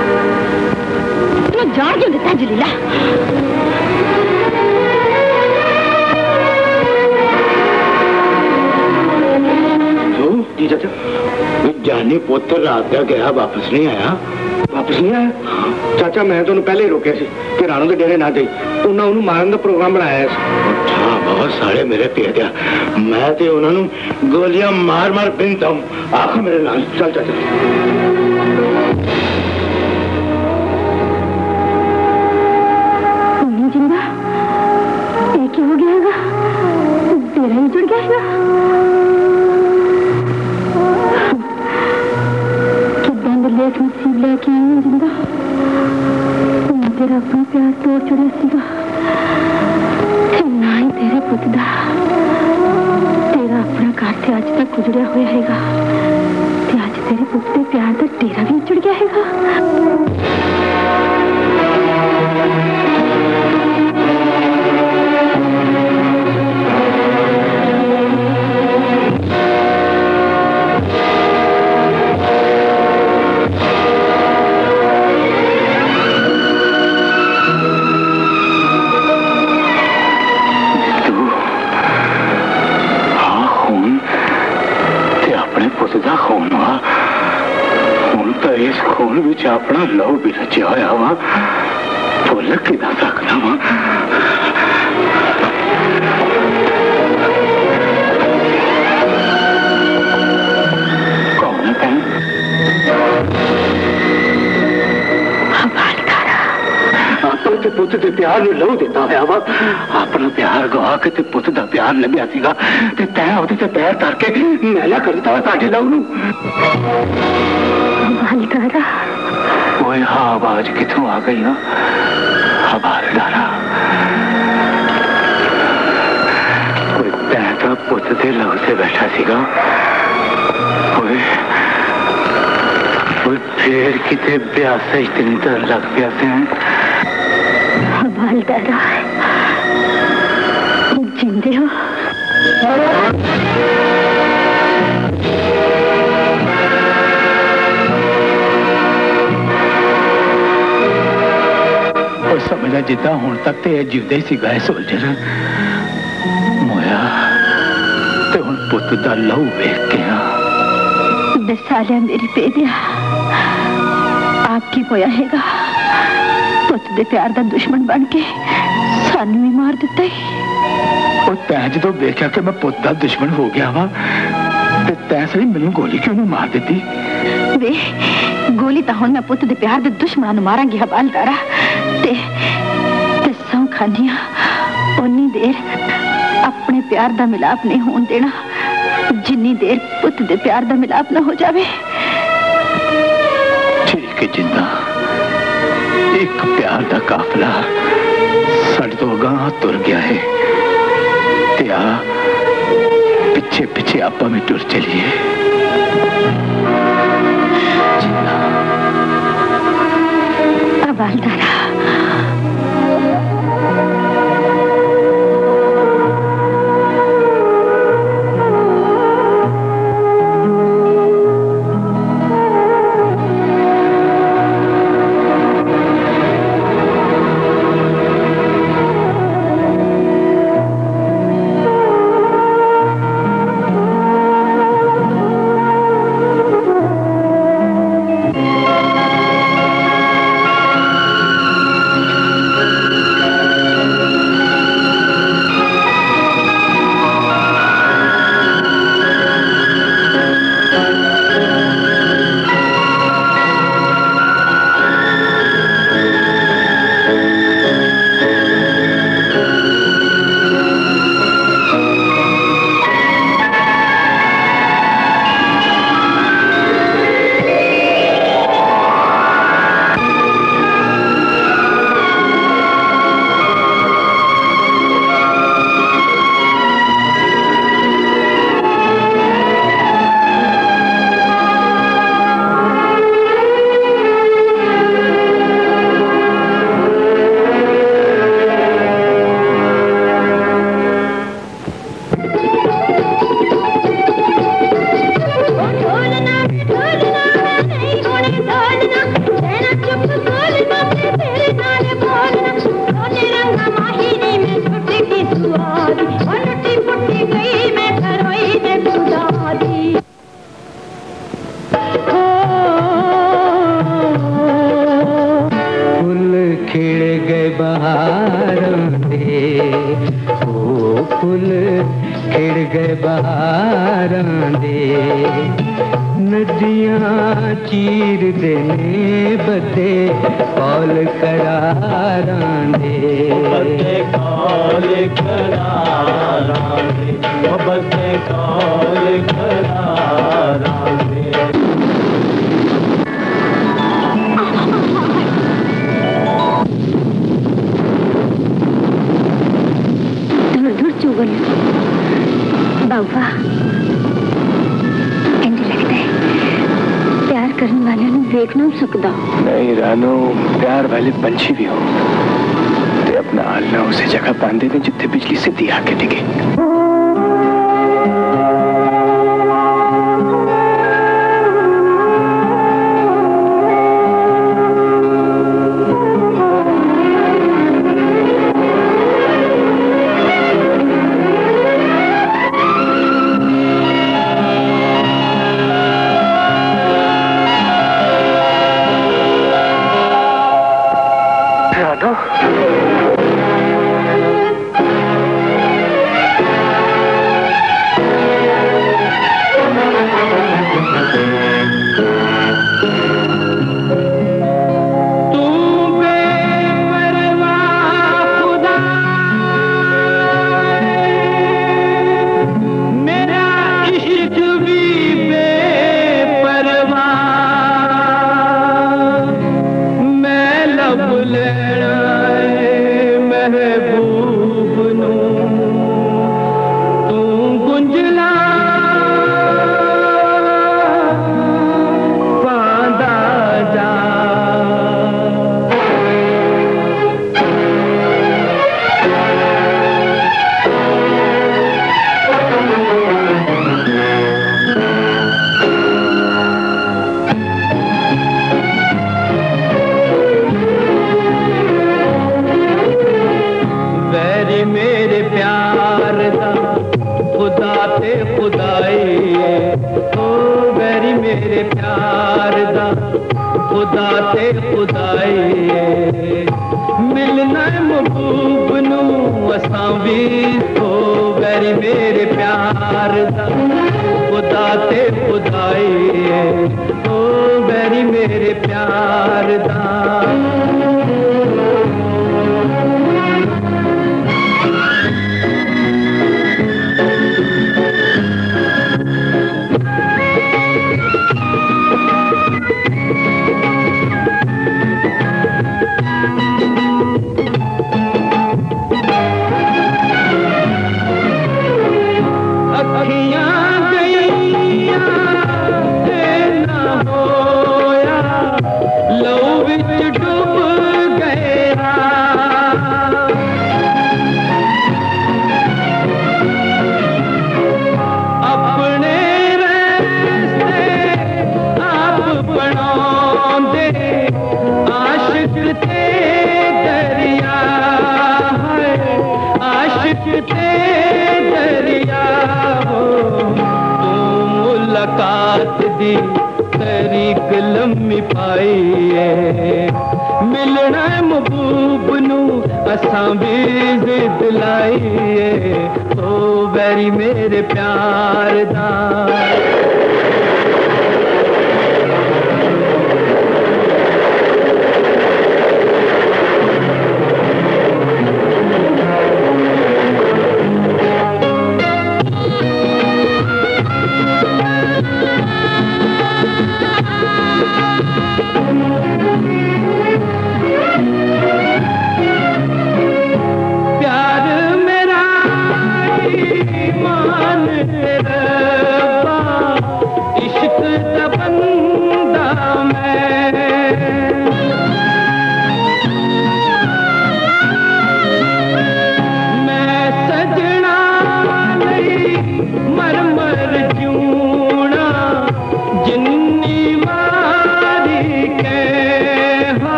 तो जान क्यों देता जलीला। जो जी चाचा जानी पुत्र रात का गया वापस नहीं आया। वापस नहीं आया चाचा मैं तो पहले ही रोकिया कि राणो के डेरे ना जाई। उन्होंने मारन का प्रोग्राम बनाया। अच्छा बहुत सारे मेरे पे दिया मैं तो उन्होंने गोलियां मार मार बिनता हूँ। आखो मेरे नाल चल चाचा। जिंदा एक ही हो गया तेरा ही जुड़ गया लेट नसीब लेके आई हूँ जिंदा। मैं तेरा अपना प्यार तोड़ चुड़िया सीगा ना ही तेरे पुत दा तेरा अपना घर से अज तक गुजरिया हुआ हैगा ते अज तेरे पुत के प्यार का डेरा भी उजड़ गया हैगा। इस खून विच अपना लहू भी रचिया होया वा भुल किदा सकदा वा। कौन है अपने पुत के प्यार में लहू देता होया वा। अपना प्यार गवा के ते पुत दा प्यार लभ्या सीगा ते तैं ओहदे ते पैर धर के मैला कर दिता साडे लहू नूं। ओए हाँ आवाज किथों आ गई हो हवालदारा। कोई पैदा पुत दे लहू से बैठा सीगा। ओए ओए फिर किते ब्यास इतनी डर लग गया से हवालदारा जिंदे हो। समझा जिदा हूं तक तो जीवदा ही सीगा सोल्जर मोया ते हुण पुत दा लहू वेख के दसालिया मेरी बेदिया आपकी होया हैगा पुत दे प्यार दा दुश्मन बन के सानू भी मार दिता ही। तैं जो वेख्या कि मैं पुत दा दुश्मन हो गया वा ते तैं सही मैनू गोली क्यों नहीं मार दी। वे गोली तो हुण मैं पुत दे प्यार दे दुश्मन नूं मारांगी हवालदारा ते ते सौ खानिया उन्नी देर अपने प्यार दा मिलाप नहीं होने देना जिन्नी देर पुत दे प्यार दा मिलाप ना हो जावे। ठीक है जिंदा एक प्यार दा काफिला साडे तो अगां तुर गया है ते आ पिछे पिछे आपा में टुर चलिए। हवालदारा बोलना रहना चुप बोलना तेरे नाल बोलना सोने रंगा माहिरी में छुटकी सुआदी और लुटी पुटी गई मैं घरोई दे खुदा दी फूल खिड़ गए बहारों दे ओ फूल खिड़ गए बहारों दे नदियाँ चीर देने बदे कौल करारां दे बदे कौल करारां दे बदे कौल करारां दे दूर दूर चुगल बाबा करने वाले ने देख ना सकता नहीं रानो प्यार वाले पंछी भी हो ते अपना आलना उसे जगह बांधे ने जिथे बिजली से दी आके डिगे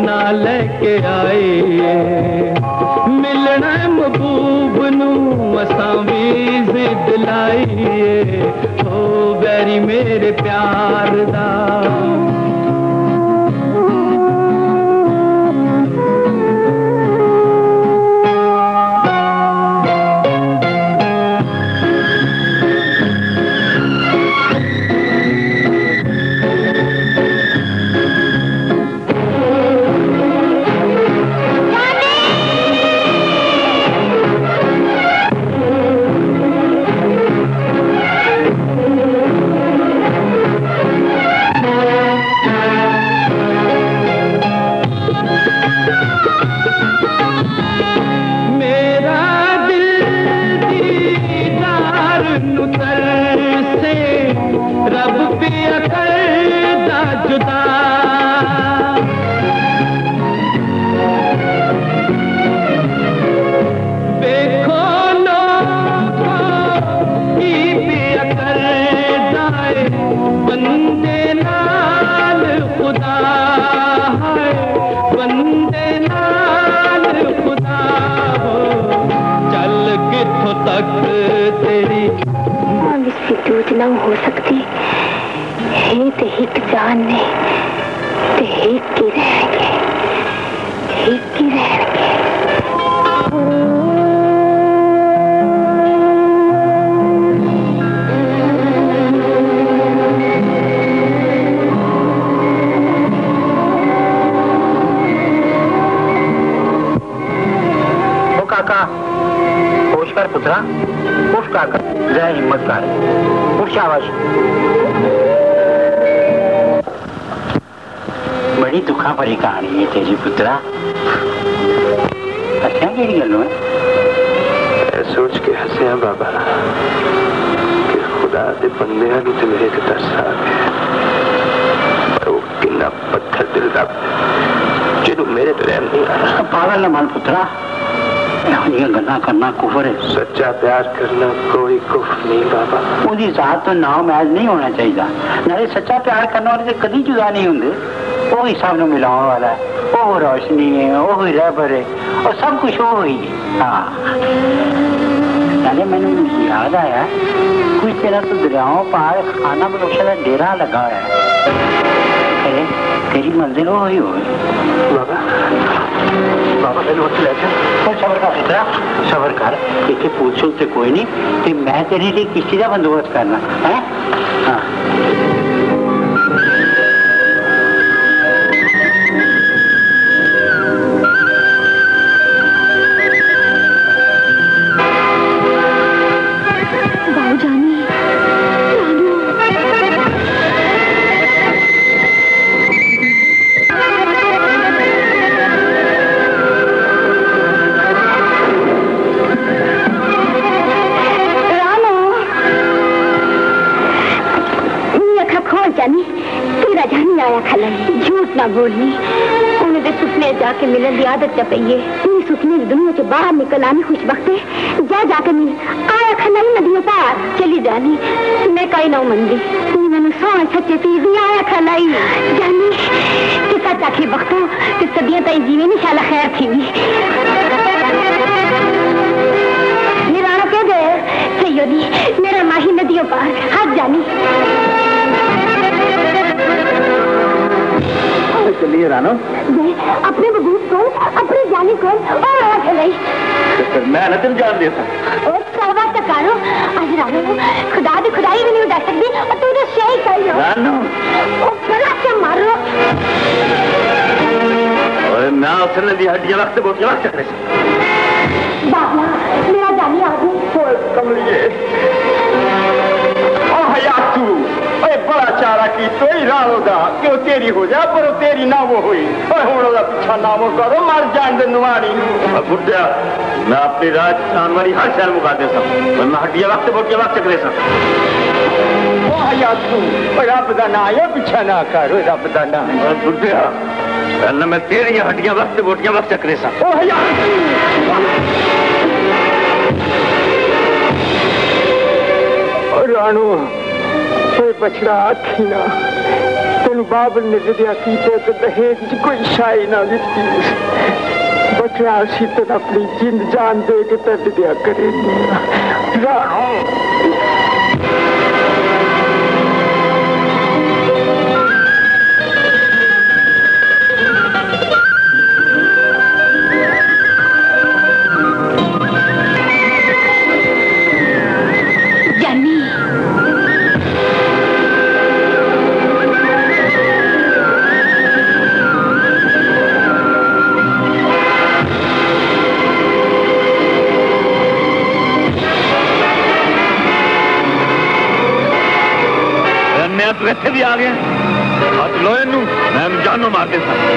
ना लेके आए मिलना महबूब नू असां भी जिद लाइए ओ बैरी मेरे प्यार दा ना हो सकती है ते हिक जान ने ते हिक की रहेंगे हिक की रहेंगे ओ काका होश कर पुत्रा उठ काका जय हिम्मत कर शाबाश बड़ी दुखा भरी कहानी है तेरी पुत्रा हंसिया केड़ी गल है सोच के हंसिया बाबा कि खुदा दे बंदियां भी ते मेरे ते तरस आ गया पर वो किन्ना पत्थर दिल दा जिन्हों मेरे ते रहम नहीं आ रहा पागल न मान पुत्रा ये गल्ला करना कुफर है सच्चा प्यार करना कोई कुफर नहीं बाबा उनकी जात तो नाम मैच नहीं होना चाहिए नाले सच्चा प्यार करना वाले कभी जुदा नहीं होंगे वो ही सब मिलाने वाला है वो रोशनी है वो ही रहबर है और सब कुछ वो ही है हाँ नाले मैंने याद आया कुछ तेरा तो दरियाओं पार खाना बलोशा का डेरा लगा है अरे तेरी मंजिल वो ही हो बाबा बाबा तेरे वक्त ले और सबर कर पुत्रा सबर कर इतने पूछो से कोई नहीं कि मैं तेरे लिए किसी का बंदोबस्त करना है हाँ झूठ ना बोलनी उन्हें तो सुपने जाके मिलन की आदत च पई है सुपने की दुनिया से बाहर निकल आनी खुश वक्त जा जाके मिल आया खा नहीं नदियों पार चली जानी मैं कई ना मंदी मैंने सौ सच्चे चीज आया खा लाई जानी कि सच आखिर वक्तों कि सदियां तई जीवे नहीं शाला खैर थी मेरा कह दे सैयदी मेरा माही नदियों पार हाथ जानी चलिए रानो अपने बबूत को अपनी जानी को और आवाज चलाई तो मैं न तुम जान देता और सहवा तकारो आज रानो खुदा दी खुदाई भी नहीं उड़ा सकती और तू तो सही कर लो रानो ओ बड़ा से मारो ओए मैं उसने दी हड्डियां वक्त बहुत वक्त चल रही बाबा मेरा जानी आ गई ओए कमलिए ओ हयातू ओए बड़ा चारा की तो ही राहोगा क्यों तेरी हो जा पर तेरी ना वो हुई ओए होड़ा पीछा ना वो करो मर जान दे नुवानी अब बुढ़िया मैं अपनी राजस्थान वाली हर शहर मुका दे सब मैं हड्डियां वक्त बोल वक्त चक्रे सब ओ हयातू ओए रब दा ना आया पीछा ना कर ओए रब दा ना बुढ़िया अल्लाह मैं तेरी हड्डियां वक्त बोटियां वक्त चक्रे सब ओ हयातू रानू बछड़ा थी ना तेन बाबर ने विद्या की तो दहेज की कोई शाही ना दी बचा शीतल अपनी जिंद जान दे के तो विद्या करेगी राणो तू इतने भी आ गया हथ लो इनू मैं जानो मारते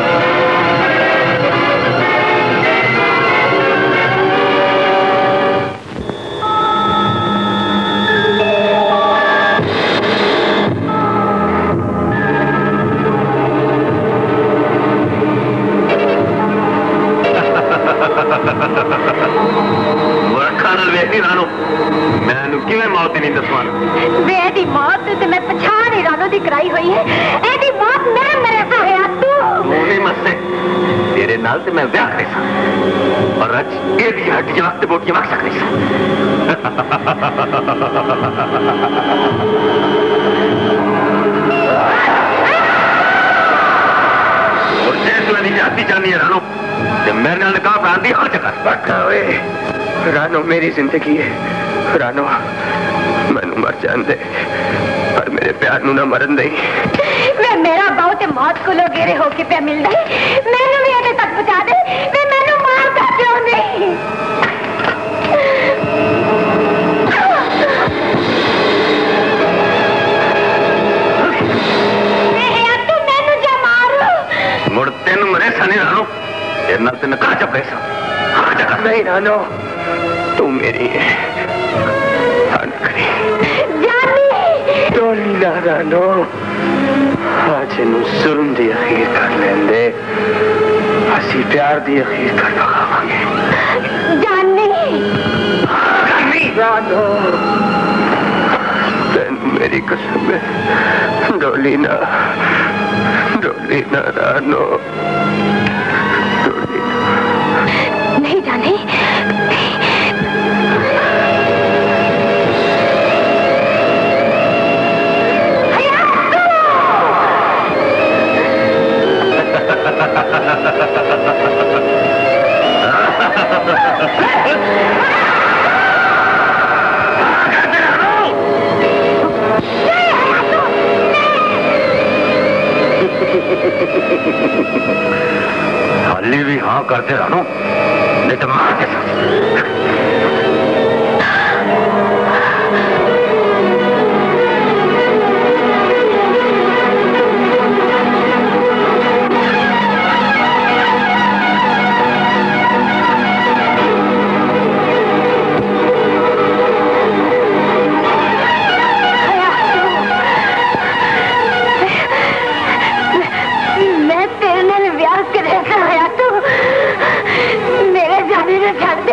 वेखी रानो मैनू किवें मौत नहीं दसवान वेदी मौत ते मैं पछाण ही रानो दी कराई हुई है एदी मौत मेरे मेरे सा है तू मोनी मस्से तेरे नाल ते मैं ब्याह करे सा और आज एदी हड्डियां ते बोटियां वख सकदी सा और जे तू नहीं जाती जानी है रानो ते मेरे नाल निकाह करान दी हाल चकर बका ओए रानो मेरी जिंदगी है रानो मैनू मर जान दे पर मेरे प्यार नू ना मरन दे मैं मेरा बहुत मौत को लो गेरे होके पे मिल गई मैनू भी अजे तक बचा दे मैं मैनू मार कर क्यों नहीं नहीं तू मैनू जा मार मुड़ तेनू मरे सने रानो तेरे नाल ते निकाह च पैसा हां जा नहीं रानो तू मेरी है डोली ना रानो आज इन जुल्म दी अखीर कर लेंदे असी प्यार दी अखीर कर पकावांगे जानी जानी रानो तेन मेरी कसम है डोली ना डोली ना रानो डोली ना नहीं जानी हाली भी हाँ करते रहो नहीं तो मार के मैं तेरे नाल ब्याह करे सा होया तू मेरे जाने ने छड़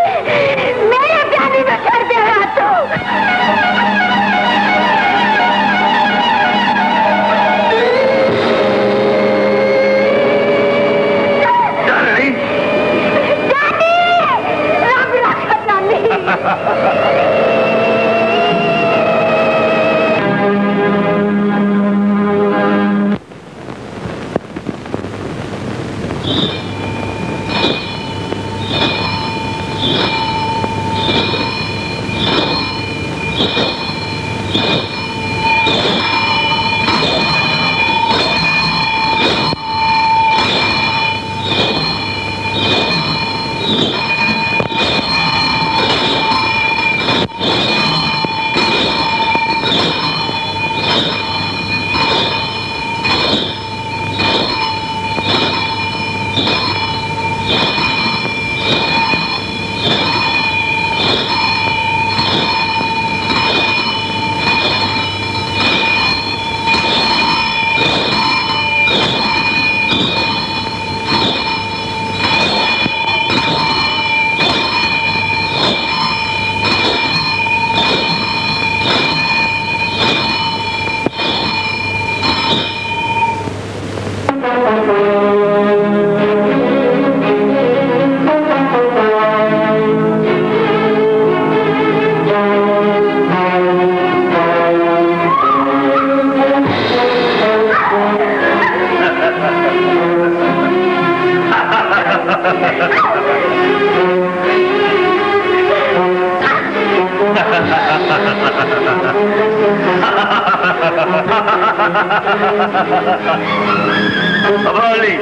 मौली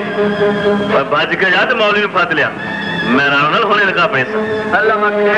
बज के जा तो मौली ने फत लिया मैं राणा नाल होने लगा पैसा अल्लाह मक्के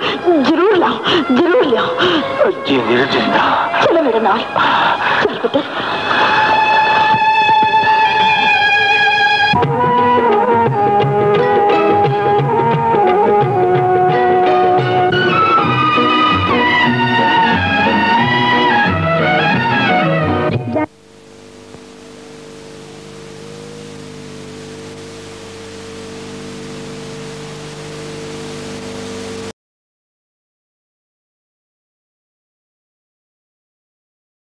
चलो मेरे नाल चल पुत्र